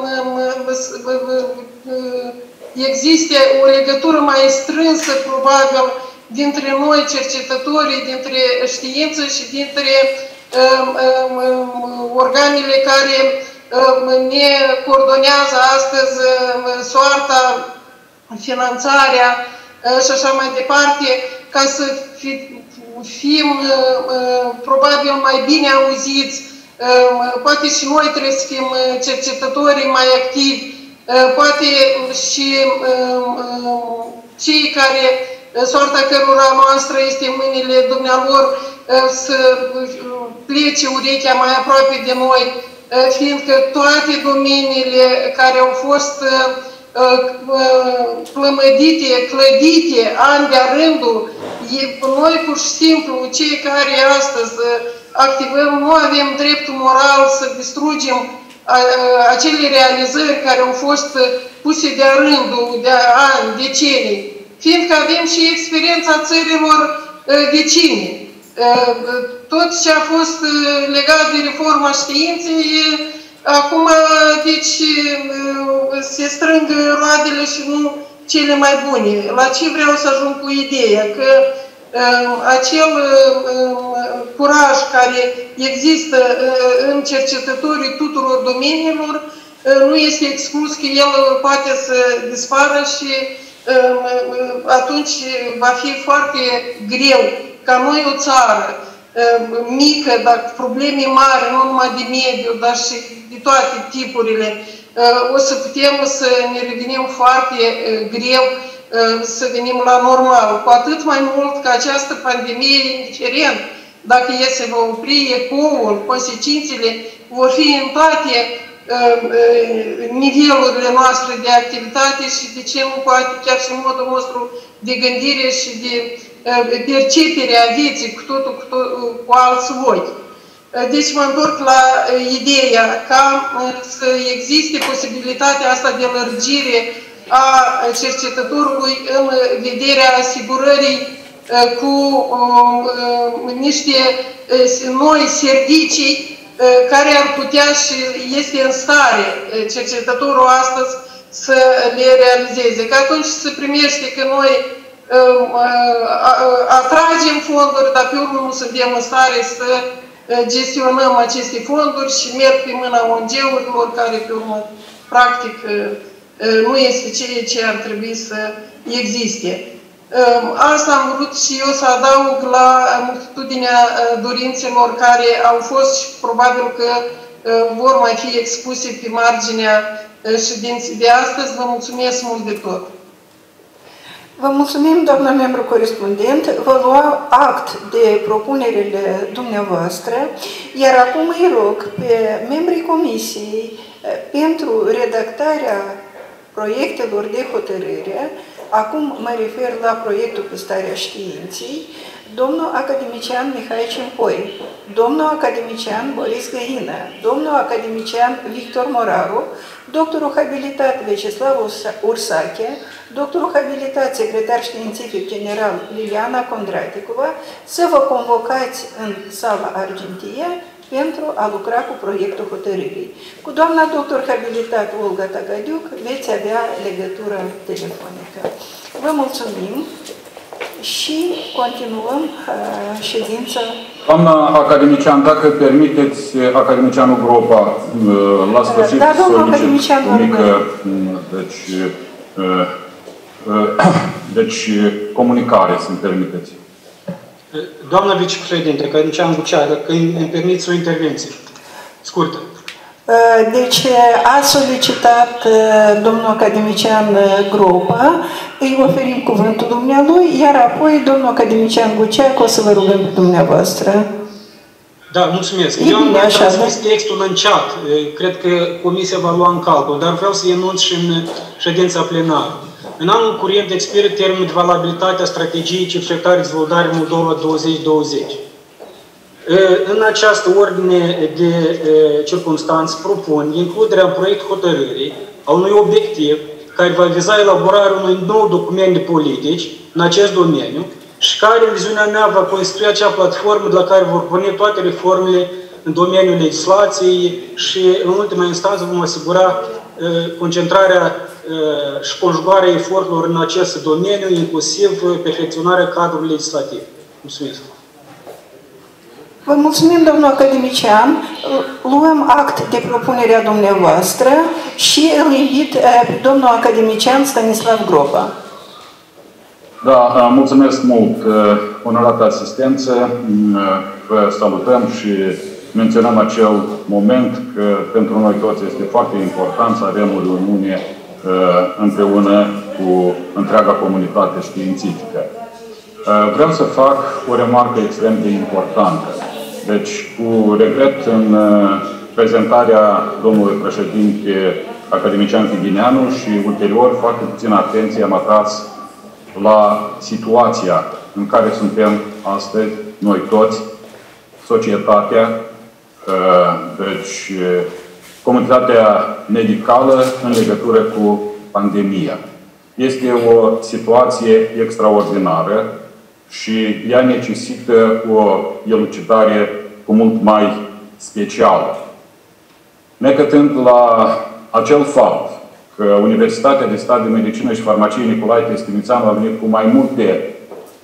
existe o legătură mai strânsă, probabil, dintre noi, cercetătorii, dintre știință și dintre organele care ne coordonează astăzi soarta, finanțarea și așa mai departe, ca să fim probabil mai bine auziți. Poate și noi trebuie să fim cercetătorii mai activi, poate și cei care, soarta cărora noastră este în mâinile dumnealor, să plece urechea mai aproape de noi, fiindcă toate domeniile care au fost plămădite, clădite, ani de-a rândul, noi pur și simplu, cei care astăzi activăm, nu avem dreptul moral să distrugem acele realizări care au fost puse de-a rândul, de ani, decenii, fiindcă avem și experiența țărilor vecine. Tot ce a fost legat de reforma științei, acum, deci, se strâng roadele și nu cele mai bune. La ce vreau să ajung cu ideea? Că acel curaj care există în cercetătorii tuturor domeniilor nu este exclus că el poate să dispară și atunci va fi foarte greu ca noi, o țară mică, dar probleme mari, nu numai de mediu, dar și de toate tipurile, o să putem să ne revenim foarte greu, să venim la normal. Cu atât mai mult că această pandemie, indiferent dacă e se va opri, ecoul, consecințele vor fi în toate nivelurile noastre de activitate și, de ce nu poate, chiar și modul nostru de gândire și de percepere a vieții cu totul cu, tot, cu alți ochi. Deci mă întorc la ideea ca să existe posibilitatea asta de lărgire a cercetătorului în vederea asigurării cu niște noi servicii care ar putea și este în stare cercetătorul astăzi să le realizeze. Că atunci se primește că noi atragem fonduri, dar pe urmă nu suntem în stare să gestionăm aceste fonduri și merg pe mâna O N G-urilor, care pe urmă, practic, nu este ceea ce ar trebui să existe. Asta am vrut și eu să adaug la multitudinea dorințelor care au fost și probabil că vor mai fi expuse pe marginea ședinței de astăzi. Vă mulțumesc mult de tot. Vă mulțumim, doamna membru corespondent. Vă lua act de propunerile dumneavoastră, iar acum îi rog pe membrii comisiei pentru redactarea proiectelor de hotărâre. Acum mă refer la proiectul pe starea științei, domnul academician Mihai Cimpoi, domnul academician Boris Găină, domnul academician Victor Moraru, doctorul habilitat Vyacheslav Ursache, doctorul habilitat secretar științific general Liliana Condraticova, să vă convocați în sala Argentia pentru a lucra cu proiectul hotărârii. Cu doamna doctor habilitat Olga Tagadiuc veți avea legătură telefonică. Vă mulțumim și continuăm uh, ședința. Doamna academician, dacă permiteți, academicianul Gropa, la sfârșit da, solicit o mică, deci, uh, uh, deci, comunicare, să-mi permiteți. Doamna vicepreședinte, academician Gucea, dacă îmi permiți o intervenție scurtă. Deci a solicitat domnul academician Gropa, îi oferim cuvântul dumnealui, iar apoi domnul academician Guceac o să vă rugăm pe dumneavoastră. Da, mulțumesc. E Eu am transmis textul în chat. Cred că comisia va lua în calcul, dar vreau să enunț și în ședința plenară. În anul curent expiră termenul de valabilitate a strategiei cercetare dezvoltare Moldova douăzeci douăzeci. În această ordine de circunstanțe propun includerea în proiect hotărârii a unui obiectiv care va viza elaborarea unui nou document de politici în acest domeniu și care, în viziunea mea, va constitui acea platformă de la care vor porni toate reformele în domeniul legislației și, în ultima instanță, vom asigura concentrarea și conjugarea eforturilor în acest domeniu, inclusiv perfecționarea cadrului legislativ. Mulțumesc! Vă mulțumim, domnul academician. Luăm act de propunerea dumneavoastră și îl invit pe domnul academician Stanislav Gropa. Da, mulțumesc mult, onorată asistență. Vă salutăm și menționăm acel moment că pentru noi toți este foarte important să avem o reuniune împreună cu întreaga comunitate științifică. Vreau să fac o remarcă extrem de importantă. Deci, cu regret, în prezentarea domnului președinte academician Tighineanu și ulterior, foarte puțină atenție am atras la situația în care suntem astăzi, noi toți, societatea, deci comunitatea medicală în legătură cu pandemia. Este o situație extraordinară și ea necesită o elucidare cu mult mai specială. Necătând la acel fapt că Universitatea de Stat de Medicină și Farmacie Nicolae Testinițeanu a venit cu mai multe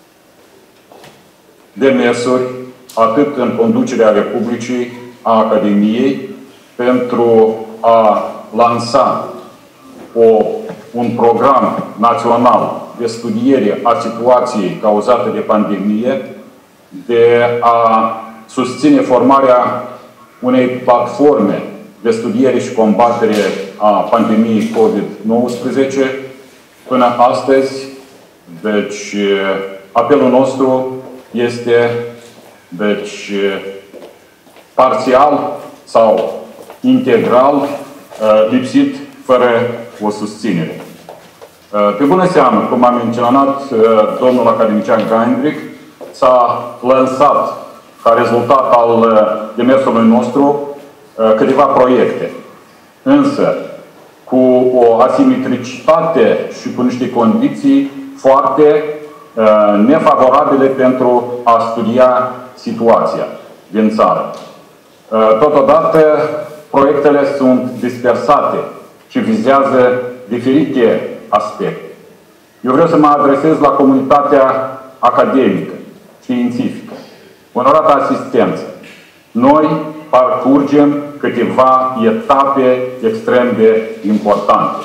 demersuri, atât în conducerea Republicii, a Academiei, pentru a lansa o, un program național de studiere a situației cauzate de pandemie, de a susține formarea unei platforme de studiere și combatere a pandemiei COVID nouăsprezece. Până astăzi, deci, apelul nostru este, deci, parțial sau integral lipsit, fără o susținere. Pe bună seamă, cum a menționat domnul academician Gaindric, s-a lansat ca rezultat al demersului nostru, câteva proiecte. Însă, cu o asimetricitate și cu niște condiții foarte uh, nefavorabile pentru a studia situația din țară. Uh, totodată, proiectele sunt dispersate și vizează diferite aspecte. Eu vreau să mă adresez la comunitatea academică, științifică. Onorată asistență, noi parcurgem câteva etape extrem de importante.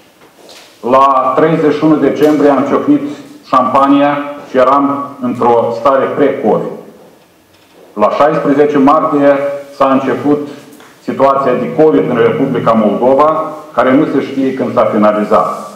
La treizeci și unu decembrie am ciocnit Șampania și eram într-o stare pre-COVID. La șaisprezece martie s-a început situația de COVID în Republica Moldova, care nu se știe când s-a finalizat.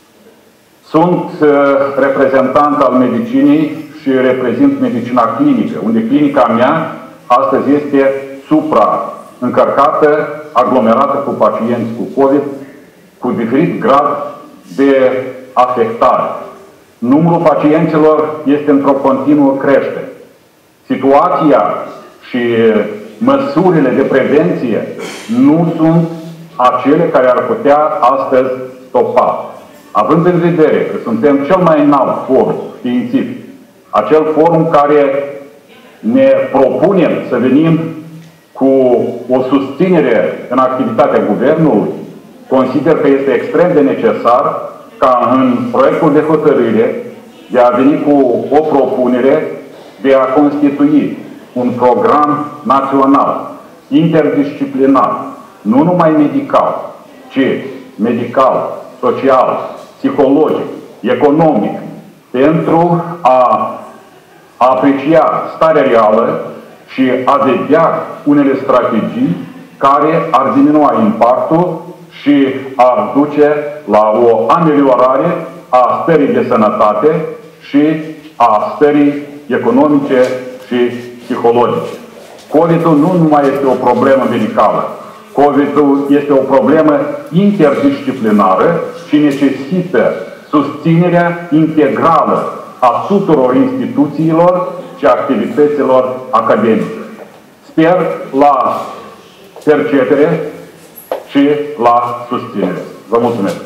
Sunt uh, reprezentant al medicinii și reprezint medicina clinică, unde clinica mea astăzi este supra-încărcată, aglomerată cu pacienți cu COVID, cu diferit grad de afectare. Numărul pacienților este într-o continuă creștere. Situația și măsurile de prevenție nu sunt acele care ar putea astăzi stopa. Având în vedere că suntem cel mai înalt forum științific, acel forum care ne propunem să venim cu o susținere în activitatea Guvernului, consider că este extrem de necesar ca în proiectul de hotărâre de a veni cu o propunere de a constitui un program național, interdisciplinar, nu numai medical, ci medical, social, psihologic, economic, pentru a aprecia starea reală și a vedea unele strategii care ar diminua impactul și ar duce la o ameliorare a stării de sănătate și a stării economice și psihologice. COVID-ul nu numai este o problemă medicală. COVID-ul este o problemă interdisciplinară și necesită susținerea integrală a tuturor instituțiilor și activităților academice. Sper la percepere și la susținere. Vă mulțumesc!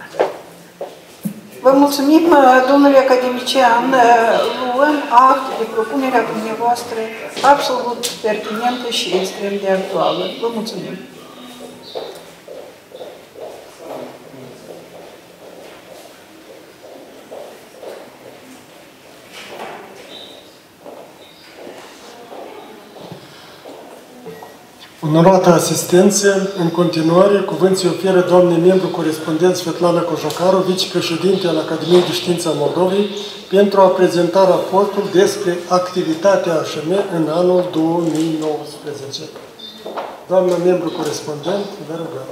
Vă mulțumim, domnule academician, luăm act de propunerea dumneavoastră absolut pertinentă și extrem de actuală. Vă mulțumim! Onorată asistență, în continuare, cuvânt se oferă doamnei membru corespondent Svetlana Cojocaru, vicepreședinte al Academiei de Științe a Moldovei, pentru a prezenta raportul despre activitatea A Ș M în anul două mii nouăsprezece. Doamna membru corespondent, vă rugăm.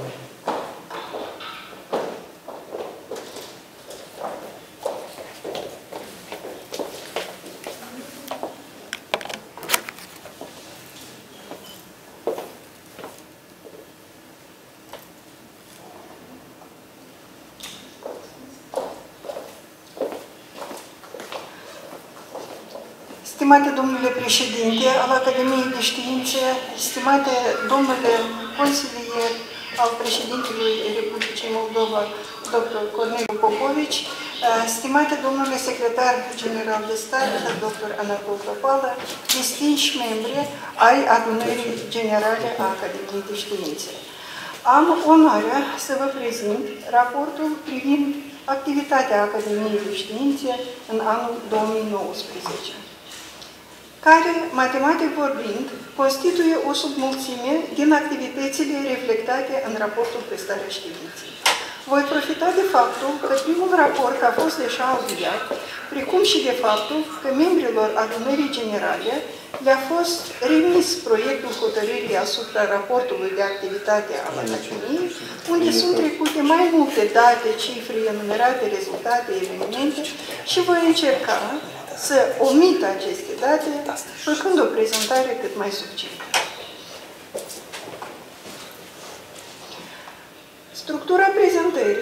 Stimate domnule președinte al Academiei de Științe, stimate domnule consilier al președintelui Republicii Moldova, doctor Corneliu Popovici, stimate domnule secretar general de stat, doctor Anatol Topală, distinși membri ai Adunării Generale a Academiei de Științe. Am onoarea să vă prezint raportul privind activitatea Academiei de Științe în anul două mii nouăsprezece. Care, matematic vorbind, constituie o submulțime din activitățile reflectate în raportul pe starea științei. Voi profita de faptul că primul raport a fost deja audiat, precum și de faptul că membrilor Adunării Generale le-a fost remis proiectul hotărârii asupra raportului de activitate al Academiei, unde sunt trecute mai multe date, cifre, enumerate, rezultate, evenimente și voi încerca să omit aceste date, făcând o prezentare cât mai succintă. Structura prezentării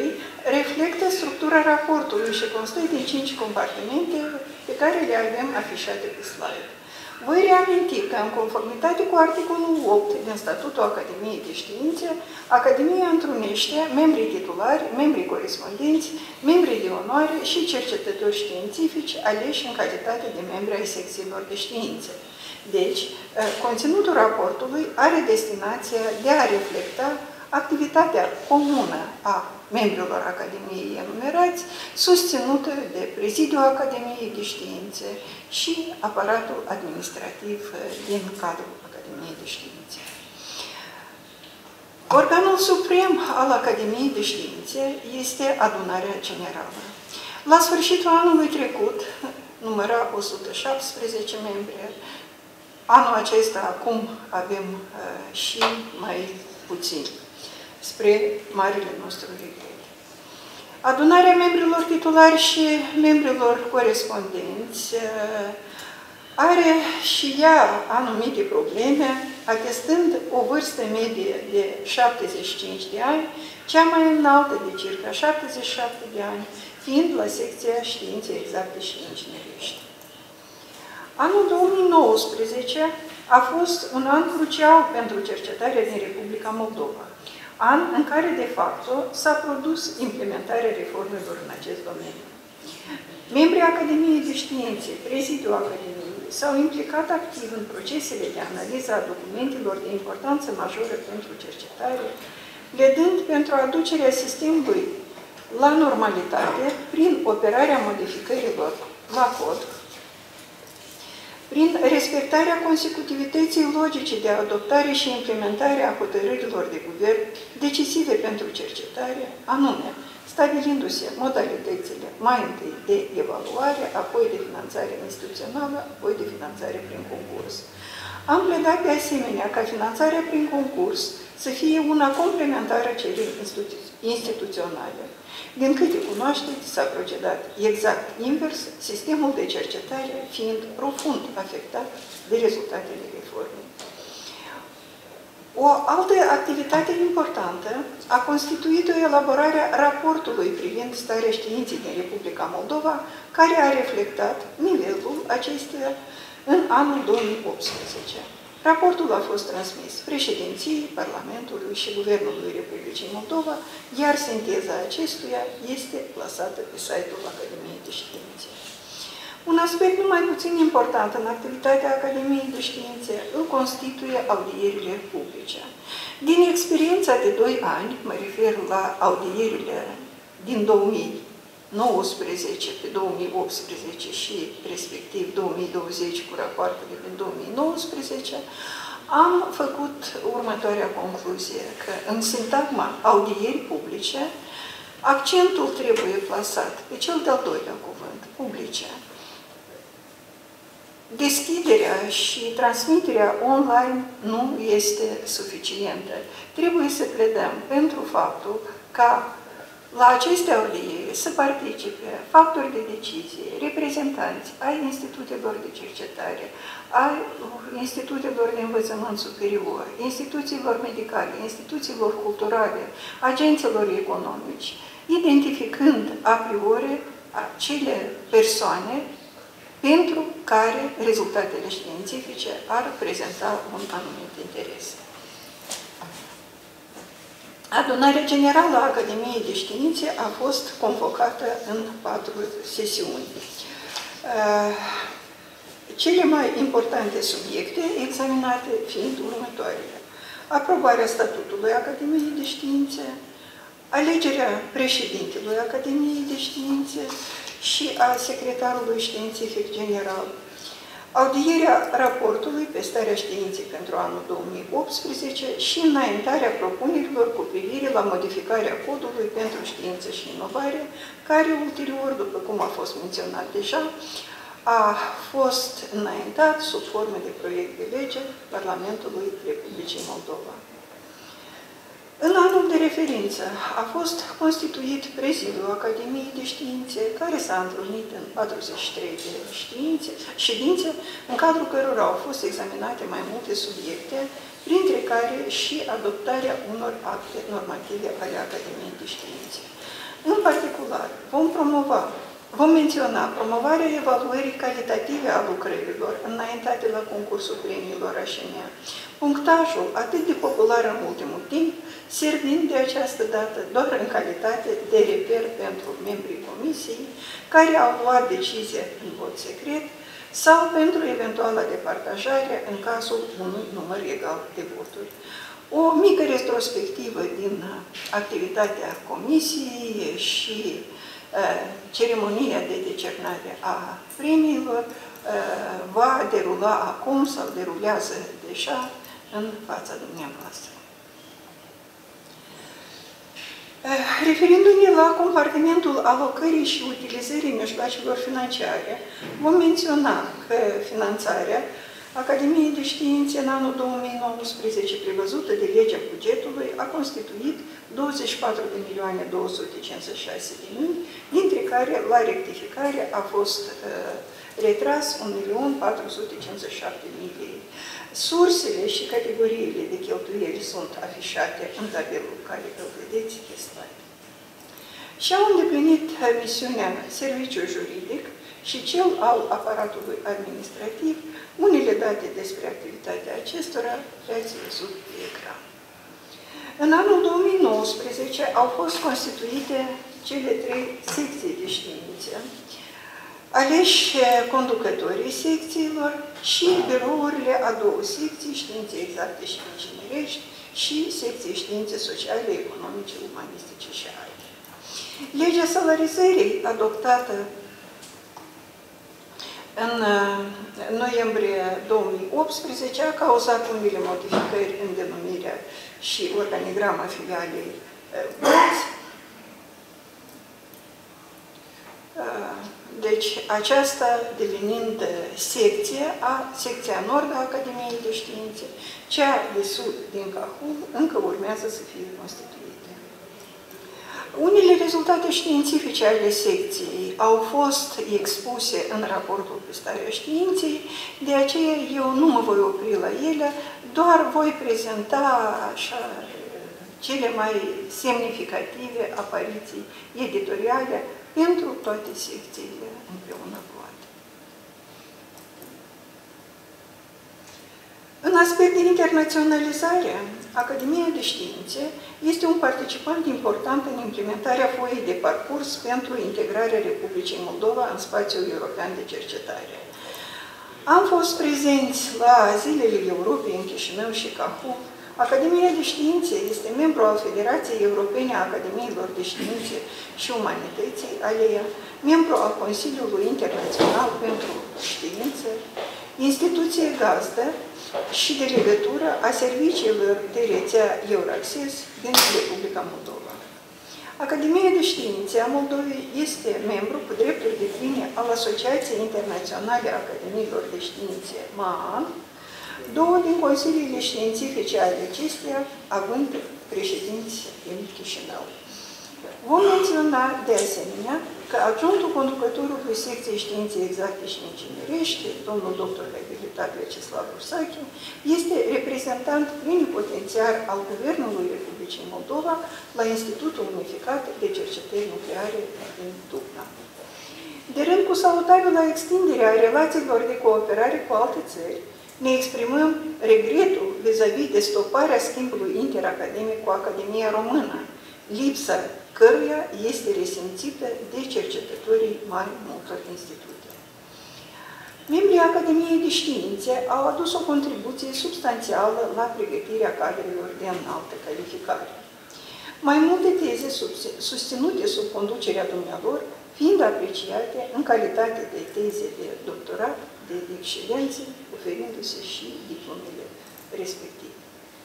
reflectă structura raportului și constă din cinci compartimente pe care le avem afișate pe slide. Voi reaminti că, în conformitate cu articolul opt din Statutul Academiei de Științe, Academia întrunește membrii titulari, membrii corespondenți, membrii de onoare și cercetători științifici aleși în calitate de membri ai secțiilor de științe. Deci, conținutul raportului are destinația de a reflecta activitatea comună a membrilor Academiei enumerați, susținută de Prezidiul Academiei de Științe și aparatul administrativ din cadrul Academiei de Științe. Organul suprem al Academiei de Științe este Adunarea Generală. La sfârșitul anului trecut, număra o sută șaptesprezece membri. Anul acesta, acum, avem uh, și mai puțini, spre marele nostru regret. Adunarea membrilor titulari și membrilor corespondenți uh, are și ea anumite probleme, atestând o vârstă medie de șaptezeci și cinci de ani, cea mai înaltă de circa șaptezeci și șapte de ani, fiind la secția Științe Exacte și Inginerești. Anul două mii nouăsprezece a fost un an crucial pentru cercetarea din Republica Moldova, an în care, de fapt, s-a produs implementarea reformelor în acest domeniu. Membrii Academiei de Științe, Prezidiul Academiei, s-au implicat activ în procesele de analiză a documentelor de importanță majoră pentru cercetare, pledând pentru aducerea sistemului la normalitate prin operarea modificărilor la cod, prin respectarea consecutivității logice de adoptare și implementare a hotărârilor de guvern decisive pentru cercetare, anume, stabilindu-se modalitățile mai întâi de evaluare, apoi de finanțare instituțională, apoi de finanțare prin concurs. Am pledat de asemenea ca finanțarea prin concurs să fie una complementară celei institu instituționale. Din câte cunoașteți, s-a procedat exact invers, sistemul de cercetare fiind profund afectat de rezultatele reformei. O altă activitate importantă a constituit o elaborare a raportului privind starea științei din Republica Moldova, care a reflectat nivelul acesteia în anul două mii optsprezece. Raportul a fost transmis președinției, Parlamentului și Guvernului Republicii Moldova, iar sinteza acestuia este plasată pe site-ul Academiei de Științe. Un aspect nu mai puțin important în activitatea Academiei de Științe îl constituie audierile publice. Din experiența de doi ani, mă refer la audierile din două mii nouăsprezece pe două mii optsprezece și respectiv două mii douăzeci cu rapoartele din două mii nouăsprezece, am făcut următoarea concluzie, că în sintagma audieri publice, accentul trebuie plasat pe cel de-al doilea cuvânt, publice. Deschiderea și transmiterea online nu este suficientă. Trebuie să pledăm pentru faptul ca la aceste audieri să participe factori de decizie, reprezentanți ai institutelor de cercetare, ai institutelor de învățământ superior, instituțiilor medicale, instituțiilor culturale, agenților economici, identificând a priori acele persoane pentru care rezultatele științifice ar prezenta un anumit interes. Adunarea Generală a Academiei de Științe a fost convocată în patru sesiuni. Cele mai importante subiecte examinate fiind următoarele: aprobarea statutului Academiei de Științe, alegerea președintelui Academiei de Științe și a secretarului științific general, audierea raportului pe starea științei pentru anul două mii optsprezece și înaintarea propunerilor cu privire la modificarea codului pentru știință și inovare, care ulterior, după cum a fost menționat deja, a fost înaintat sub formă de proiect de lege Parlamentului Republicii Moldova. În anul de referință a fost constituit Prezidiul Academiei de Științe, care s-a întrunit în patruzeci și trei de științe, ședințe, în cadrul cărora au fost examinate mai multe subiecte, printre care și adoptarea unor acte normative ale Academiei de Științe. În particular, vom promova, vom menționa promovarea evaluării calitative a lucrărilor înaintate la concursul premiilor H M A. Punctajul, atât de popular în ultimul timp, servind de această dată doar în calitate de reper pentru membrii comisiei care au luat decizia în vot secret sau pentru eventuala departajare în cazul unui număr egal de voturi. O mică retrospectivă din activitatea comisiei și uh, ceremonia de decernare a premiilor uh, va derula acum sau derulează deja în fața dumneavoastră. Referindu-ne la compartimentul alocării și utilizării mijloacelor financiare, vom menționa că finanțarea Academiei de Științe în anul două mii nouăsprezece, prevăzută de legea bugetului, a constituit douăzeci și patru de milioane două sute cincizeci și șase de mii, dintre care la rectificare a fost uh, retras un milion patru sute cincizeci și șapte de mii de lei. Sursele și categoriile de cheltuieli sunt afișate în tabelul care îl vedeți pe slide. Și-au îndeplinit misiunea serviciul juridic și cel al aparatului administrativ. Unele date despre activitatea acestora le-ați văzut pe ecran. În anul două mii nouăsprezece au fost constituite cele trei secții de științe, aleși conducătorii secțiilor și birourile a două secții, științe exacte și inginerești, și secții științe sociale, economice, umanistice și alte. Legea salarizării adoptată în noiembrie două mii optsprezece a cauzat unele modificări în denumirea și organigrama filialei Bălți. Deci, aceasta devenind secție, a, secția nord a Academiei de Științe, cea de sud din Cahul încă urmează să fie constituite. Unele rezultate științifice ale secției au fost expuse în raportul pe starea științei, de aceea eu nu mă voi opri la ele, doar voi prezenta așa cele mai semnificative apariții editoriale pentru toate secțiile împreună luate. În aspect de internaționalizare, Academia de Științe este un participant important în implementarea foii de parcurs pentru integrarea Republicii Moldova în spațiul european de cercetare. Am fost prezenți la Zilele Europei în Chișinău și Cahul. Academia de Științe este membru al Federației Europene a Academiilor de Științe și Umanității, ALEA, membru al Consiliului Internațional pentru Știință, instituție gazdă și de legătură a serviciilor de rețea Euraccess din Republica Moldova. Academia de Științe a Moldovei este membru cu drepturi depline al Asociației Internaționale a Academiilor de Științe, MAAN, două din consiliile științifice ale acesteia, având președinți în Chișinău. Vom menționa de asemenea că adjunctul conducătorului secției științe exacte și inginerești, domnul doctor habilitat Vyacheslav Ursache, este reprezentant plenipotențiar al Guvernului Republicii Moldova la Institutul Unificat de Cercetări Nucleare din Dubna. De rând cu salutabil la extinderea relațiilor de cooperare cu alte țări, ne exprimăm regretul vis-a-vis de stoparea schimbului interacademic cu Academia Română, lipsa căruia este resimțită de cercetătorii mai multor institute. Membrii Academiei de Științe au adus o contribuție substanțială la pregătirea cadrelor de înaltă calificare. Mai multe teze susținute sub conducerea dumnealor, fiind apreciate în calitate de teze de doctorat, de excelență, oferindu-se și diplomele respective.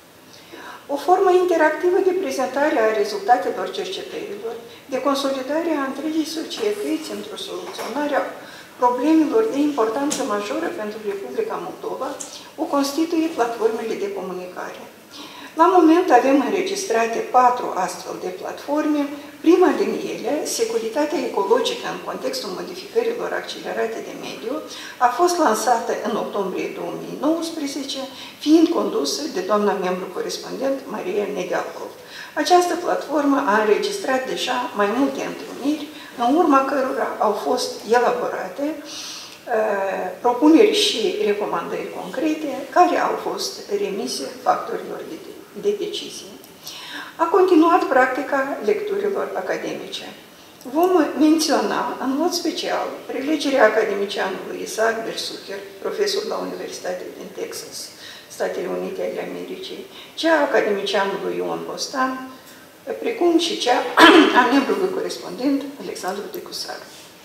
O formă interactivă de prezentare a rezultatelor cercetărilor, de consolidare a întregii societăți într-o soluționare a problemelor de importanță majoră pentru Republica Moldova, o constituie platformele de comunicare. La moment avem înregistrate patru astfel de platforme. Prima din ele, securitatea ecologică în contextul modificărilor accelerate de mediu, a fost lansată în octombrie două mii nouăsprezece, fiind condusă de doamna membru corespondent Maria Nedealcov. Această platformă a înregistrat deja mai multe întâlniri, în urma cărora au fost elaborate uh, propuneri și recomandări concrete care au fost remise factorilor de, de decizie. A continuat practica lecturilor academice. Vom menționa în mod special prelegerea academicianului Isaac Bersucher, profesor la Universitatea din Texas, Statele Unite ale Americii, cea a academicianului Ion Bostan, precum și cea a membrului corespondent Alexandru Decusar.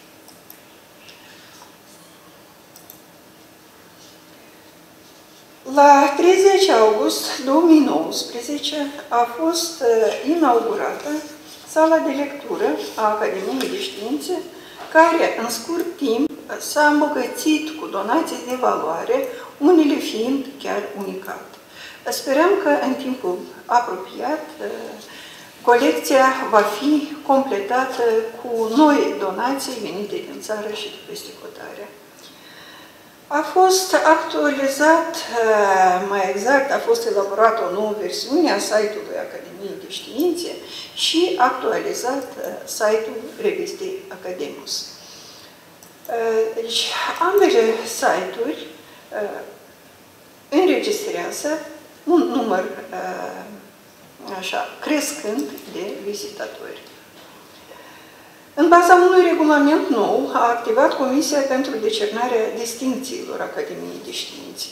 La treizeci august două mii nouăsprezece a fost inaugurată sala de lectură a Academiei de Științe, care în scurt timp s-a îmbogățit cu donații de valoare, unele fiind chiar unicate. Sperăm că în timpul apropiat colecția va fi completată cu noi donații venite din țară și de peste hotare. A fost actualizat, mai exact, a fost elaborată o nouă versiune a site-ului Academiei de Științe și actualizat site-ul revistei Academus. Deci, ambele site-uri înregistrează un număr așa, crescând de vizitatori. În baza unui regulament nou, a activat Comisia pentru decernarea distincțiilor Academiei de Științe.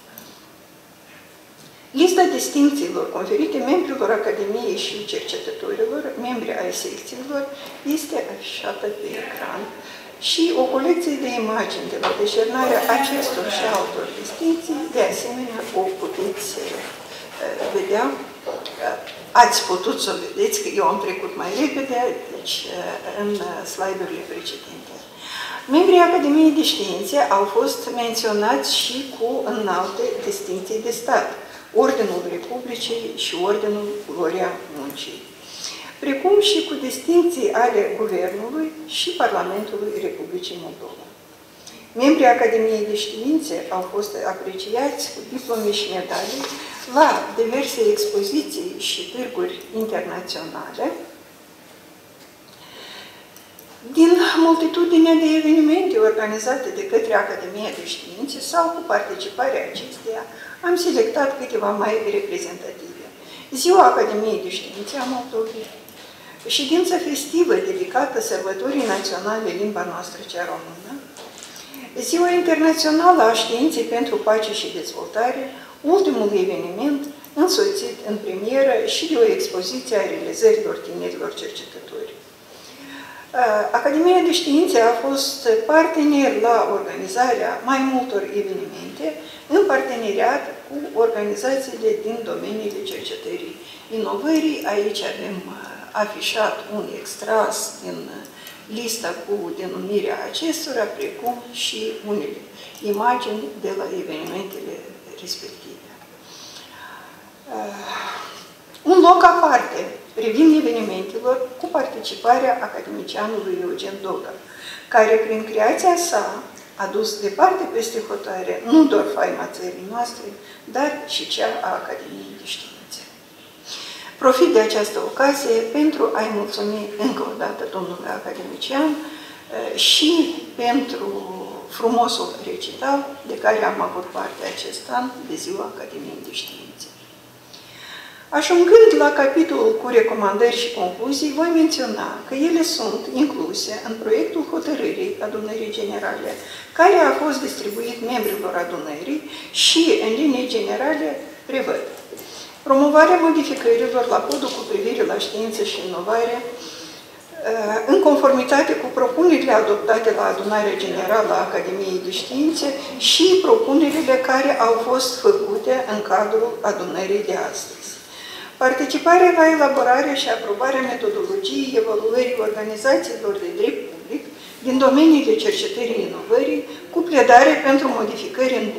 Lista distincțiilor conferite membrilor Academiei și cercetătorilor, membri ai secțiilor, este afișată pe ecran și o colecție de imagini de la decernarea acestor și altor distincții, de asemenea, o puteți vedea. Ați putut să o vedeți, că eu am trecut mai repede, deci în slide-urile precedente. Membrii Academiei de Științe au fost menționați și cu înalte distincții de stat, Ordinul Republicii și Ordinul Gloria Muncii, precum și cu distincții ale Guvernului și Parlamentului Republicii Moldova. Membrii Academiei de Științe au fost apreciați cu diplome și medalii la diverse expoziții și târguri internaționale, din multitudinea de evenimente organizate de către Academia de Științe sau cu participarea acesteia, am selectat câteva mai reprezentative. Ziua Academiei de Științe a Moldovei, ședință festivă dedicată sărbătorii naționale limba noastră cea română, Ziua Internațională a Științei pentru Pace și Dezvoltare, ultimul eveniment însoțit în premieră și de o expoziție a realizărilor tinerilor cercetători. Academia de Științe a fost partener la organizarea mai multor evenimente în parteneriat cu organizațiile din domeniile cercetării inovării. Aici avem afișat un extras din lista cu denumirea acestora, precum și unele imagini de la evenimentele respective. Un loc aparte privind evenimentelor cu participarea academicianului Eugen Dogă, care prin creația sa a dus departe peste hotare nu doar faima țării noastre, dar și cea a Academiei de Științe. Profit de această ocazie pentru a-i mulțumi încă o dată domnului academician și pentru frumosul recital de care am avut parte acest an de Ziua Academiei de Științe. Ajungând la capitolul cu recomandări și concluzii, voi menționa că ele sunt incluse în proiectul hotărârii Adunării Generale, care a fost distribuit membrilor adunării și, în linii generale, prevăd promovarea modificărilor la codul cu privire la știință și inovare, în conformitate cu propunerile adoptate la Adunarea Generală a Academiei de Științe și propunerile care au fost făcute în cadrul adunării de astăzi. Participarea la elaborarea și aprobarea metodologiei evaluării organizațiilor de drept public din domeniile cercetării inovării, cu pledare pentru modificări în bloc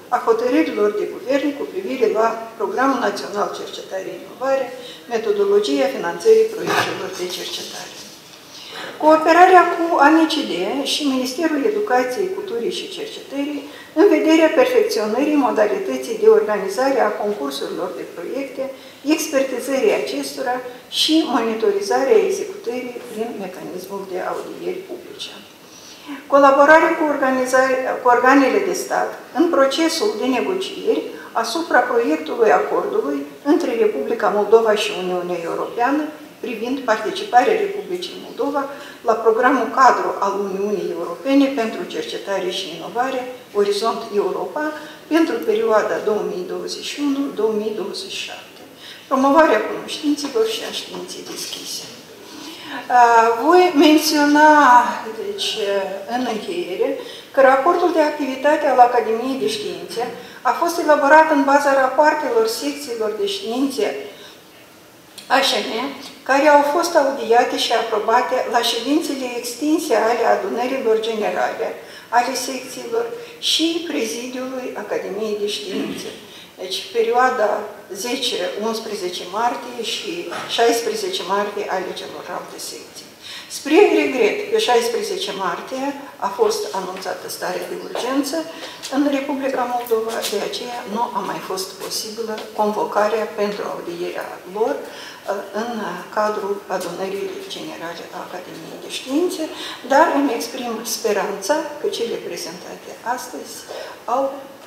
a hotărârilor de guvern cu privire la Programul Național Cercetare-Inovare, metodologia finanțării proiectelor de cercetare. Cooperarea cu A N C D și Ministerul Educației, Culturii și Cercetării în vederea perfecționării modalității de organizare a concursurilor de proiecte, expertizării acestora și monitorizarea executării prin mecanismul de audieri publice. Colaborare cu, cu organele de stat în procesul de negocieri asupra proiectului acordului între Republica Moldova și Uniunea Europeană privind participarea Republicii Moldova la programul cadru al Uniunii Europene pentru cercetare și inovare Orizont Europa pentru perioada două mii douăzeci și unu - două mii douăzeci și șapte. Promovarea cunoștințelor și a științei deschise. Voi menționa, deci, în încheiere, că raportul de activitate al Academiei de Științe a fost elaborat în baza rapoartelor secțiilor de științe A Ș M, care au fost audiate și aprobate la ședințele extinse ale adunărilor generale ale secțiilor și prezidiului Academiei de Științe. Deci, perioada zece - unsprezece martie și șaisprezece martie ale celorlalte secții. Spre regret, pe șaisprezece martie a fost anunțată stare de urgență în Republica Moldova, de aceea nu a mai fost posibilă convocarea pentru audierea lor în cadrul adunării generale a Academiei de Științe, dar îmi exprim speranța că cele prezentate astăzi au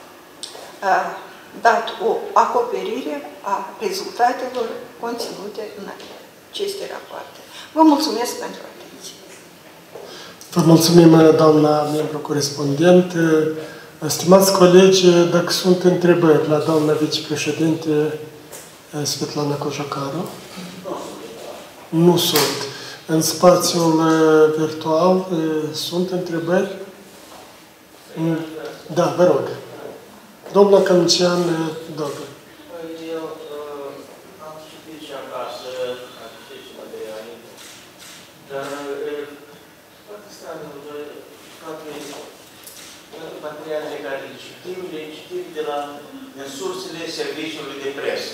dat o acoperire a rezultatelor conținute în aceste rapoarte. Vă mulțumesc pentru atenție. Vă mulțumim, doamna membru corespondent. Stimați colegi, dacă sunt întrebări la doamna vicepreședinte Svetlana Cojocaru? Nu sunt. În spațiul virtual sunt întrebări? Da, vă rog. Domnul Cămician, Dogă. Eu am citit și acasă, am citit și materiale, dar foarte straniu, toate materialele care le citim, le citim de la sursele serviciului de presă.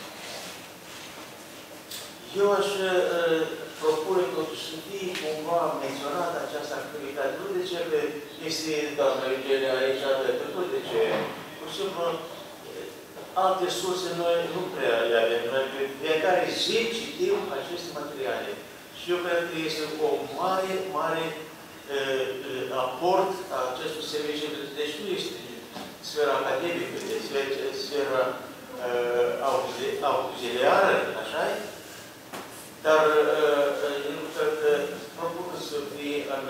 Eu aș propune totuși să fie cumva menționată această activitate. Nu de ce este doamna Eugenia aici alături, de ce? Pur și simplu, alte surse noi nu prea le avem. Noi pe fiecare zi citim aceste materiale. Și eu cred că este o mare, mare uh, aport a acestor servicii. Deci nu este sfera academică, este sfera uh, auxiliară, așa -i? Dar eu cred că propun să fie în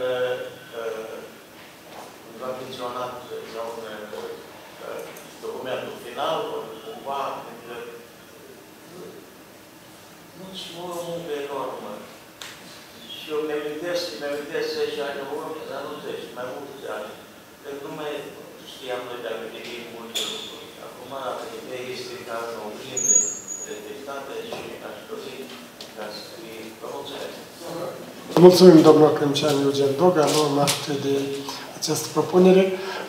v-am menționat la un documentul final, cumva, pentru că nici nu o muncă enormă. Și eu mi-amintesc, mi-amintesc zece ani în urmă, dar nu zece, mai multe ani, că nu mai știam noi de Academie multe lucruri. Acum Academia este ca în oglindă reflectată și aș dori ca să fie. Vă mulțumesc. Mulțumim, domnul Cămician Eugen Doga, luăm act de această propunere.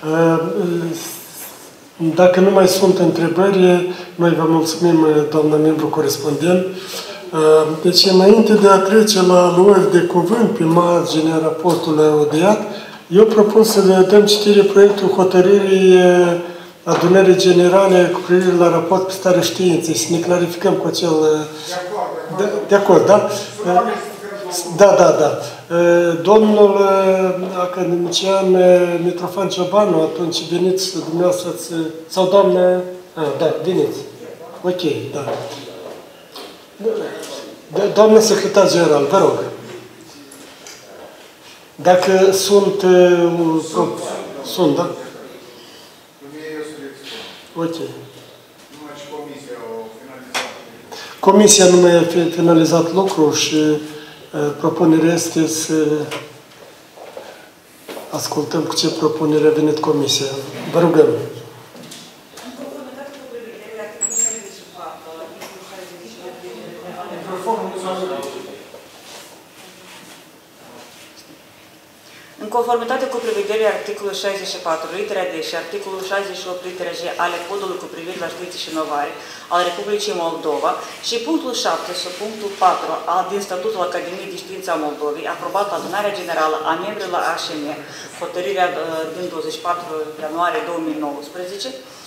Dacă nu mai sunt întrebări, noi vă mulțumim, doamna membru corespondent. Deci, înainte de a trece la luări de cuvânt pe marginea raportului audiat, eu propun să le dăm citire proiectul hotărârii adunării generale cu privire la raport pe starea științei, să ne clarificăm cu acel... De, de acord, da? Da, da, da. Domnul academician Mitrofan Ciobanu, atunci veniți dumneavoastră, sau doamnă... A, da, veniți. Ok, da. Doamnă secretar general, vă rog. Dacă sunt... Sunt, da? Ok. Comisia nu mai a finalizat lucrul și uh, propunerea este să ascultăm cu ce propunere a venit Comisia. Vă rugăm. În conformitate cu prevederile articolului șaizeci și patru, litera D și articolul șaizeci și opt, litera G ale Codului cu privire la știință și inovare al Republicii Moldova și punctul șapte și punctul patru al, din Statutul Academiei de Știință a Moldovei, aprobat la adunarea generală a membrilor A Ș M, hotărârea din douăzeci și patru ianuarie două mii nouăsprezece,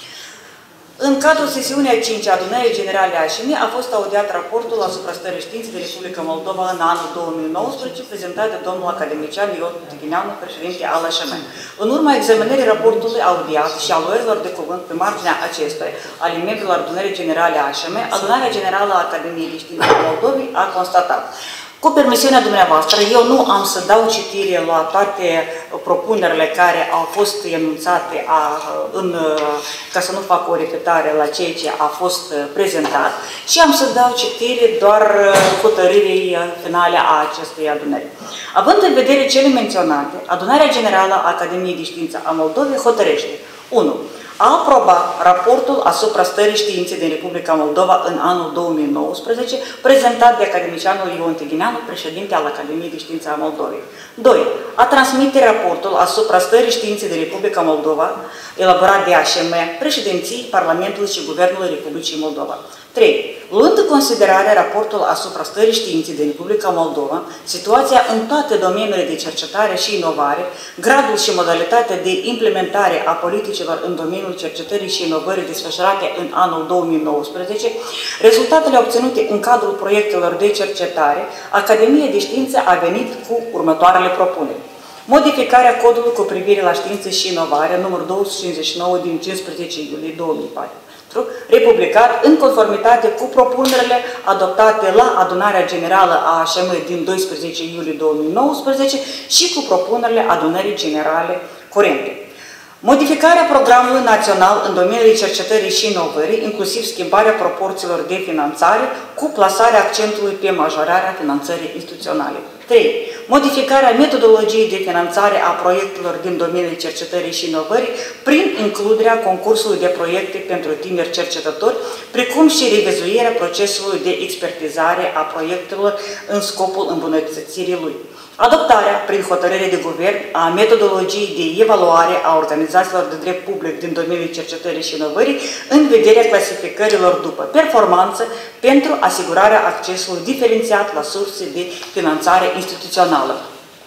în cadrul sesiunii a cincea a adunării generale a Ș M a fost audiat raportul asupra stării științei de Republica Moldova în anul două mii nouăsprezece, prezentat de domnul academician Ion Tighineanu, președinte al A Ș M. În urma examinării raportului audiat și a luărilor de cuvânt pe marginea acestuia ale membrilor adunării generale a Ș M, adunarea generală a Academiei de Științe a Moldovei a constatat: cu permisiunea dumneavoastră, eu nu am să dau citire la toate propunerile care au fost enunțate a, în, ca să nu fac o repetare la ceea ce a fost prezentat, și am să dau citire doar hotărârii finale a acestei adunări. Având în vedere cele menționate, adunarea generală a Academiei de Știință a Moldovei hotărăște: unu. A aprobat raportul asupra stării științei din Republica Moldova în anul două mii nouăsprezece, prezentat de academicianul Ion Tighineanu, președinte al Academiei de Științe a Moldovei. doi. A transmite raportul asupra stării științei din Republica Moldova, elaborat de A Ș M, președinției Parlamentului și Guvernului Republicii Moldova. trei. Luând în considerare raportul asupra stării științei din Republica Moldova, situația în toate domeniile de cercetare și inovare, gradul și modalitatea de implementare a politicilor în domeniul cercetării și inovării desfășurate în anul două mii nouăsprezece, rezultatele obținute în cadrul proiectelor de cercetare, Academia de Știință a venit cu următoarele propuneri: modificarea codului cu privire la știință și inovare, numărul două sute cincizeci și nouă din cincisprezece iulie două mii patru, republicat în conformitate cu propunerile adoptate la adunarea generală a A Ș M din doisprezece iulie două mii nouăsprezece și cu propunerile adunării generale curente. Modificarea programului național în domeniul cercetării și inovării, inclusiv schimbarea proporțiilor de finanțare, cu plasarea accentului pe majorarea finanțării instituționale. trei. Modificarea metodologiei de finanțare a proiectelor din domeniul cercetării și inovării prin includerea concursului de proiecte pentru tineri cercetători, precum și revizuirea procesului de expertizare a proiectelor în scopul îmbunătățirii lui. Adoptarea, prin hotărâre de guvern, a metodologiei de evaluare a organizațiilor de drept public din domeniul cercetării și inovării în vederea clasificărilor după performanță pentru asigurarea accesului diferențiat la surse de finanțare instituțională.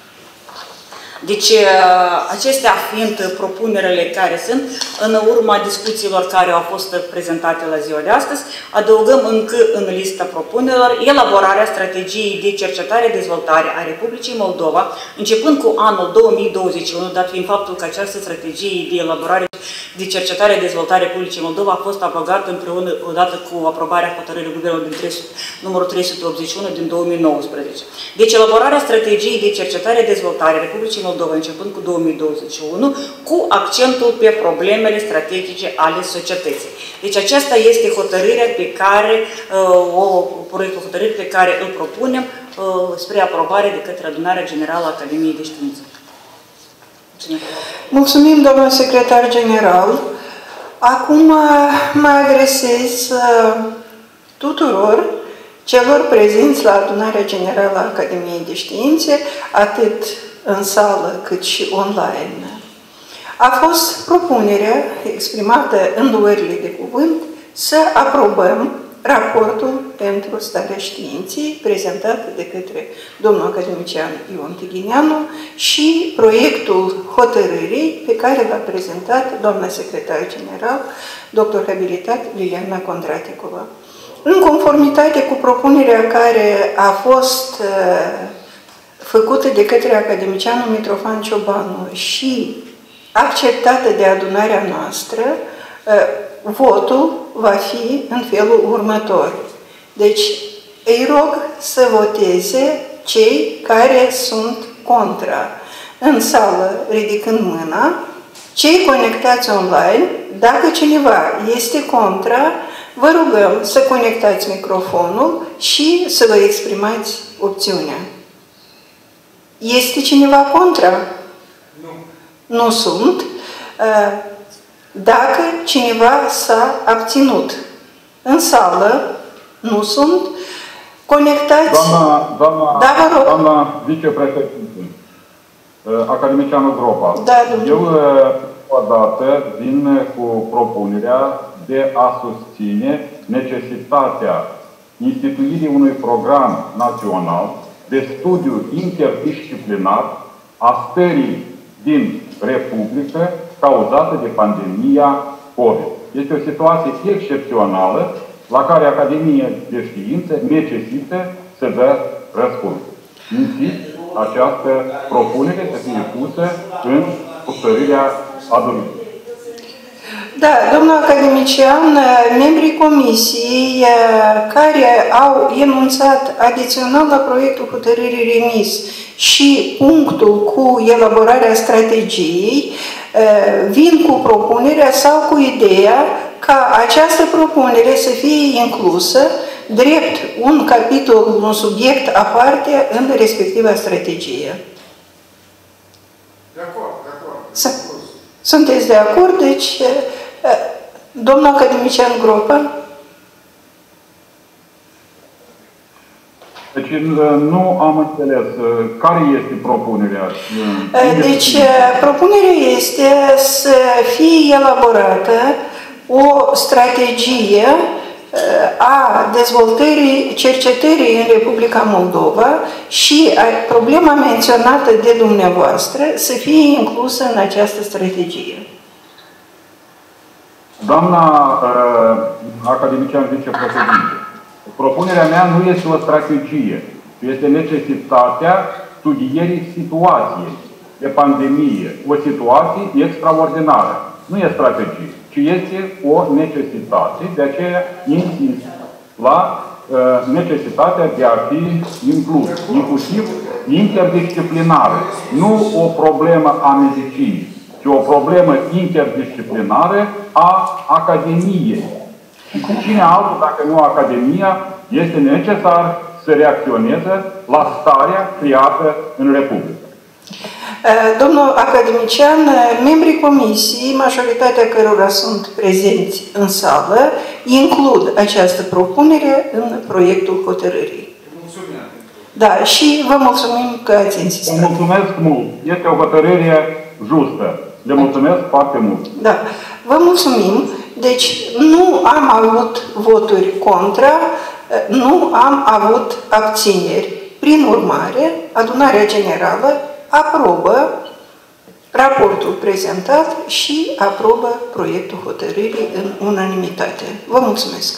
Deci, acestea fiind propunerile care sunt, în urma discuțiilor care au fost prezentate la ziua de astăzi, adăugăm încă în lista propunerilor elaborarea strategiei de cercetare-dezvoltare a Republicii Moldova, începând cu anul două mii douăzeci și unu, dat fiind faptul că această strategie de elaborare de cercetare-dezvoltare a Republicii Moldova a fost aprobată împreună, odată cu aprobarea hotărârii Guvernului din numărul trei sute optzeci și unu din două mii nouăsprezece. Deci, elaborarea strategiei de cercetare-dezvoltare a Republicii Moldova, începând cu două mii douăzeci și unu, cu accentul pe problemele strategice ale societății. Deci aceasta este hotărârea pe care, o proiectul hotărâri pe care îl propunem spre aprobare de către Adunarea Generală a Academiei de Științe. Mulțumim, domnul secretar general. Acum mă adresez tuturor celor prezenți la Adunarea Generală a Academiei de Științe, atât în sală cât și online. A fost propunerea exprimată în luările de cuvânt să aprobăm raportul pentru starea științei prezentat de către domnul academician Ion Tighineanu și proiectul hotărârii pe care l-a prezentat doamna secretar general, doctor habilitat Liliana Condraticova. În conformitate cu propunerea care a fost uh, făcută de către academicianul Mitrofan Ciobanu și acceptată de adunarea noastră, votul va fi în felul următor. Deci, îi rog să voteze cei care sunt contra. În sală, ridicând mâna, cei conectați online, dacă cineva este contra, vă rugăm să conectați microfonul și să vă exprimați opțiunea. Este cineva contra? Nu. Nu sunt. Dacă cineva s-a abținut. În sală nu sunt. Conectați. Doamna, doamna, da, vă rog. Doamna vicepreședinte, Academicianul Gropa. Da, eu odată vin cu propunerea de a susține necesitatea instituirii unui program național de studiu interdisciplinar a stării din Republică cauzată de pandemia COVID. Este o situație excepțională la care Academia de Științe necesită să dă răspuns. Insist, această propunere să fie pusă în hotărârea adunării. Da, domnul academician, membrii comisiei care au enunțat adițional la proiectul hotărârii remis și punctul cu elaborarea strategiei, vin cu propunerea sau cu ideea ca această propunere să fie inclusă drept un capitol, un subiect aparte în respectiva strategie. De acord, de acord. Sunteți de acord? Deci, domnul academician Gropa? Deci nu am înțeles care este propunerea. Deci, propunerea este să fie elaborată o strategie a dezvoltării cercetării în Republica Moldova și problema menționată de dumneavoastră să fie inclusă în această strategie. Doamna uh, academician vicepreședinte, propunerea mea nu este o strategie, ci este necesitatea studierii situației de pandemie, o situație extraordinară. Nu e strategie, ci este o necesitate, de aceea insist la uh, necesitatea de a fi inclus, inclusiv interdisciplinară, nu o problemă a medicinii, ci o problemă interdisciplinară a Academiei. Și cine altul, dacă nu Academia, este necesar să reacționeze la starea creată în Republică. Domnul academician, membrii comisiei, majoritatea cărora sunt prezenți în sală, includ această propunere în proiectul hotărârii. Da, și vă mulțumim că ați insistat. Vă mulțumesc mult. Este o hotărâre justă. Le mulțumesc foarte mult. Da, vă mulțumim. Deci nu am avut voturi contra, nu am avut abțineri. Prin urmare, adunarea generală aprobă raportul prezentat și aprobă proiectul hotărârii în unanimitate. Vă mulțumesc!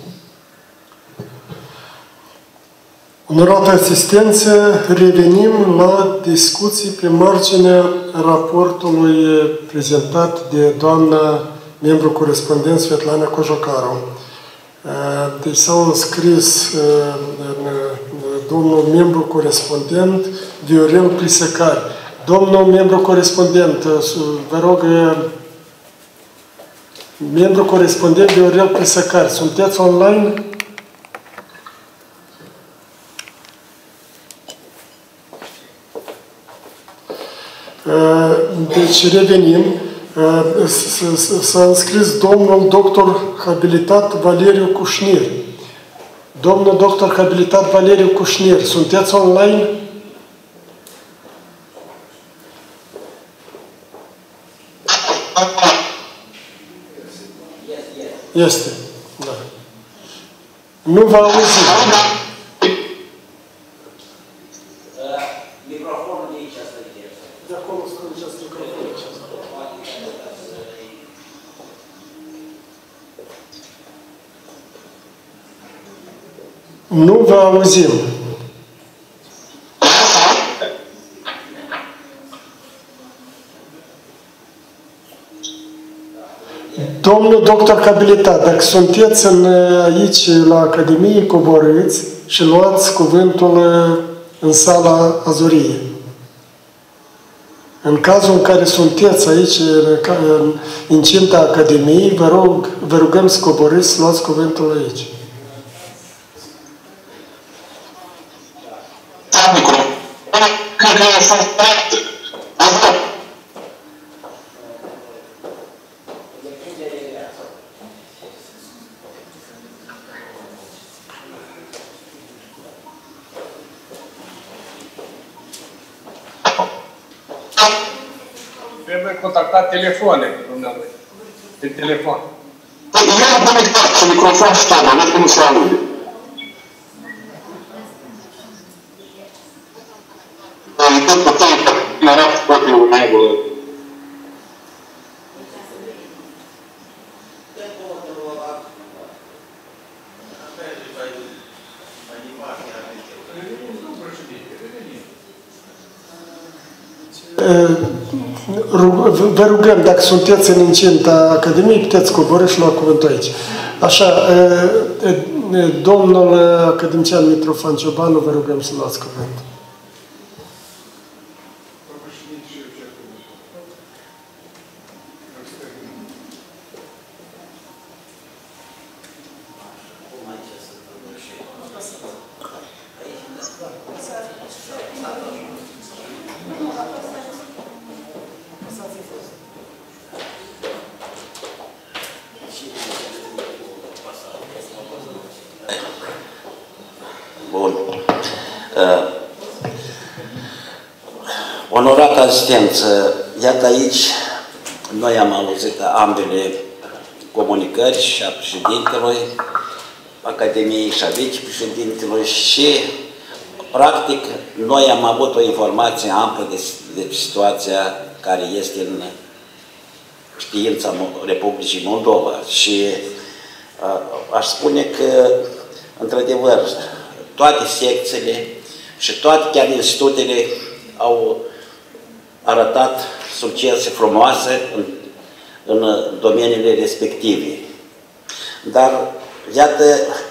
Onorată asistență, revenim la discuții pe marginea raportului prezentat de doamna membru corespondent Svetlana Cojocaru. Deci s-au înscris domnul membru corespondent Viorel Prisăcari. Domnul membru corespondent, vă rog, membru corespondent Viorel Prisăcari, sunteți online? Deci revenim. S-a înscris domnul doctor habilitat Valeriu Cușnir. Domnul doctor habilitat Valeriu Cușnir, sunteți online? Este. Da. Nu vă auzim. Microfonul de aici asta de De acolo strângeți microfonul aici. Nu vă auzim. Domnul doctor habilitat, dacă sunteți în, aici la Academie, coborâți și luați cuvântul în sala Azuriei. În cazul în care sunteți aici, în incinta Academiei, vă, rog, vă rugăm să coborâți, să luați cuvântul aici. trebuie contactat telefonic, dumneavoastră. De telefon. Păi el a conectat cu microfon și tot, nu știu cum se aude. Păi tot cu tăi, mi arată propriul în regulă. Vă rugăm, dacă sunteți în incinta Academiei, puteți coborî și lua cuvântul aici. Așa, domnul academician Mitrofan Ciobanu, vă rugăm să luați cuvântul. Bun. Uh, onorată asistență, iată aici, noi am auzit ambele comunicări și a președintelui Academiei și a vicepreședintelui și, practic, noi am avut o informație amplă de, de situația care este în știința Republicii Moldova și uh, aș spune că, într-adevăr, toate secțiile și toate chiar institutele au arătat succese frumoase în, în domeniile respective. Dar, iată,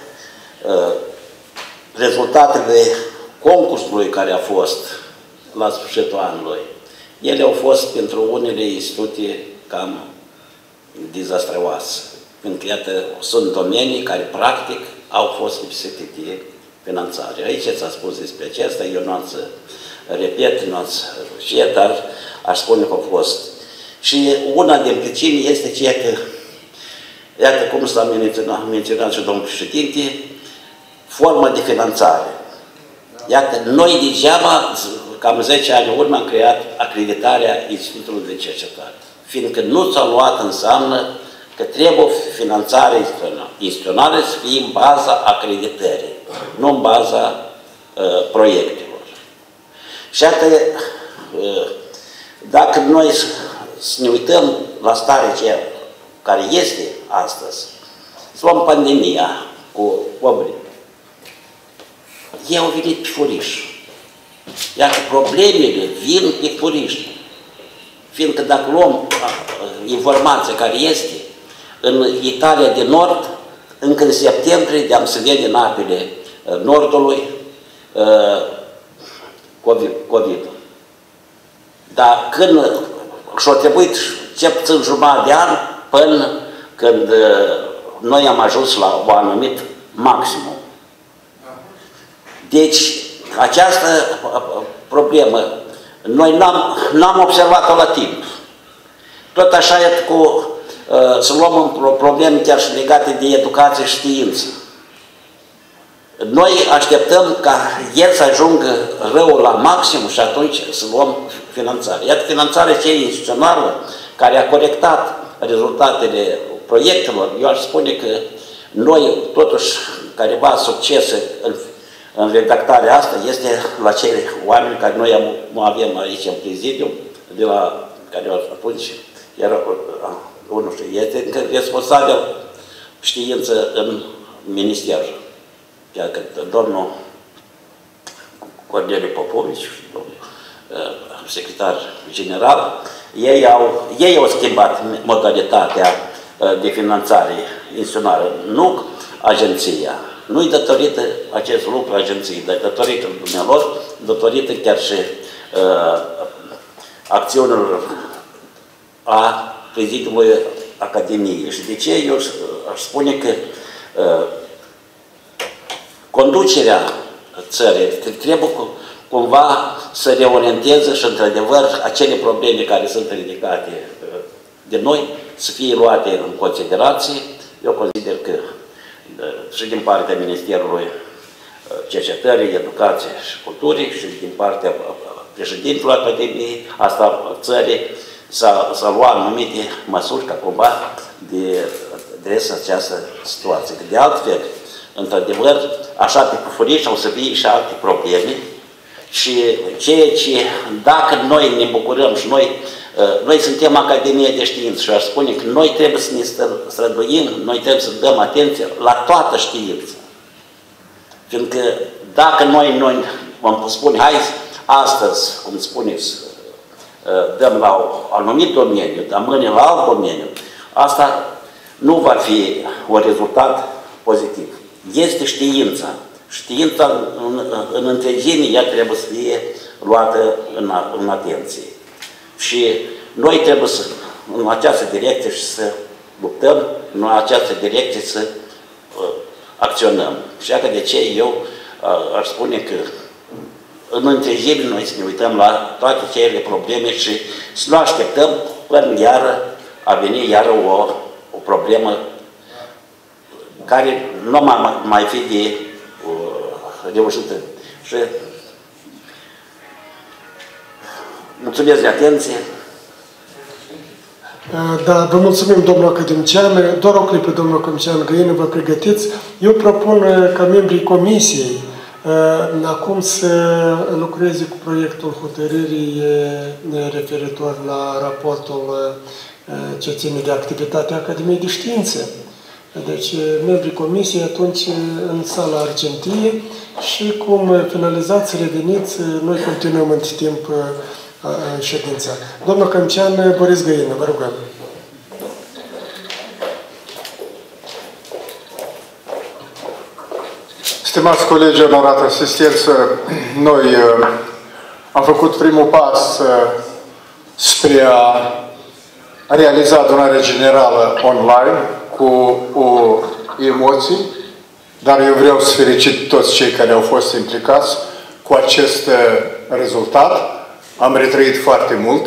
rezultatele concursului care a fost la sfârșitul anului, ele au fost pentru unele institute cam dezastruoase. Pentru că, iată, sunt domenii care, practic, au fost lipsite de finanțare. Aici s-a spus despre acesta, eu nu am să repet, nu am să rușie, dar aș spune că au fost. Și una din pricini este ceea că, iată cum s-a menționat, menționat și domnul președinte, forma de finanțare. Iată, noi degeaba, cam zece ani în urmă, am creat acreditarea Institutului de Cercetare. Fiindcă nu s-a luat înseamnă că trebuie finanțarea instituțională să fie în baza acreditării, nu în baza uh, proiectelor. Și iată, uh, dacă noi să ne uităm la starea aceea care este astăzi, să luăm pandemia cu COVID, ei au venit pe furiș. Iată, problemele vin pe furiș. Fiindcă dacă luăm informația care este, în Italia de Nord, încă în septembrie, de-am să vede în apele Nordului COVID. Dar când și-a trebuit ce puțin jumătate de an până când noi am ajuns la o anumit maximum. Deci, această problemă, noi n-am observat-o la timp. Tot așa e cu, să luăm probleme chiar și legate de educație și știință. Noi așteptăm ca el să ajungă răul la maxim și atunci să luăm finanțare. Iată finanțarea cea instituțională care a corectat rezultatele proiectelor. Eu aș spune că noi, totuși, careva succese în, în redactarea asta este la cei oameni care noi am, avem aici în prezidiu, de la care atunci era unul și este responsabil știință în minister. Chiar că domnul Corneliu Popovici, domnul uh, secretar general, ei au, ei au schimbat modalitatea uh, de finanțare instituțională, nu agenția. Nu-i datorită acest lucru agenției, dar datorită dumnealor, datorită chiar și uh, acțiunilor a prezidiului Academiei. Și de ce eu aș spune că uh, conducerea țării trebuie cumva să reorienteze și, într-adevăr, acele probleme care sunt ridicate de noi să fie luate în considerație. Eu consider că și din partea Ministerului Cercetării, Educației și Culturii și din partea președintelui Academiei, asta țării, să lua anumite măsuri ca cumva de adresa această situație. De altfel, într-adevăr, așa pe pufuriș o să fie și alte probleme și ceea ce, dacă noi ne bucurăm și noi, noi suntem Academia de Știință și aș spune că noi trebuie să ne străduim, noi trebuie să dăm atenție la toată știința. Fiindcă dacă noi, noi vom spune, hai astăzi, cum spuneți, dăm la un anumit domeniu, dar mâine la alt domeniu, asta nu va fi un rezultat pozitiv. Este știința. Știința în, în întregime, ea trebuie să fie luată în, în atenție. Și noi trebuie să, în această direcție, și să luptăm, în această direcție să uh, acționăm. Și așa de ce eu uh, aș spune că în întregime noi să ne uităm la toate cele probleme și să nu așteptăm până iară a veni iară o, o problemă care nu mai, mai fi de uh, reușită. Și mulțumesc de atenție. Da, vă mulțumim, domnul academician. Doar o clipă, domnul academician Găină, vă pregătiți. Eu propun ca membrii comisiei acum să lucreze cu proiectul hotărârii referitor la raportul ce ține de activitatea Academiei de Științe. Deci, membrii comisiei atunci în sala Argentie și cum finalizați, reveniți, noi continuăm în timp ședința. Domnul Cămcean, Boris Găină, vă rugăm. Stimați colegi, onorată asistență, noi uh, am făcut primul pas uh, spre a realiza adunarea generală online cu o emoții, dar eu vreau să felicit toți cei care au fost implicați cu acest uh, rezultat. Am retrăit foarte mult.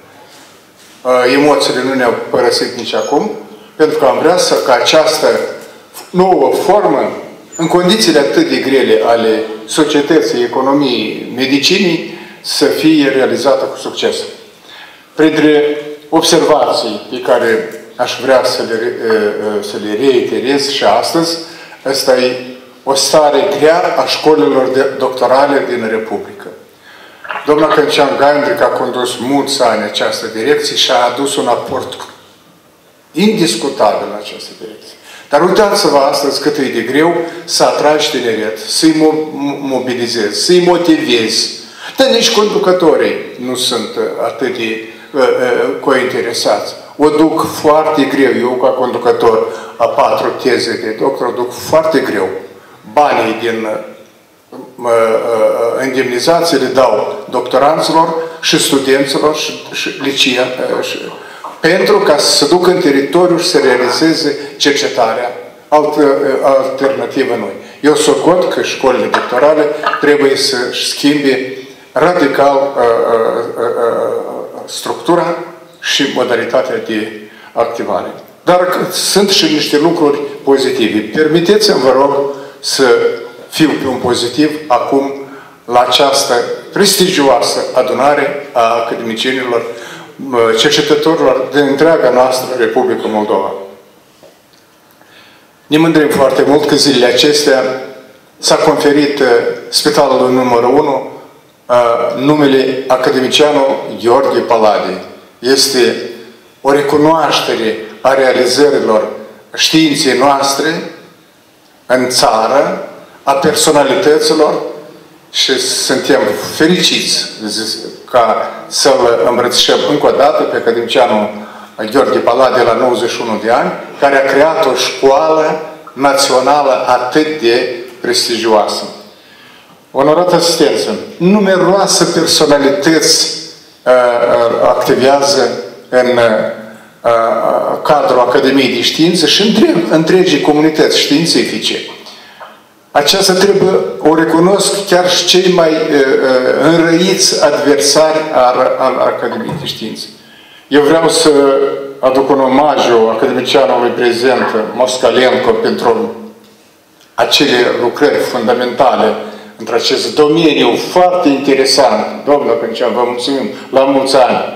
Uh, emoțiile nu ne-au părăsit nici acum, pentru că am vrea să, ca această nouă formă, în condițiile atât de grele ale societății, economiei, medicinii, să fie realizată cu succes. Printre observații pe care aș vrea să le, să le reiterez și astăzi, asta e o stare grea a școlilor de doctorale din Republică. Domnul Căncian Gaindric a condus mulți ani această direcție și a adus un aport indiscutabil în această direcție. Dar uitați-vă astăzi cât e de greu să atragi tineret, să-i mobilizezi, să-i motivezi. Dar nici conducătorii nu sunt atât de uh, uh, cointeresați. O duc foarte greu. Eu, ca conducător a patru teze de doctor, o duc foarte greu. Banii din uh, uh, indemnizații le dau doctoranților și studenților și, și licia, uh, și, pentru ca să se ducă în teritoriu și să realizeze cercetarea alternativă noi. Eu socot că școlile doctorale trebuie să-și schimbe radical uh, uh, uh, structura și modalitatea de activare. Dar sunt și niște lucruri pozitive. Permiteți-mi, vă rog, să fiu pe un pozitiv acum la această prestigioasă adunare a academicienilor, cercetătorilor din întreaga noastră Republică Moldova. Ne mândrim foarte mult că zilele acestea s-a conferit spitalul numărul unu numele academicianul Gheorghe Palade. Este o recunoaștere a realizărilor științei noastre în țară, a personalităților, și suntem fericiți ca să-l îmbrățișăm încă o dată pe academicianul Gheorghe Palade la nouăzeci și unu de ani, care a creat o școală națională atât de prestigioasă. Onorată asistență, numeroase personalități uh, activează în uh, cadrul Academiei de Științe și întreg, întregii comunități științifice. Aceasta trebuie, o recunosc, chiar și cei mai uh, înrăiți adversari al, al Academiei de Științe. Eu vreau să aduc un omagiu academicianului prezent Moscalenco pentru acele lucrări fundamentale într acest domeniu foarte interesant. Domnul Căncian, vă mulțumim, la mulți ani.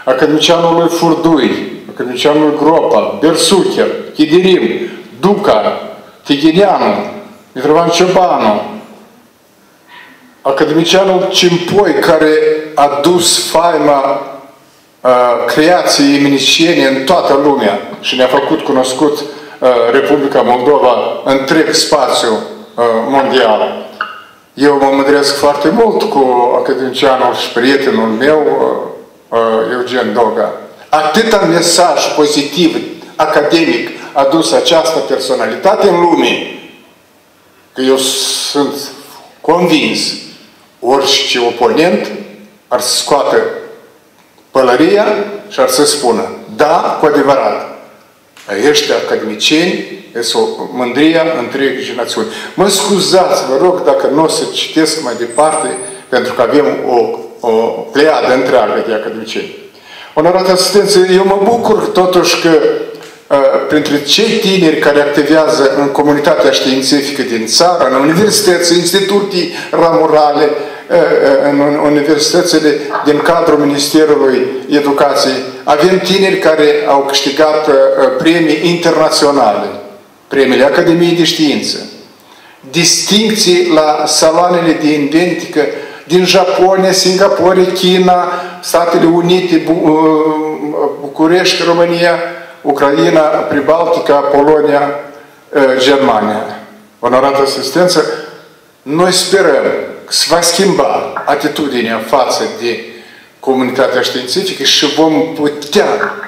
academicianului Furdui, academicianului Gropa, Bersucher, Chidirim, Duca, Tighineanu, Mitrovan Ciobanu, academicianul Cimpoi, care a dus faima uh, creației eminiciene în toată lumea și ne-a făcut cunoscut uh, Republica Moldova întreg spațiu uh, mondial. Eu mă mândresc foarte mult cu academicianul și prietenul meu, uh, uh, Eugen Doga. Atâta mesaj pozitiv, academic, a dus această personalitate în lume, că eu sunt convins, orice oponent ar să scoată pălăria și ar să spună, da, cu adevărat, ăștia academicieni sunt mândria întregii națiuni. Mă scuzați, vă rog, dacă nu o să citesc mai departe, pentru că avem o, o pleiadă întreagă de academicieni. Onorată asistență, eu mă bucur totuși că printre cei tineri care activează în comunitatea științifică din țară, în universități, instituții ramurale, în universitățile din cadrul Ministerului Educației, avem tineri care au câștigat premii internaționale, premiile Academiei de Știință, distincții la saloanele de inventică din Japonia, Singapore, China, Statele Unite, București, România, Ucraina, Pribaltica, Polonia, Germania. Onorată asistență, noi sperăm că se va schimba atitudinea față de comunitatea științifică și vom putea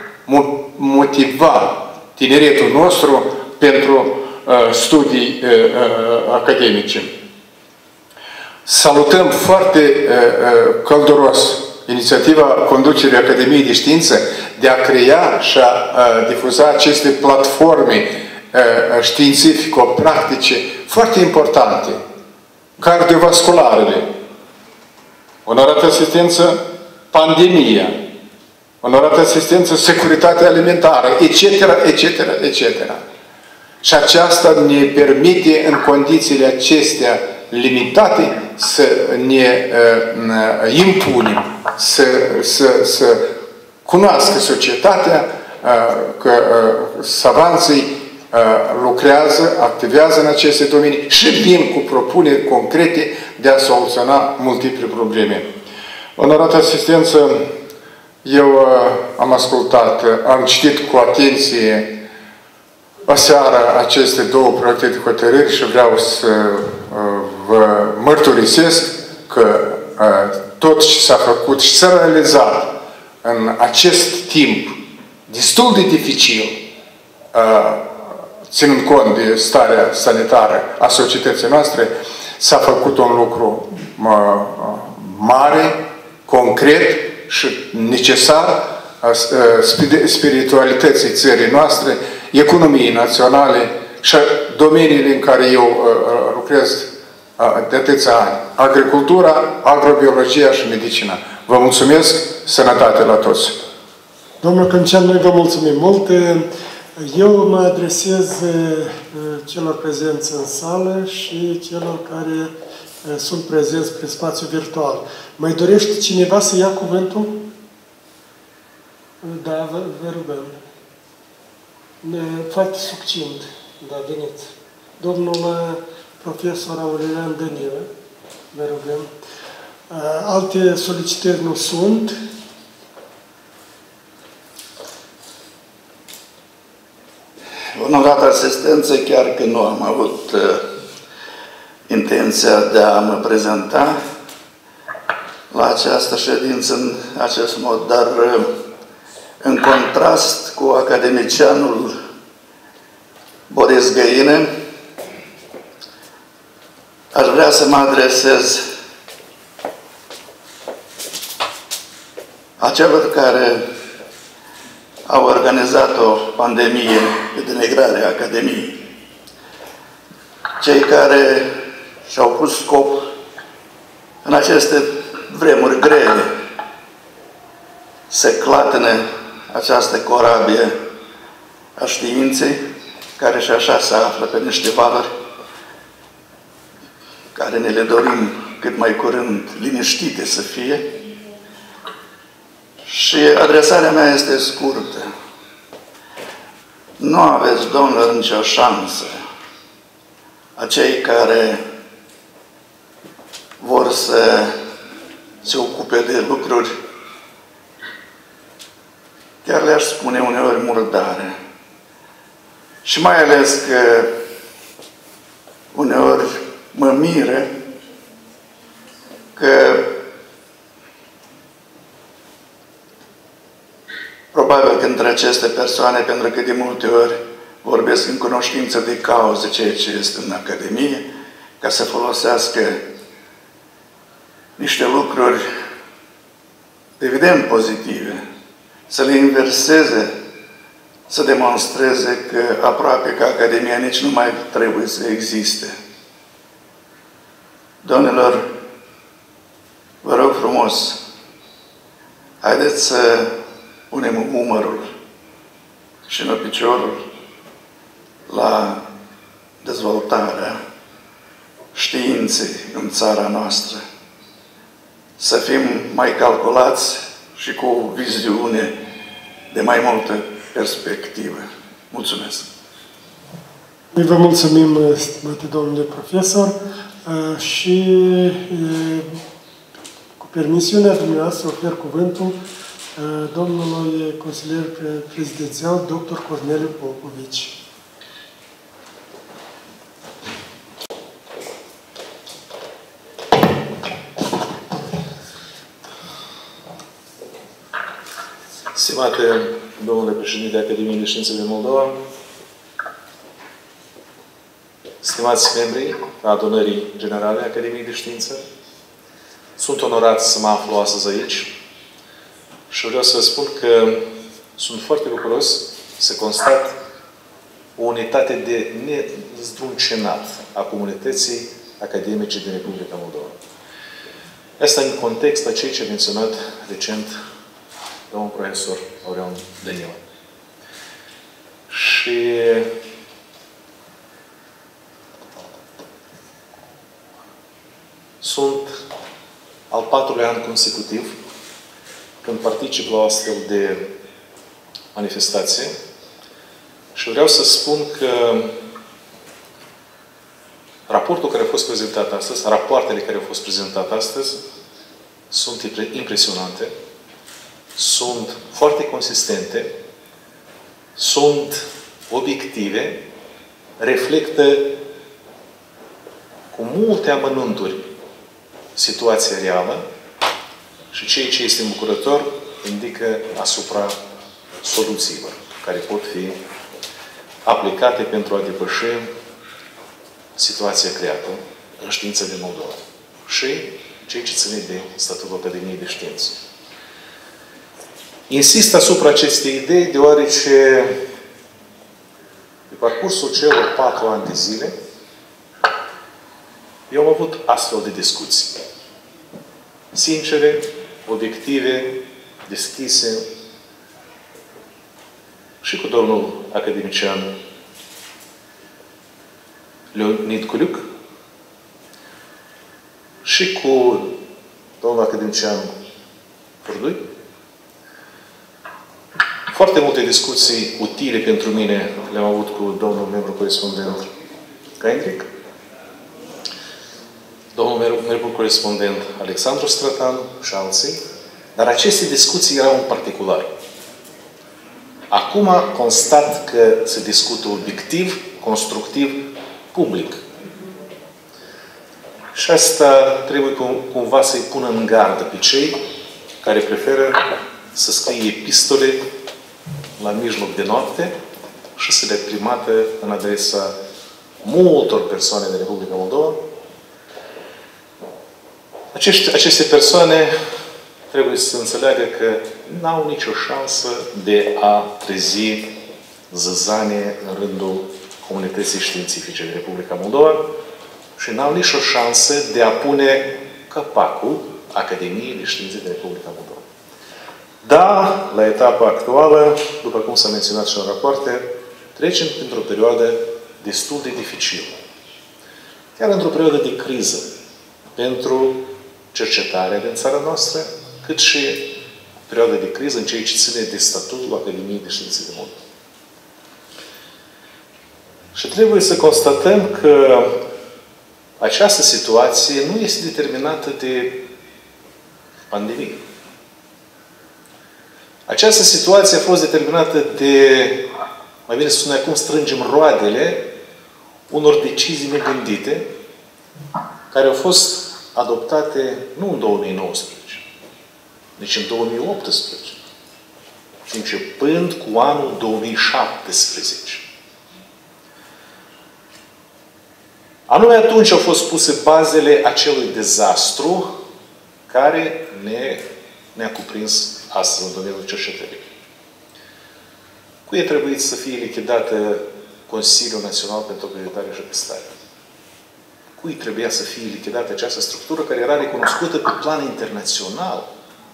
motiva tineretul nostru pentru studii academice. Salutăm foarte călduros inițiativa conducerii Academiei de Știință de a crea și a difuza aceste platforme științifico-practice foarte importante. Cardiovascularele, onorată asistență, pandemia, onorată asistență, securitatea alimentară, et cetera, et cetera, et cetera. Și aceasta ne permite, în condițiile acestea limitate, să ne uh, impunem, să, să, să cunoască societatea uh, că uh, savanții uh, lucrează, activează în aceste domenii și vin cu propuneri concrete de a soluționa multiple probleme. Onorată asistență, eu uh, am ascultat, uh, am citit cu atenție aseară aceste două proiecte de hotărâri și vreau să uh, vă mărturisesc că uh, tot ce s-a făcut și s-a realizat în acest timp destul de dificil, uh, ținând cont de starea sanitară a societății noastre, s-a făcut un lucru uh, mare, concret și necesar uh, spiritualității țării noastre, economiei naționale și domeniile în care eu uh, lucrez uh, de atâția ani. Agricultura, agrobiologia și medicina. Vă mulțumesc, sănătate la toți! Domnul Căncean, noi vă mulțumim mult. Eu mă adresez celor prezenți în sală și celor care sunt prezenți prin spațiu virtual. Mai dorește cineva să ia cuvântul? Da, vă, vă rugăm. Foarte succint, da, veniți. Domnul profesor Aurelian Danilă, vă rugăm. Alte solicitări nu sunt. Onorată asistență, chiar că nu am avut uh, intenția de a mă prezenta la această ședință în acest mod, dar uh, în contrast cu academicianul Boris Găină, aș vrea să mă adresez acelor care au organizat o pandemie de denigrare a Academiei. Cei care și-au pus scop în aceste vremuri grele să clatine această corabie a științei, care și așa se află pe niște valori care ne le dorim cât mai curând liniștite să fie, Și adresarea mea este scurtă. Nu aveți, domnilor, nicio șansă. Acei care vor să se ocupe de lucruri, chiar le-aș spune uneori murdare. Și mai ales că uneori mă miră că probabil că între aceste persoane, pentru că de multe ori vorbesc în cunoștință de cauză ceea ce este în Academie, ca să folosească niște lucruri evident pozitive, să le inverseze, să demonstreze că aproape că Academia nici nu mai trebuie să existe. Domnilor, vă rog frumos, haideți să punem umărul și nu piciorul la dezvoltarea științei în țara noastră. Să fim mai calculați și cu o viziune de mai multă perspectivă. Mulțumesc! Noi vă mulțumim, stimate domnule profesor, și cu permisiunea dumneavoastră ofer cuvântul domnului consilier prezidențial, doctor Corneliu Popovici. Stimate domnule președinte Academiei de Științe din Moldova, stimați membri Adunării Generale a Academiei de Știință, sunt onorat să mă aflu astăzi aici și vreau să vă spun că sunt foarte bucuros să constat o unitate de nezdruncinat a comunității academice din Republica Moldova. Asta în context a ceea ce a menționat recent domnul profesor Aurelian Danila. Și sunt al patrulea an consecutiv când particip la o astfel de manifestație și vreau să spun că raportul care a fost prezentat astăzi, rapoartele care au fost prezentate astăzi, sunt impresionante, sunt foarte consistente, sunt obiective, reflectă cu multe amănunturi situația reală și ceea ce este îmbucurător indică asupra soluțiilor care pot fi aplicate pentru a depăși situația creată în știința din Moldova și ceea ce ține de statutul Academiei de Știință. Insist asupra acestei idei deoarece pe parcursul celor patru ani de zile eu am avut astfel de discuții. Sincere, obiective, deschise și cu domnul academician Leonid Culiuc și cu domnul academician Furdui. Foarte multe discuții utile pentru mine le-am avut cu domnul membru corespondent Caindric, domnul membru corespondent Alexandru Strătan și alții, dar aceste discuții erau în particular. Acum constat că se discută obiectiv, constructiv, public. Și asta trebuie cumva să-i pună în gardă pe cei care preferă să scrie epistole la mijloc de noapte și să le trimată în adresa multor persoane din Republica Moldova. Acești, aceste persoane trebuie să înțeleagă că n-au nicio șansă de a trezi zăzanie în rândul comunității științifice din Republica Moldova și n-au nicio șansă de a pune capacul Academiei de Științe din Republica Moldova. Da, la etapa actuală, după cum s-a menționat și în rapoarte, trecem printr-o perioadă destul de dificilă. Chiar într-o perioadă de criză pentru cercetarea din țara noastră, cât și perioadă de criză în ceea ce ține de statutul Academiei de Științe de Moldova. Și trebuie să constatăm că această situație nu este determinată de pandemie. Această situație a fost determinată de, mai bine să spun acum, strângem roadele unor decizii negândite care au fost adoptate nu în două mii nouăsprezece, nici în două mii optsprezece, ci începând cu anul două mii șaptesprezece. Anume atunci au fost puse bazele acelui dezastru care ne, ne-a cuprins astăzi în domeniul cercetării. Cui e trebuit să fie lichidată Consiliul Național pentru Acreditare și Atestare? Cui trebuia să fie lichidată această structură care era recunoscută pe plan internațional?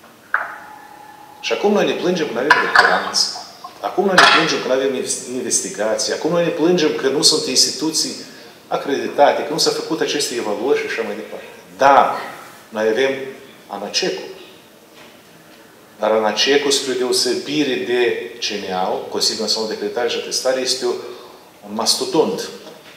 Și acum noi ne plângem că nu avem doctoranți. Acum noi ne plângem că nu avem investigații. Acum noi ne plângem că nu sunt instituții acreditate, că nu s-a făcut aceste evaluări și așa mai departe. Da, noi avem ANACECU. Dar ANACECU, spre deosebire de C N A U, Consiliul Național de Acreditare și Atestare, este un mastodont.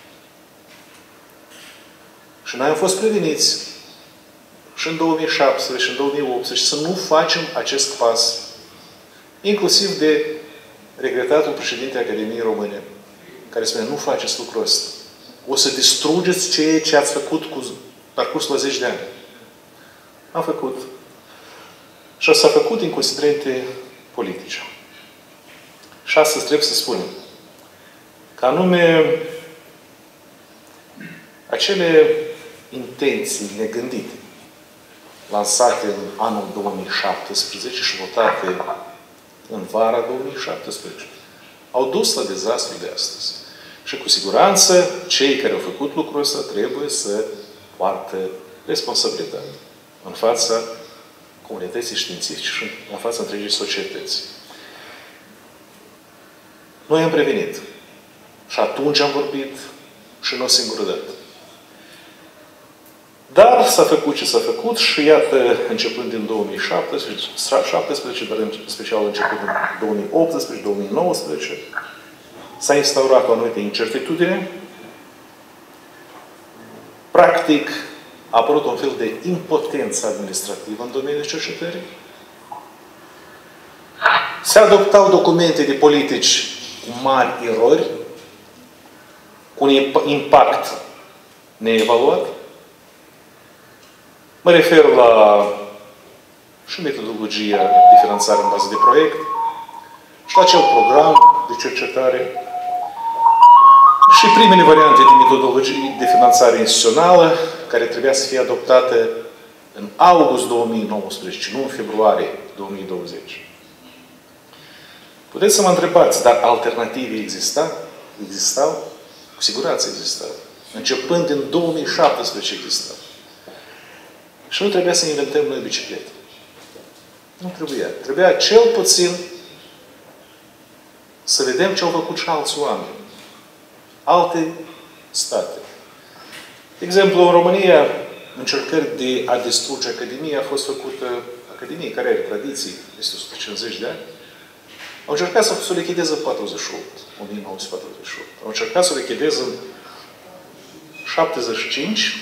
Și noi am fost preveniți și în două mii șaptesprezece și în două mii optsprezece să nu facem acest pas, inclusiv de regretatul președinte Academiei Române, care spune, nu faceți lucrul ăsta. O să distrugeți ceea ce ați făcut cu parcursul la zeci de ani. Am făcut. Și s-a făcut din considerente politice. Și astăzi trebuie să spunem că anume acele intenții negândite lansate în anul două mii șaptesprezece și votate în vara două mii șaptesprezece au dus la dezastru de astăzi. Și cu siguranță, cei care au făcut lucrul ăsta trebuie să poartă responsabilitate în fața comunității științifice și în fața întregii societăți. Noi am prevenit. Și atunci am vorbit și nu o singură dată. Dar s-a făcut ce s-a făcut și iată, începând din două mii șaptesprezece, dar în special începând din două mii optsprezece două mii nouăsprezece, s-a instaurat o anumită incertitudine. Practic, a apărut un fel de impotență administrativă în domeniul cercetării. Se adoptau documente de politici cu mari erori, cu un impact neevaluat. Mă refer la și metodologia de finanțare în bază de proiect și la acel program de cercetare și primele variante de metodologie de finanțare instituțională care trebuia să fie adoptate în august două mii nouăsprezece, nu în februarie două mii douăzeci. Puteți să mă întrebați, dar alternative exista? Existau? Cu siguranță existau. Începând din două mii șaptesprezece existau. Și nu trebuia să inventăm noi bicicletă. Nu trebuia. Trebuia cel puțin să vedem ce au făcut și alți oameni. Alte state. De exemplu, în România, încercări de a distruge Academia a fost făcută, Academie care are tradiții, este o sută cincizeci de ani, au încercat să o lichideze în patruzeci și opt, o mie nouă sute patruzeci și opt. Au încercat să o lichideze în șaptezeci și cinci,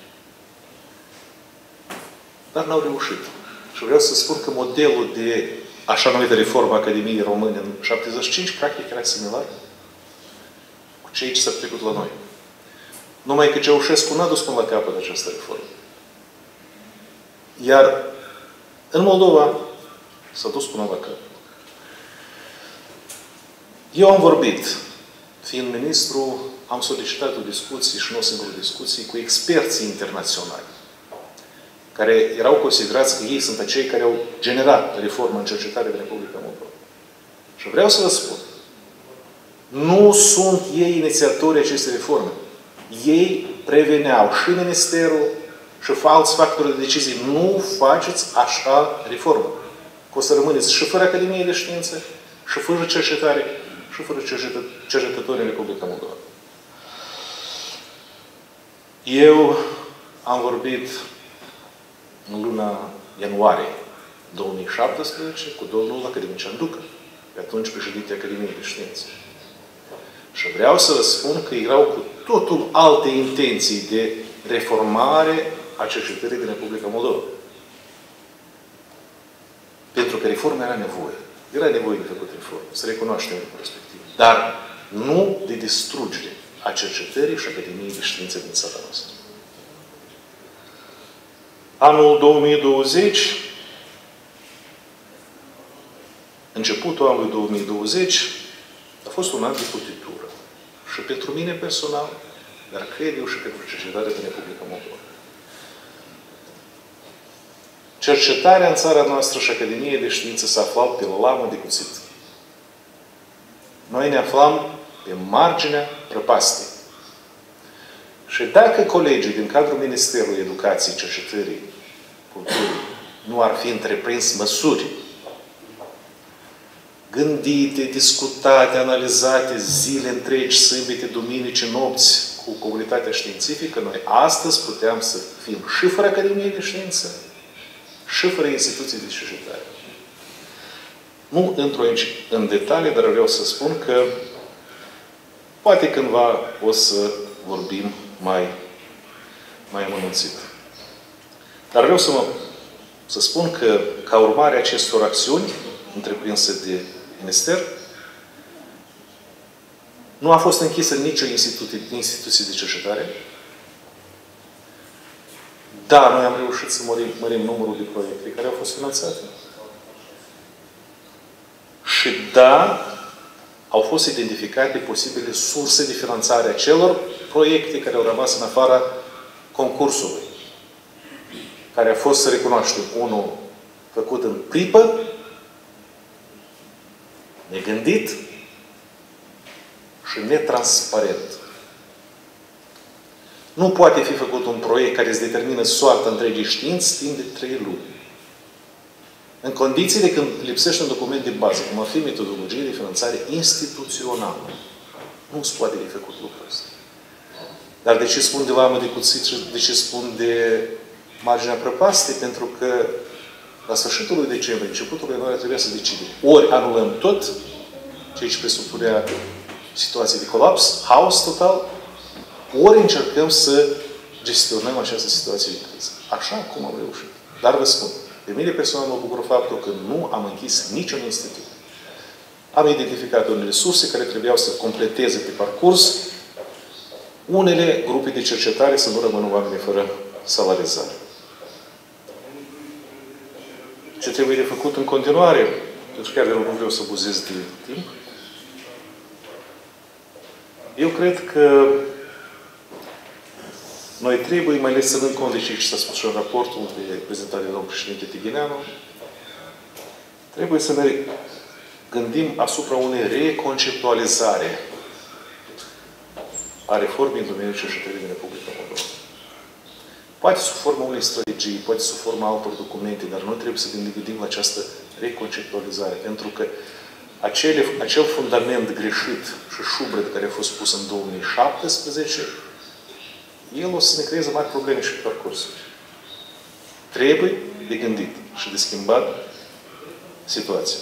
dar n-au reușit. Și vreau să spun că modelul de așa numită reformă Academiei Române în șaptezeci și cinci, practic, era similar cu cei ce s-a trecut la noi. Numai că Ceaușescu n-a dus până la capăt această reformă. Iar în Moldova s-a dus până la capăt. Eu am vorbit, fiind ministru, am solicitat o discuție și nu o singură discuție cu experții internaționali, care erau considerați că ei sunt acei care au generat reforma în cercetare de Republica Moldova. Și vreau să vă spun, nu sunt ei inițiatorii acestei reforme. Ei preveneau și Ministerul și alți factori de decizii. Nu faceți așa reformă. Că o să rămâneți și fără Academie de Științe, și fără cercetare, și fără cercetători în Republica Moldova. Eu am vorbit în luna ianuarie două mii șaptesprezece cu domnul academician Ducă, pe atunci președinte Academiei de Științe. Și vreau să vă spun că erau cu totul alte intenții de reformare a cercetării din Republica Moldova. Pentru că reforma era nevoie. Era nevoie de făcut reformă, să recunoaștem lucrul respectiv. Dar nu de distrugere a cercetării și Academiei de Științe din țara noastră. Anul două mii douăzeci, începutul anului două mii douăzeci, a fost un an de cotitură. Și pentru mine personal, dar cred eu și pentru cercetarea din Republica Moldova. Cercetarea în țara noastră și Academia de Știință se aflau pe lamă de cuțit. Noi ne aflam pe marginea prăpastiei. Și dacă colegii din cadrul Ministerului Educației, Cercetării, Culturii nu ar fi întreprins măsuri gândite, discutate, analizate zile întregi, sâmbete, duminici, nopți cu comunitatea științifică, noi astăzi puteam să fim și fără Academie de Știință, și fără instituții de cercetare. Nu intru aici în detalii, dar vreau să spun că poate cândva o să vorbim mai, mai amănunțit. Dar vreau să, mă, să spun că, ca urmare a acestor acțiuni întreprinse de Minister, nu a fost închisă nicio instituție, instituție de cercetare. Da, noi am reușit să mărim, mărim numărul de proiecte care au fost finanțate. Și da, au fost identificate posibile surse de finanțare a celor proiecte care au rămas în afara concursului. Care a fost, să recunoaștem, unul făcut în pripă, negândit și netransparent. Nu poate fi făcut un proiect care îți determină soarta întregii științi timp de trei luni. În condițiile când lipsește un document de bază, cum ar fi metodologie de finanțare instituțională. Nu se poate de făcut lucrul ăsta. Dar de ce spun de lamă de cuțit și de ce spun de marginea prăpastei? Pentru că la sfârșitul lui decembrie, începutul lui ianuarie, trebuia să decidem. Ori anulăm tot, ceea ce presupunea situație de colaps, haos total, ori încercăm să gestionăm această situație de criză. Așa cum am reușit. Dar vă spun, pe mine personal mă bucur faptul că nu am închis niciun institut. Am identificat unele surse care trebuiau să completeze pe parcurs unele grupe de cercetare, să nu rămână oamenii fără salarizare. Ce trebuie de făcut în continuare? Pentru că chiar nu vreau să abuzez de timp. Eu cred că noi trebuie, mai ales ținând cont de ce s-a spus și în raportul de prezentat de domnul președinte Tighineanu, trebuie să ne gândim asupra unei reconceptualizare a reformei în domeniul cercetării din Republica Moldova. Poate sub forma unei strategii, poate sub forma altor documente, dar noi trebuie să ne gândim la această reconceptualizare, pentru că acele, acel fundament greșit și șubred care a fost pus în două mii șaptesprezece, el o să ne creeze mari probleme și pe parcurs. Trebuie de gândit și de schimbat situația.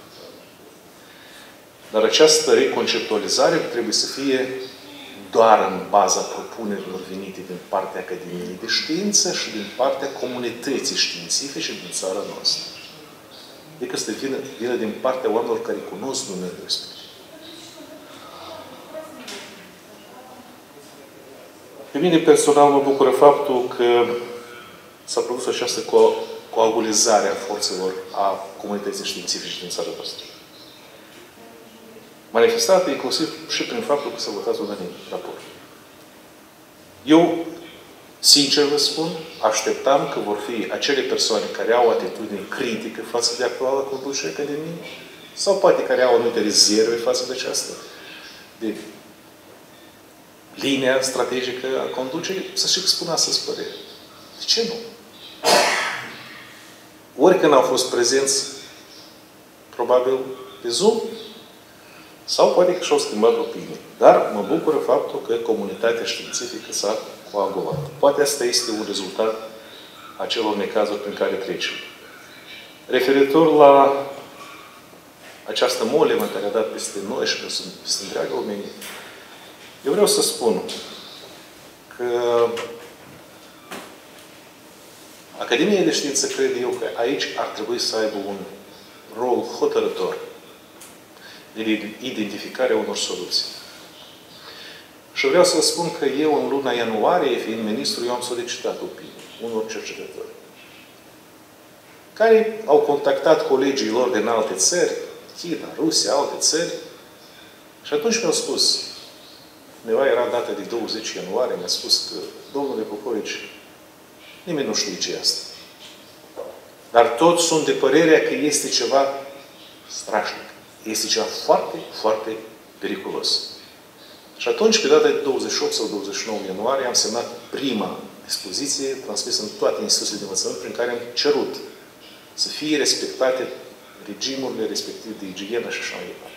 Dar această reconceptualizare trebuie să fie doar în baza propunerilor venite din partea Academiei de Știință și din partea comunității științifice din țara noastră. Adică să vină, vină din partea oamenilor care cunosc domeniul respectiv. Pe mine personal mă bucură faptul că s-a produs această co coagulizare a forțelor a comunității științifice din țara noastră. Manifestată inclusiv și prin faptul că s-a votat unanim raport. Eu, sincer vă spun, așteptam că vor fi acele persoane care au atitudine critică față de actuala conducere Academiei, sau poate care au anumite rezerve față de această, de linia strategică a conducerii, să-și expună astăzi părere. De ce nu? Ori când au fost prezenți, probabil pe Zoom, sau poate că și-au schimbat opinii. Dar mă bucură faptul că comunitatea științifică s-a coagulat. Poate asta este un rezultat a celor necazuri prin care trecem. Referitor la această molemă care a dat peste noi și peste întreaga omenire, eu vreau să spun că Academia de Știință, cred eu, că aici ar trebui să aibă un rol hotărător de identificare a unor soluții. Și vreau să vă spun că eu, în luna ianuarie, fiind ministru, eu am solicitat opinii unor cercetători care au contactat colegii lor din alte țări, China, Rusia, alte țări, și atunci mi-au spus, undeva era data de douăzeci ianuarie, mi-a spus că, domnule Popovici, nimeni nu știe ce e asta. Dar toți sunt de părerea că este ceva strașnic. Este ceva foarte, foarte periculos. Și atunci, pe data de douăzeci și opt sau douăzeci și nouă ianuarie, am semnat prima dispoziție transmisă în toate instituțiile de învățământ, prin care am cerut să fie respectate regimurile respective de igienă și așa mai departe.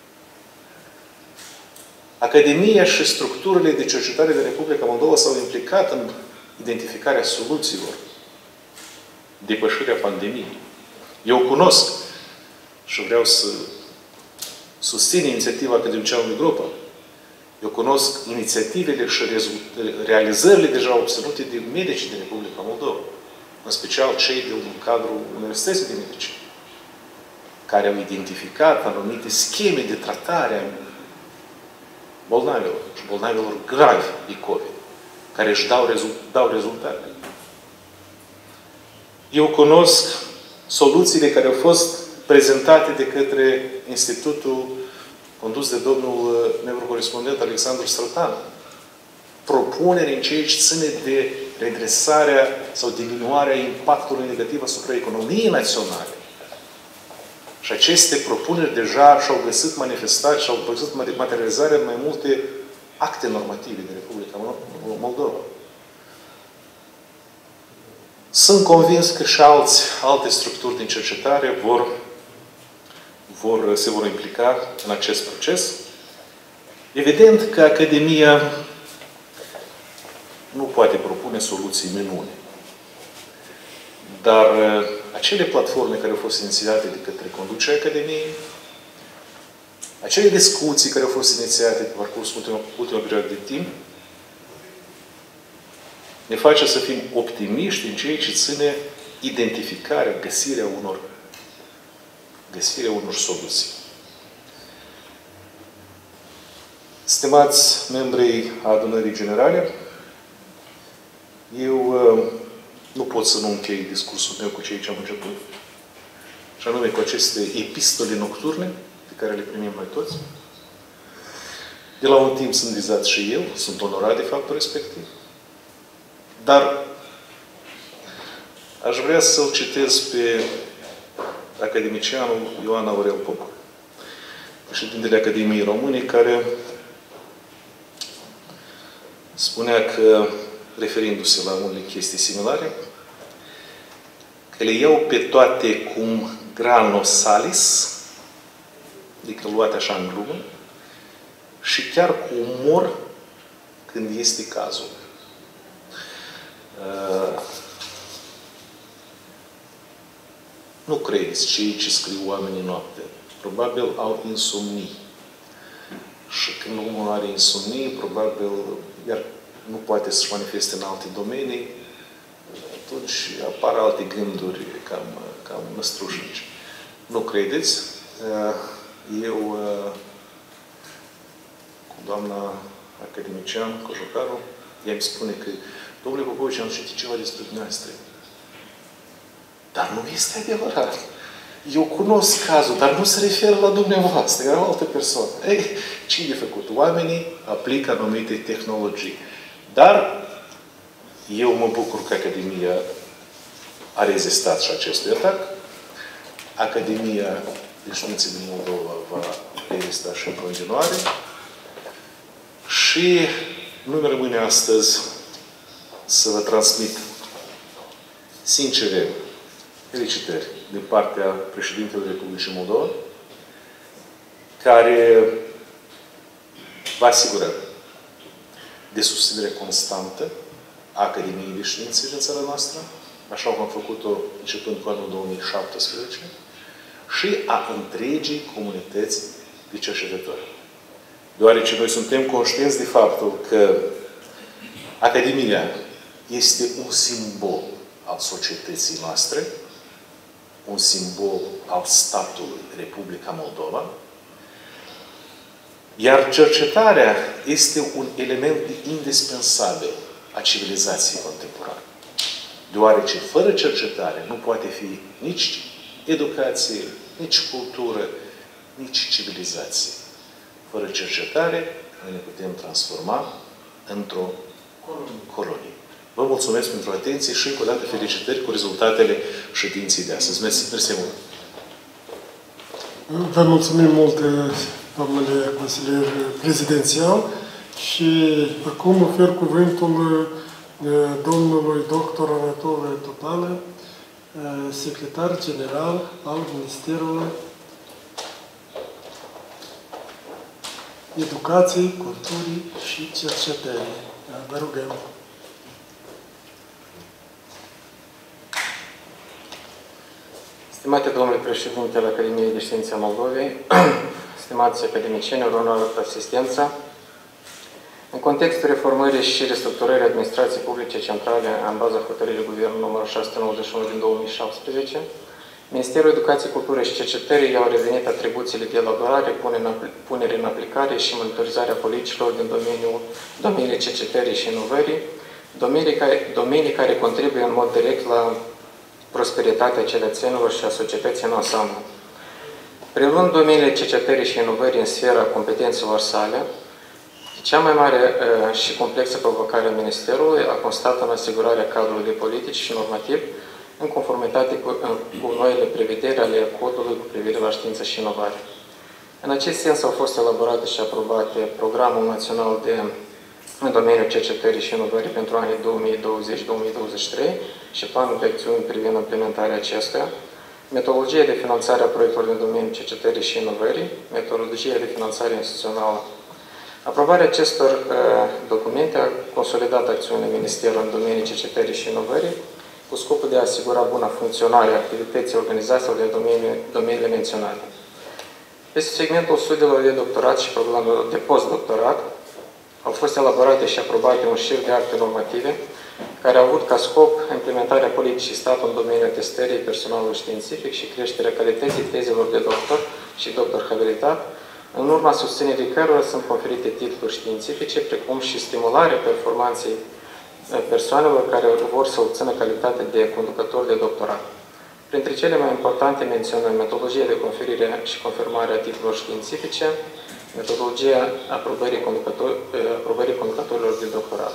Academia și structurile de cercetare de Republica Moldova s-au implicat în identificarea soluțiilor, depășirea pandemiei. Eu cunosc și vreau să susțin inițiativa Academicianului Gropa. Eu cunosc inițiativele și realizările deja obținute de medici din Republica Moldova, în special cei din cadrul Universității de Medicină, care au identificat anumite scheme de tratare a bolnavilor și bolnavilor gravi de COVID, care își dau, rezult, dau rezultate. Eu cunosc soluțiile care au fost prezentate de către Institutul condus de domnul neurocorespondent Alexandru Strătan. Propuneri în ceea ce ține de redresarea sau diminuarea impactului negativ asupra economiei naționale. Și aceste propuneri deja și-au găsit manifestare și-au găsit materializare în mai multe acte normative din Republica Moldova. Sunt convins că și alți, alte structuri din cercetare vor, vor, se vor implica în acest proces. Evident că Academia nu poate propune soluții minune. Dar acele platforme care au fost inițiate de către conducerea Academiei, acele discuții care au fost inițiate pe parcursul ultima, ultima perioadă de timp, ne face să fim optimiști în ceea ce ține identificarea, găsirea unor, găsirea unor soluții. Stimați membrii Adunării Generale, eu nu pot să nu închei discursul meu cu ceea ce am început, și anume cu aceste epistole nocturne pe care le primim noi toți. De la un timp sunt vizat și eu, sunt onorat de faptul respectiv. Dar aș vrea să-l citez pe academicianul Ioan Aurel Popa, președintele Academiei Române, care spunea că, referindu-se la unele chestii similare, că le iau pe toate cum grano salis, adică luate așa în glumă, și chiar cu umor când este cazul. Uh, nu credeți cei ce scriu oamenii noapte. Probabil au insomnii. Și când omul are insomnie, probabil, iar nu poate să-și manifeste în alte domenii, atunci apar alte gânduri cam, cam năstrușnici. Nu credeți? Eu, cu doamna academician Cojocaru, ea îmi spune că, domnule Popovici, am citit ceva despre dumneavoastră. Dar nu este adevărat. Eu cunosc cazul, dar nu se referă la dumneavoastră, era o altă persoană. Ei, ce de făcut? Oamenii aplică anumite tehnologii. Dar eu mă bucur că Academia a rezistat și acestui atac. Academia de Științe din Moldova va rezista și în continuare. Și nu-mi rămâne astăzi să vă transmit sincere felicitări din partea președintelui Republicii Moldova, care va asigura de susținere constantă a Academiei de Științe din țara noastră așa cum am făcut-o începând cu anul două mii șaptesprezece, și a întregii comunități de cercetători. Deoarece noi suntem conștienți de faptul că Academia este un simbol al societății noastre, un simbol al statului Republica Moldova, iar cercetarea este un element indispensabil a civilizației contemporane. Deoarece fără cercetare nu poate fi nici educație, nici cultură, nici civilizație. Fără cercetare, noi ne putem transforma într-o colonie. Vă mulțumesc pentru atenție și încă o dată felicitări cu rezultatele ședinței de astăzi. Mersi, mersi mult! Vă mulțumim mult, domnule consilier prezidențial, și acum ofer cuvântul domnului doctor Anatole Topală, secretar general al Ministerului Educației, Culturii și Cercetării. Vă rugăm. Stimate domnule președinte al Academiei de Științe a Moldovei, stimați academicieni, onorată asistență, în contextul reformării și restructurării administrației publice centrale în baza hotărârii Guvernului numărul șase sute nouăzeci și unu din două mii șaptesprezece, Ministerul Educației, Culturii și Cercetării i-au revenit atribuțiile de elaborare, punere în aplicare și monitorizarea politicilor din domeniul, domeniile cercetării și inovării, domenii care, domenii care contribuie în mod direct la prosperitatea cetățenilor și a societății în ansamblu. Preluând domeniile cercetării și inovării în sfera competențelor sale, cea mai mare uh, și complexă provocare a Ministerului a constat în asigurarea cadrului de politici și normativ în conformitate cu, uh, cu noile prevederi ale codului cu privire la știință și inovare. În acest sens au fost elaborate și aprobate Programul Național de în domeniul cercetării și inovării pentru anii două mii douăzeci - două mii douăzeci și trei și planul de acțiuni privind implementarea acestuia, metodologia de finanțare a proiectelor din domeniul cercetării și inovării, metodologia de finanțare instituțională. Aprobarea acestor uh, documente a consolidat acțiunile Ministerului în domeniul cercetării și inovării cu scopul de a asigura buna funcționare a activității organizațiilor de domeniu, domeniile menționate. Peste segmentul studiilor de doctorat și programul de postdoctorat au fost elaborate și aprobate un șir de acte normative care au avut ca scop implementarea politicii statului în domeniul testării personalului științific și creșterea calității tezelor de doctor și doctor habilitat, în urma susținerii cărora sunt conferite titluri științifice, precum și stimularea performanței persoanelor care vor să obțină calitate de conducător de doctorat. Printre cele mai importante menționăm metodologia de conferire și confirmare a titlurilor științifice, metodologia aprobării, conducător, aprobării conducătorilor de doctorat.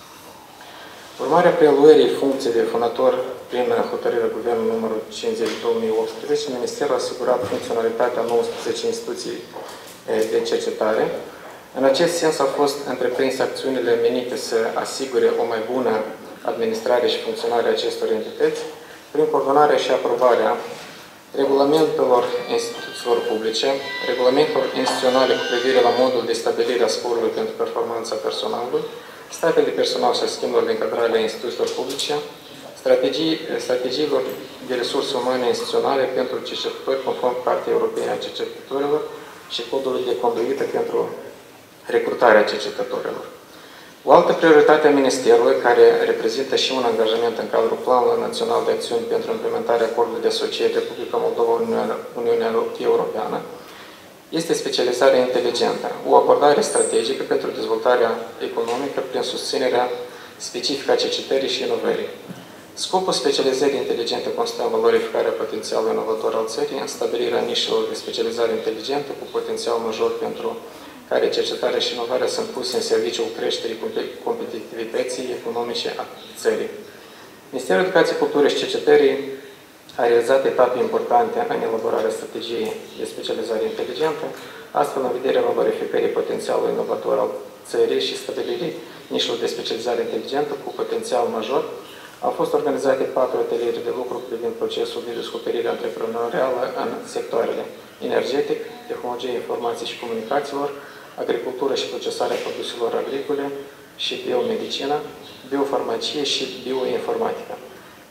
Urmarea preluării funcției de fondator prin hotărârea Guvernului numărul cincizeci două mii optsprezece, Ministerul a asigurat funcționalitatea nouăsprezece instituții de cercetare. În acest sens au fost întreprinse acțiunile menite să asigure o mai bună administrare și funcționare a acestor entități, prin coordonarea și aprobarea regulamentelor instituțiilor publice, regulamentelor instituționale cu privire la modul de stabilire a scorului pentru performanța personalului, statele de personal și a schimburilor de încadrare a instituțiilor publice, strategii, strategiilor de resurse umane instituționale pentru cercetători conform Cartei Europene a Cercetătorilor și codului de conduită pentru recrutarea cercetătorilor. O altă prioritate a Ministerului, care reprezintă și un angajament în cadrul Planului Național de Acțiuni pentru implementarea acordului de asociere Republica Moldova-Uniunea Europeană, este specializarea inteligentă, o abordare strategică pentru dezvoltarea economică prin susținerea specifică a cercetării și inovării. Scopul specializării inteligente constă în valorificarea potențialului inovator al țării, în stabilirea nișelor de specializare inteligentă cu potențial major pentru care cercetarea și inovarea sunt puse în serviciul creșterii competitivității economice a țării. Ministerul Educației, Culturii și Cercetării a realizat etape importante în elaborarea strategiei de specializare inteligentă, astfel în vederea valorificării potențialului inovator al țării și stabilirii nișelor de specializare inteligentă cu potențial major. Au fost organizate patru ateliere de lucru privind procesul de descoperire antreprenorială în sectoarele energetic, tehnologie, informații și comunicațiilor, agricultură și procesarea produselor agricole și biomedicină, biofarmacie și bioinformatică.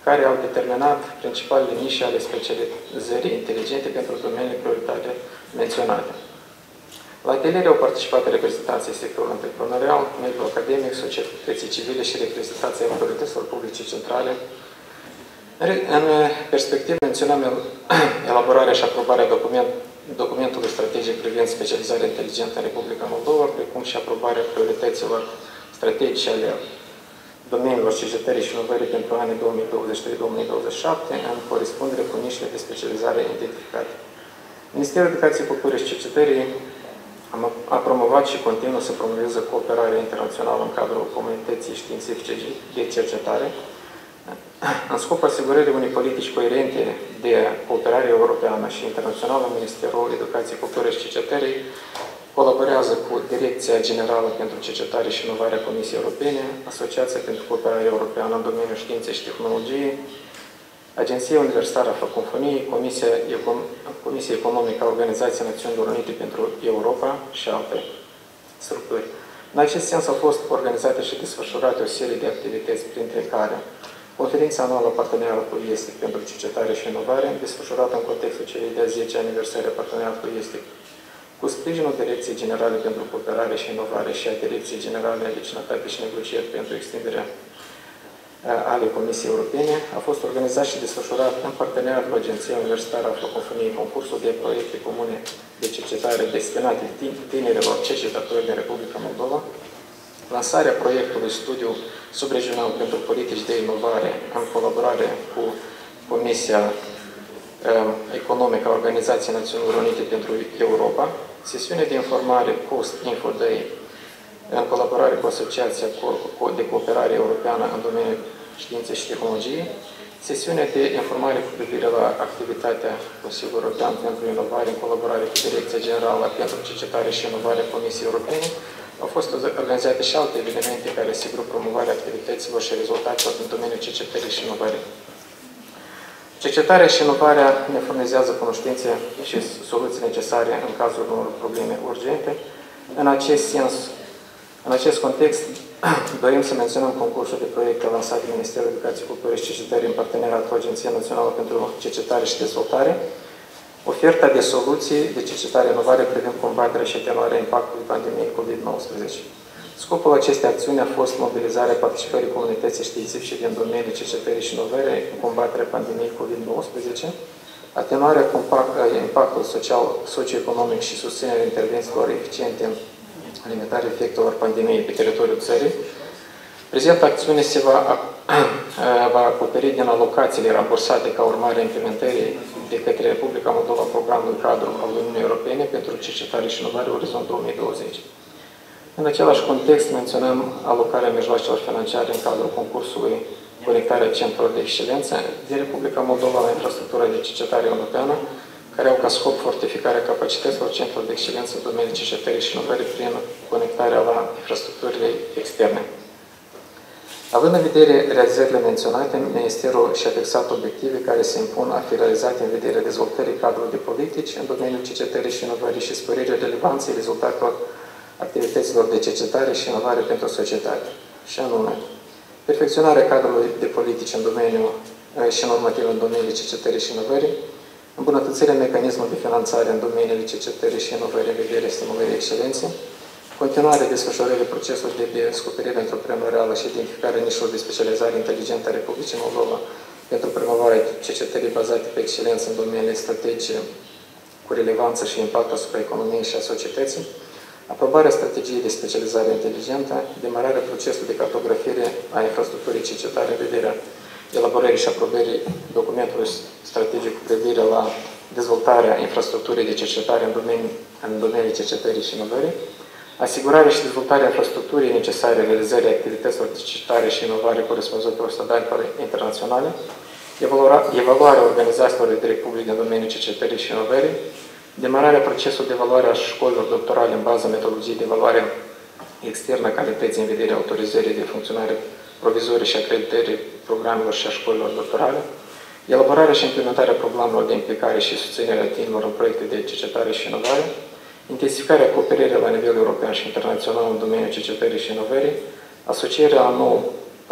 care au determinat principalele nișe ale specializării inteligente pentru domeniile prioritare menționate. La ateliere au participat reprezentanții sectorului antreprenorial, mediul academic, societății civile și reprezentanții autorităților publice centrale. În perspectivă menționăm elaborarea și aprobarea document, documentului strategic privind specializarea inteligentă în Republica Moldova, precum și aprobarea priorităților strategice ale domeniilor cercetării și inovării pentru anii două mii douăzeci și trei - două mii douăzeci și șapte, în corespundere cu nișele de specializare identificate. Ministerul Educației, Culturii și Cercetării a promovat și continuă să promoveze cooperarea internațională în cadrul comunității științifice de cercetare, în scopul asigurării unei politici coerente de cooperare europeană și internațională. Ministerul Educației, Culturii și Cercetării colaborează cu Direcția Generală pentru Cercetare și Inovare a Comisiei Europene, Asociația pentru Cooperare Europeană în domeniul științei și tehnologiei, Agenția Universitară a Francofoniei, Comisia, Econ Comisia Economică a Organizației Națiunilor Unite pentru Europa și alte structuri. În acest sens au fost organizate și desfășurate o serie de activități, printre care Conferința anuală Parteneriatului Estic pentru Cercetare și Inovare, desfășurată în contextul celei de-a zecea aniversări a Parteneriatului Estic, cu sprijinul Direcției Generale pentru Cooperare și Inovare și a Direcției Generale de Vecinătate și Negocieri pentru extinderea ale Comisiei Europene, a fost organizat și desfășurat în parteneriat cu Agenția Universitară a Francofoniei concursul de proiecte comune de cercetare destinate tinerilor cercetători din Republica Moldova, lansarea proiectului Studiu Subregional pentru Politici de Inovare în colaborare cu Comisia Economică a Organizației Națiunilor Unite pentru Europa, sesiune de informare Post-Info Day în colaborare cu Asociația de Cooperare Europeană în domeniul științei și tehnologiei, sesiune de informare cu privire la activitatea Consiliului European pentru Inovare în colaborare cu Direcția Generală pentru Cercetare și Inovare a Comisiei Europene. Au fost organizate și alte evenimente care asigură promovarea activităților și rezultatelor în domeniul cercetării și inovării. Cercetarea și inovarea ne furnizează cunoștințe și soluții necesare în cazul unor probleme urgente. În acest sens, în acest context, dorim să menționăm concursul de proiecte lansat de Ministerul Educației, Culturii și Cercetării în parteneriat cu Agenția Națională pentru Cercetare și Dezvoltare, oferta de soluții de cercetare-inovare privind combaterea și atenuarea impactului pandemiei COVID nouăsprezece. Scopul acestei acțiuni a fost mobilizarea participării comunității științifice din domeniul cercetării și inovării în combaterea pandemiei COVID nouăsprezece, atenuarea impactului social, socioeconomic și susținerea intervențiilor eficiente în limitarea efectelor pandemiei pe teritoriul țării. Prezenta acțiune se va, va acoperi din alocațiile rambursate ca urmare a implementării de către Republica Moldova programului cadru al Uniunii Europene pentru cercetare și inovare Orizont două mii douăzeci. În același context menționăm alocarea mijloacelor financiare în cadrul concursului Conectarea Centrelor de Excelență din Republica Moldova la infrastructura de cercetare europeană, care au ca scop fortificarea capacităților centrelor de excelență în domeniul cercetării și inovării prin conectarea la infrastructurile externe. Având în vedere realizările menționate, Ministerul și-a fixat obiective care se impun a fi realizate în vederea dezvoltării cadrului de politici în domeniul cercetării și inovării și sporirea relevanței rezultatelor activităților de cercetare și inovare pentru societate. Și anume, perfecționarea cadrului de politici în domeniul și normativ în domeniul cercetării și inovării, îmbunătățirea mecanismului de finanțare în domeniile cercetării și inovării în vederea stimulării excelenței, continuarea desfășurării procesului de descoperire antreprenorială și identificarea nișelor de specializare inteligentă a Republicii Moldova pentru promovarea cercetării bazate pe excelență în domeniile strategice cu relevanță și impact asupra economiei și a societății, aprobarea strategiei de specializare inteligentă, demararea procesului de cartografiere a infrastructurii cercetare în vederea elaborării și aprobării documentului strategic cu privire la dezvoltarea infrastructurii de cercetare în domeniul, în domeniul cercetării și inovării, asigurarea și dezvoltarea infrastructurii necesare realizării activităților de cercetare și inovare corespunzător standardelor internaționale, evaluarea organizațiilor de drept public din domeniul cercetării și inovării, demararea procesului de evaluare a școlilor doctorale în baza metodologiei de evaluare externă a calității în vederea autorizării de funcționare provizorii și acreditării programelor și a școlilor doctorale, elaborarea și implementarea programelor de implicare și susținere a tinerilor în proiecte de cercetare și inovare, intensificarea cooperării la nivel european și internațional în domeniul cercetării și inovării, asocierea la nou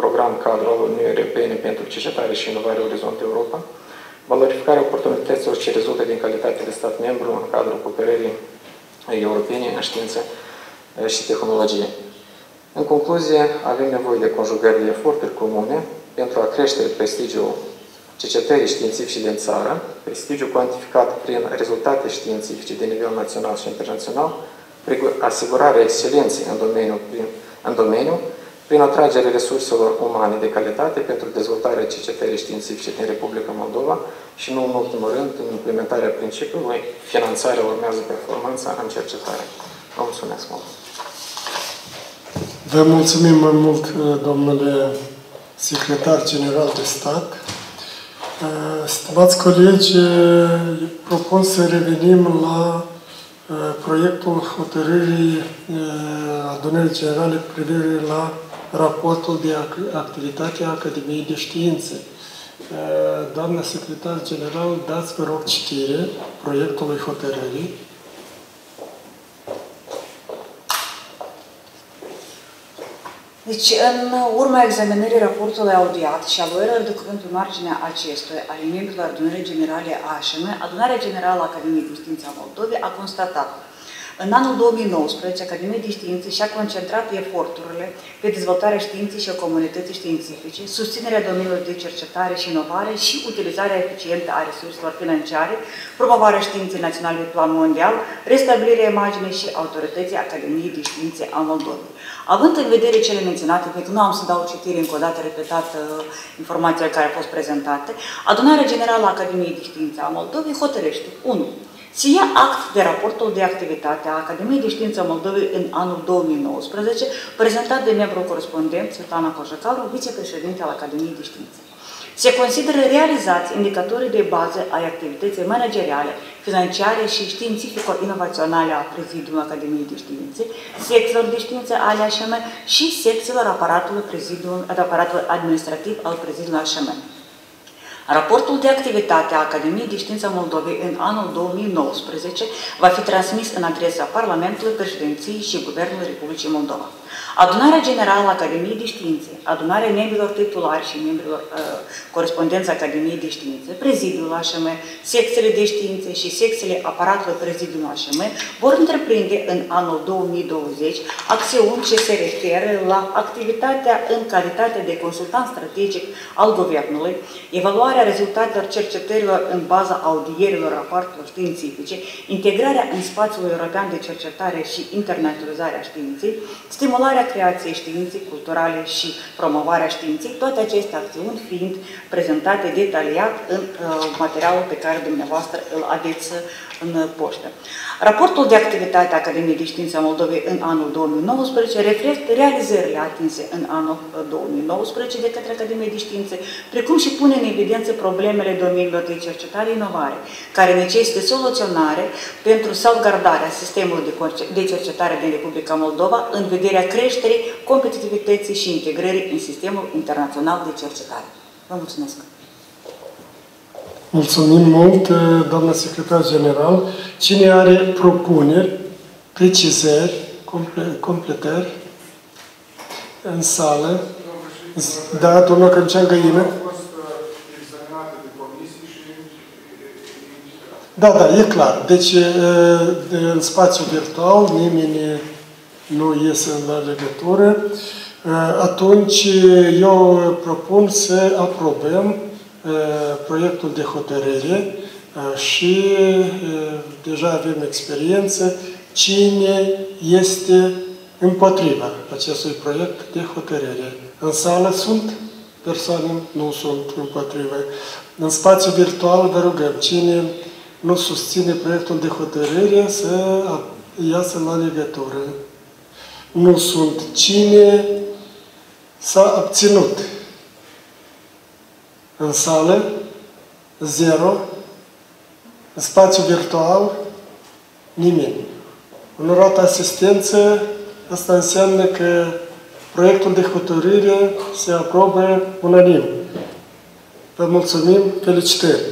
program cadru al Uniunii Europene pentru cercetare și inovare Orizont Europa, valorificarea oportunităților ce rezultă din calitate de stat membru în cadrul cooperării europene în știință și tehnologie. În concluzie, avem nevoie de conjugări de eforturi comune pentru a crește prestigiul cercetării științifice din țară, prestigiul cuantificat prin rezultate științifice de nivel național și internațional, prin asigurarea excelenței în domeniu, prin, în domeniu, prin atragerea resurselor umane de calitate pentru dezvoltarea cercetării științifice din Republica Moldova și, nu în ultimul rând, prin implementarea principiului, finanțarea urmează performanța în cercetare. Vă mulțumesc mult! Vă mulțumim mai mult, domnule secretar general de stat. Stimați colegi, propun să revenim la proiectul hotărârii Adunării Generale cu privire la raportul de activitate a Academiei de Științe. Doamna secretar general, dați, vă rog, citire proiectului hotărârii. Deci, în urma examinării raportului audiat și a luărilor de cuvânt pe marginea acestuia, ale membrilor Adunării Generale A Ș M, Adunarea Generală a Academiei de Științe a Moldovei a constatat: în anul două mii nouăsprezece, Academia de Științe și-a concentrat eforturile pe dezvoltarea științei și a comunității științifice, susținerea domeniului de cercetare și inovare și utilizarea eficientă a resurselor financiare, promovarea științei naționale pe plan mondial, restabilirea imaginii și autorității Academiei de Științe a Moldovei. Având în vedere cele menționate, pentru că nu am să dau citire încă o dată repetată informațiile care au fost prezentate, Adunarea Generală a Academiei de Științe a Moldovei hotărăște unu. Se ia act de raportul de activitate a Academiei de Știință a Moldovei în anul două mii nouăsprezece, prezentat de membrul corespondent Svetlana Coșăcaru, vicepreședinte al Academiei de Științe. Se consideră realizați indicatorii de bază ai activității manageriale, financiare și științifico-inovaționale a Prezidiului Academiei de Științe, secțiilor de științe ale A Ș M și secțiilor aparatului, aparatului administrativ al Prezidiului A Ș M. Raportul de activitate a Academiei de Știință a Moldovei în anul două mii nouăsprezece va fi transmis în adresa Parlamentului, Președinției și Guvernului Republicii Moldova. Adunarea Generală a Academiei de Științe, adunarea membrilor titulari și membrilor uh, corespondenți Academiei de Științe, Prezidiul A Ș M, secțiile de științe și secțiile aparatului Prezidiului A Ș M vor întreprinde în anul două mii douăzeci acțiuni ce se referă la activitatea în calitate de consultant strategic al Guvernului, evaluarea rezultatelor cercetărilor în baza audierilor rapoartelor științifice, integrarea în spațiul european de cercetare și internaționalizarea științei, stimularea creației științei culturale și promovarea științei, toate aceste acțiuni fiind prezentate detaliat în uh, materialul pe care dumneavoastră îl aveți în poștă. Raportul de activitate a Academiei de Științe a Moldovei în anul două mii nouăsprezece reflectă realizările atinse în anul două mii nouăsprezece de către Academia de Științe, precum și pune în evidență problemele domeniilor de cercetare-inovare, care necesită soluționare pentru salvgardarea sistemului de cercetare din Republica Moldova în vederea creșterii, competitivității și integrării în sistemul internațional de cercetare. Vă mulțumesc! Mulțumim mult, doamna secretar general. Cine are propuneri, precizări, comple completări în sală? Da, domnul Cămcean Găină. Da, da, e clar. Deci, în spațiu virtual, nimeni nu iese la legătură. Atunci, eu propun să aprobăm proiectul de hotărâre și deja avem experiență cine este împotriva acestui proiect de hotărâre. În sală sunt persoane, nu sunt împotriva. În spațiu virtual vă rugăm, cine nu susține proiectul de hotărâre să iasă la legătură. Nu sunt. Cine s-a abținut? În sală, zero. În spațiu virtual, nimeni. Onorată asistență, asta înseamnă că proiectul de hotărâre se aprobă unanim. Vă mulțumim, felicitări!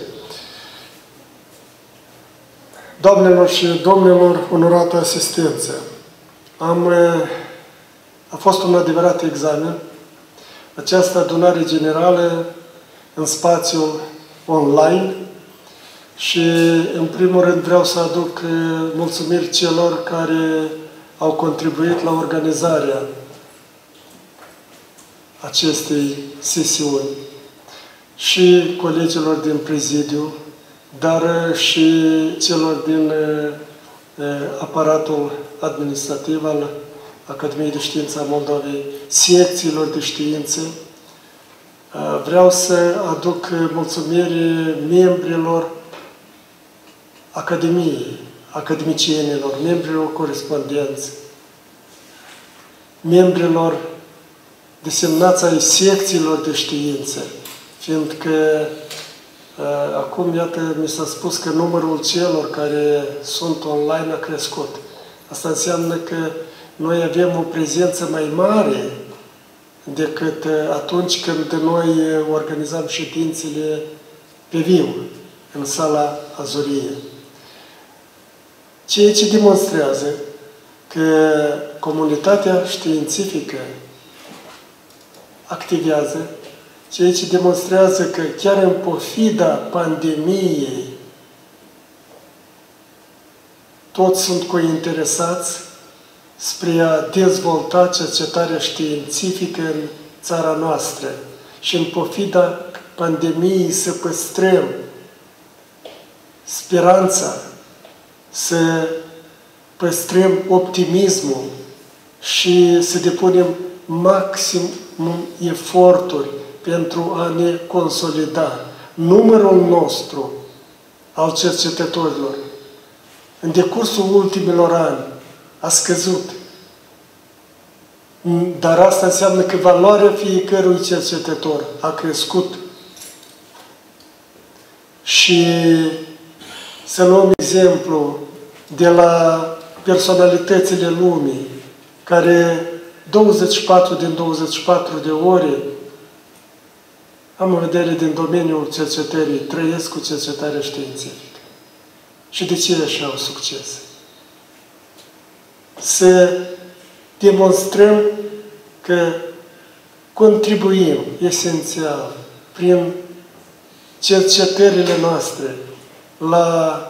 Doamnelor și domnilor, onorată asistență, am, a fost un adevărat examen această adunare generală în spațiul online și, în primul rând, vreau să aduc mulțumiri celor care au contribuit la organizarea acestei sesiuni și colegilor din prezidiu, dar și celor din aparatul administrativ al Academiei de Știință a Moldovei, secțiilor de științe. Vreau să aduc mulțumiri membrilor Academiei, academicienilor, membrilor corespondenți, membrilor desemnați ai secțiilor de științe, fiindcă acum, iată, mi s-a spus că numărul celor care sunt online a crescut. Asta înseamnă că noi avem o prezență mai mare decât atunci când noi organizam ședințele pe viu, în sala Azurie. Ceea ce demonstrează că comunitatea științifică activează, ceea ce demonstrează că chiar în pofida pandemiei toți sunt cointeresați spre a dezvolta cercetarea științifică în țara noastră și în pofida pandemiei să păstrăm speranța, să păstrăm optimismul și să depunem maxim eforturi pentru a ne consolida. Numărul nostru al cercetătorilor în decursul ultimilor ani a scăzut. Dar asta înseamnă că valoarea fiecărui cercetător a crescut. Și să luăm exemplu de la personalitățile lumii, care douăzeci și patru din douăzeci și patru de ore, am în vedere din domeniul cercetării, trăiesc cu cercetarea științifică. Și de ce așa au succes? Să demonstrăm că contribuim esențial prin cercetările noastre la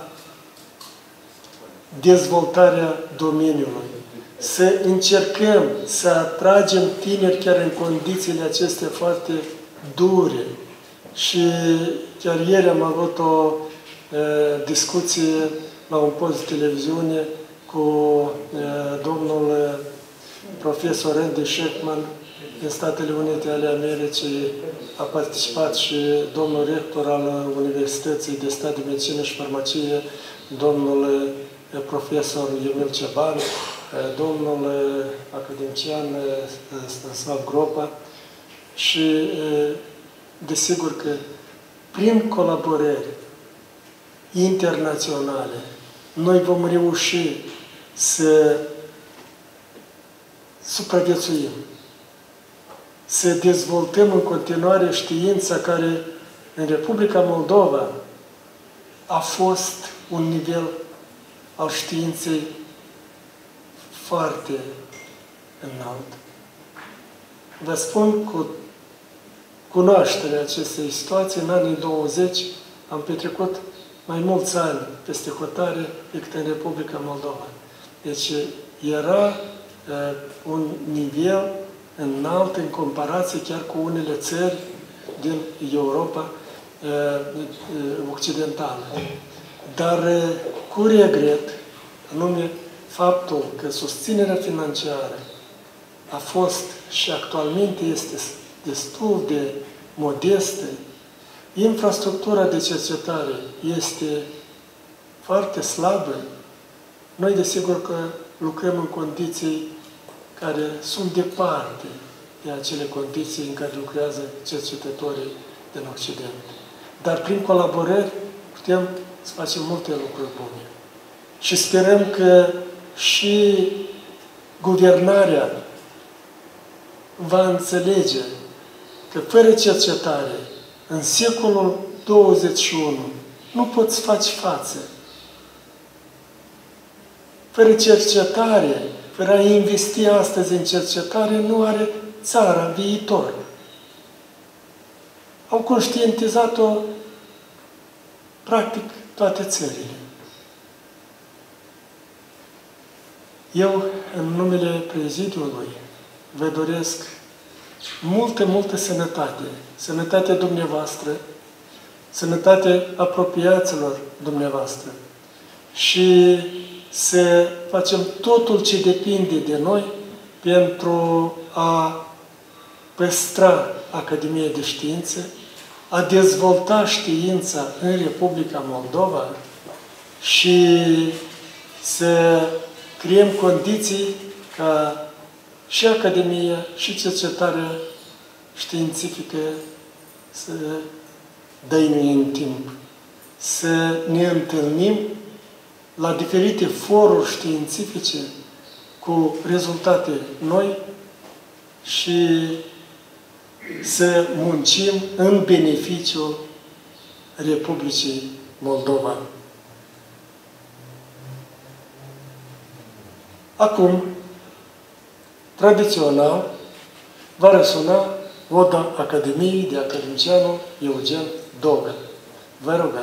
dezvoltarea domeniului. Să încercăm să atragem tineri chiar în condițiile acestea foarte dure. Și chiar ieri am avut o uh, discuție la un post de televiziune cu uh, domnul uh, profesor Andy Sheckman din Statele Unite ale Americii. A participat și domnul rector al Universității de Stat de Medicină și Farmacie, domnul uh, profesor Emil Ceban, uh, domnul uh, academician uh, Stanislav Gropa. Și uh, desigur că prin colaborări internaționale noi vom reuși să supraviețuim, să dezvoltăm în continuare știința care în Republica Moldova a fost un nivel al științei foarte înalt. Vă spun cu cunoașterea acestei situații, în anii douăzeci am petrecut mai mulți ani peste hotare decât în Republica Moldova. Deci era uh, un nivel înalt în comparație chiar cu unele țări din Europa uh, occidentală. Dar uh, cu regret, anume faptul că susținerea financiară a fost și actualmente este destul de modestă, infrastructura de cercetare este foarte slabă, noi desigur că lucrăm în condiții care sunt departe de acele condiții în care lucrează cercetătorii din Occident. Dar prin colaborări putem să facem multe lucruri bune. Și sperăm că și guvernarea va înțelege că fără cercetare, în secolul douăzeci și unu, nu poți face față. Fără cercetare, fără a investi astăzi în cercetare, nu are țara viitor. au conștientizat-o practic toate țările. Eu, în numele prezidiului, vă doresc multă, multă sănătate. Sănătatea dumneavoastră, sănătatea apropiaților dumneavoastră. Și să facem totul ce depinde de noi pentru a păstra Academia de Științe, a dezvolta știința în Republica Moldova și să creăm condiții ca și Academia și cercetarea științifică să dăinuie în timp. Să ne întâlnim la diferite foruri științifice cu rezultate noi și să muncim în beneficiul Republicii Moldova. Acum, tradițional, va răsuna Oda Academiei de academicianul Eugen Dogan. Vă rugăm!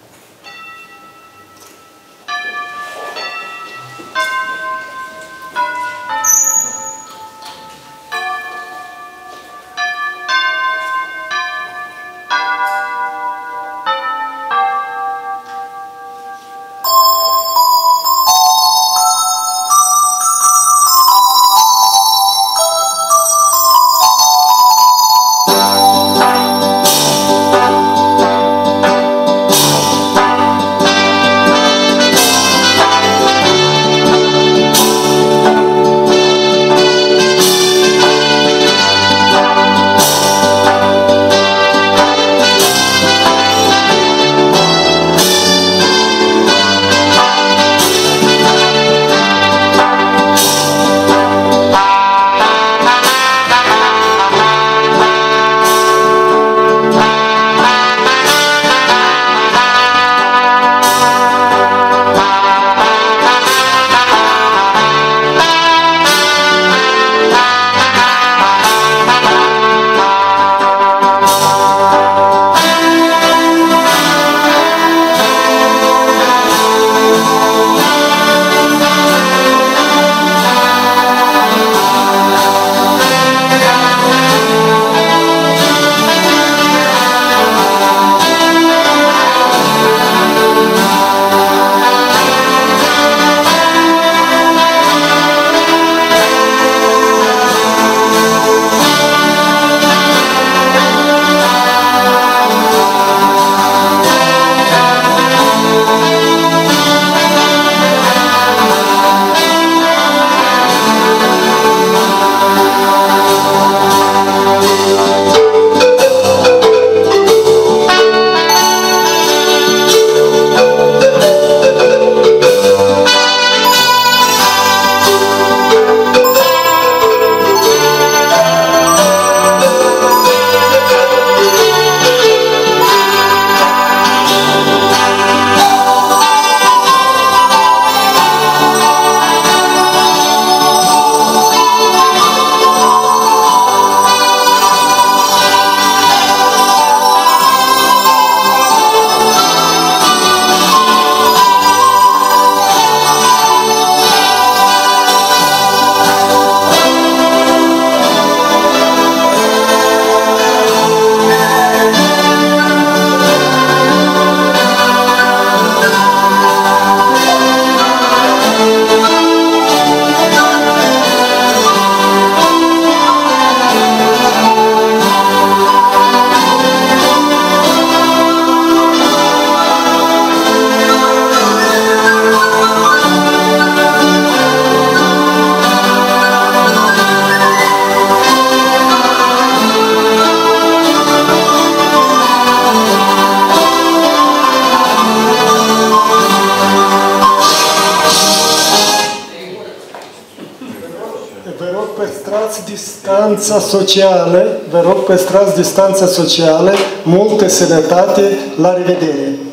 păstrați distanța socială, vă rog, păstrați distanța socială, multă sănătate, la revedere!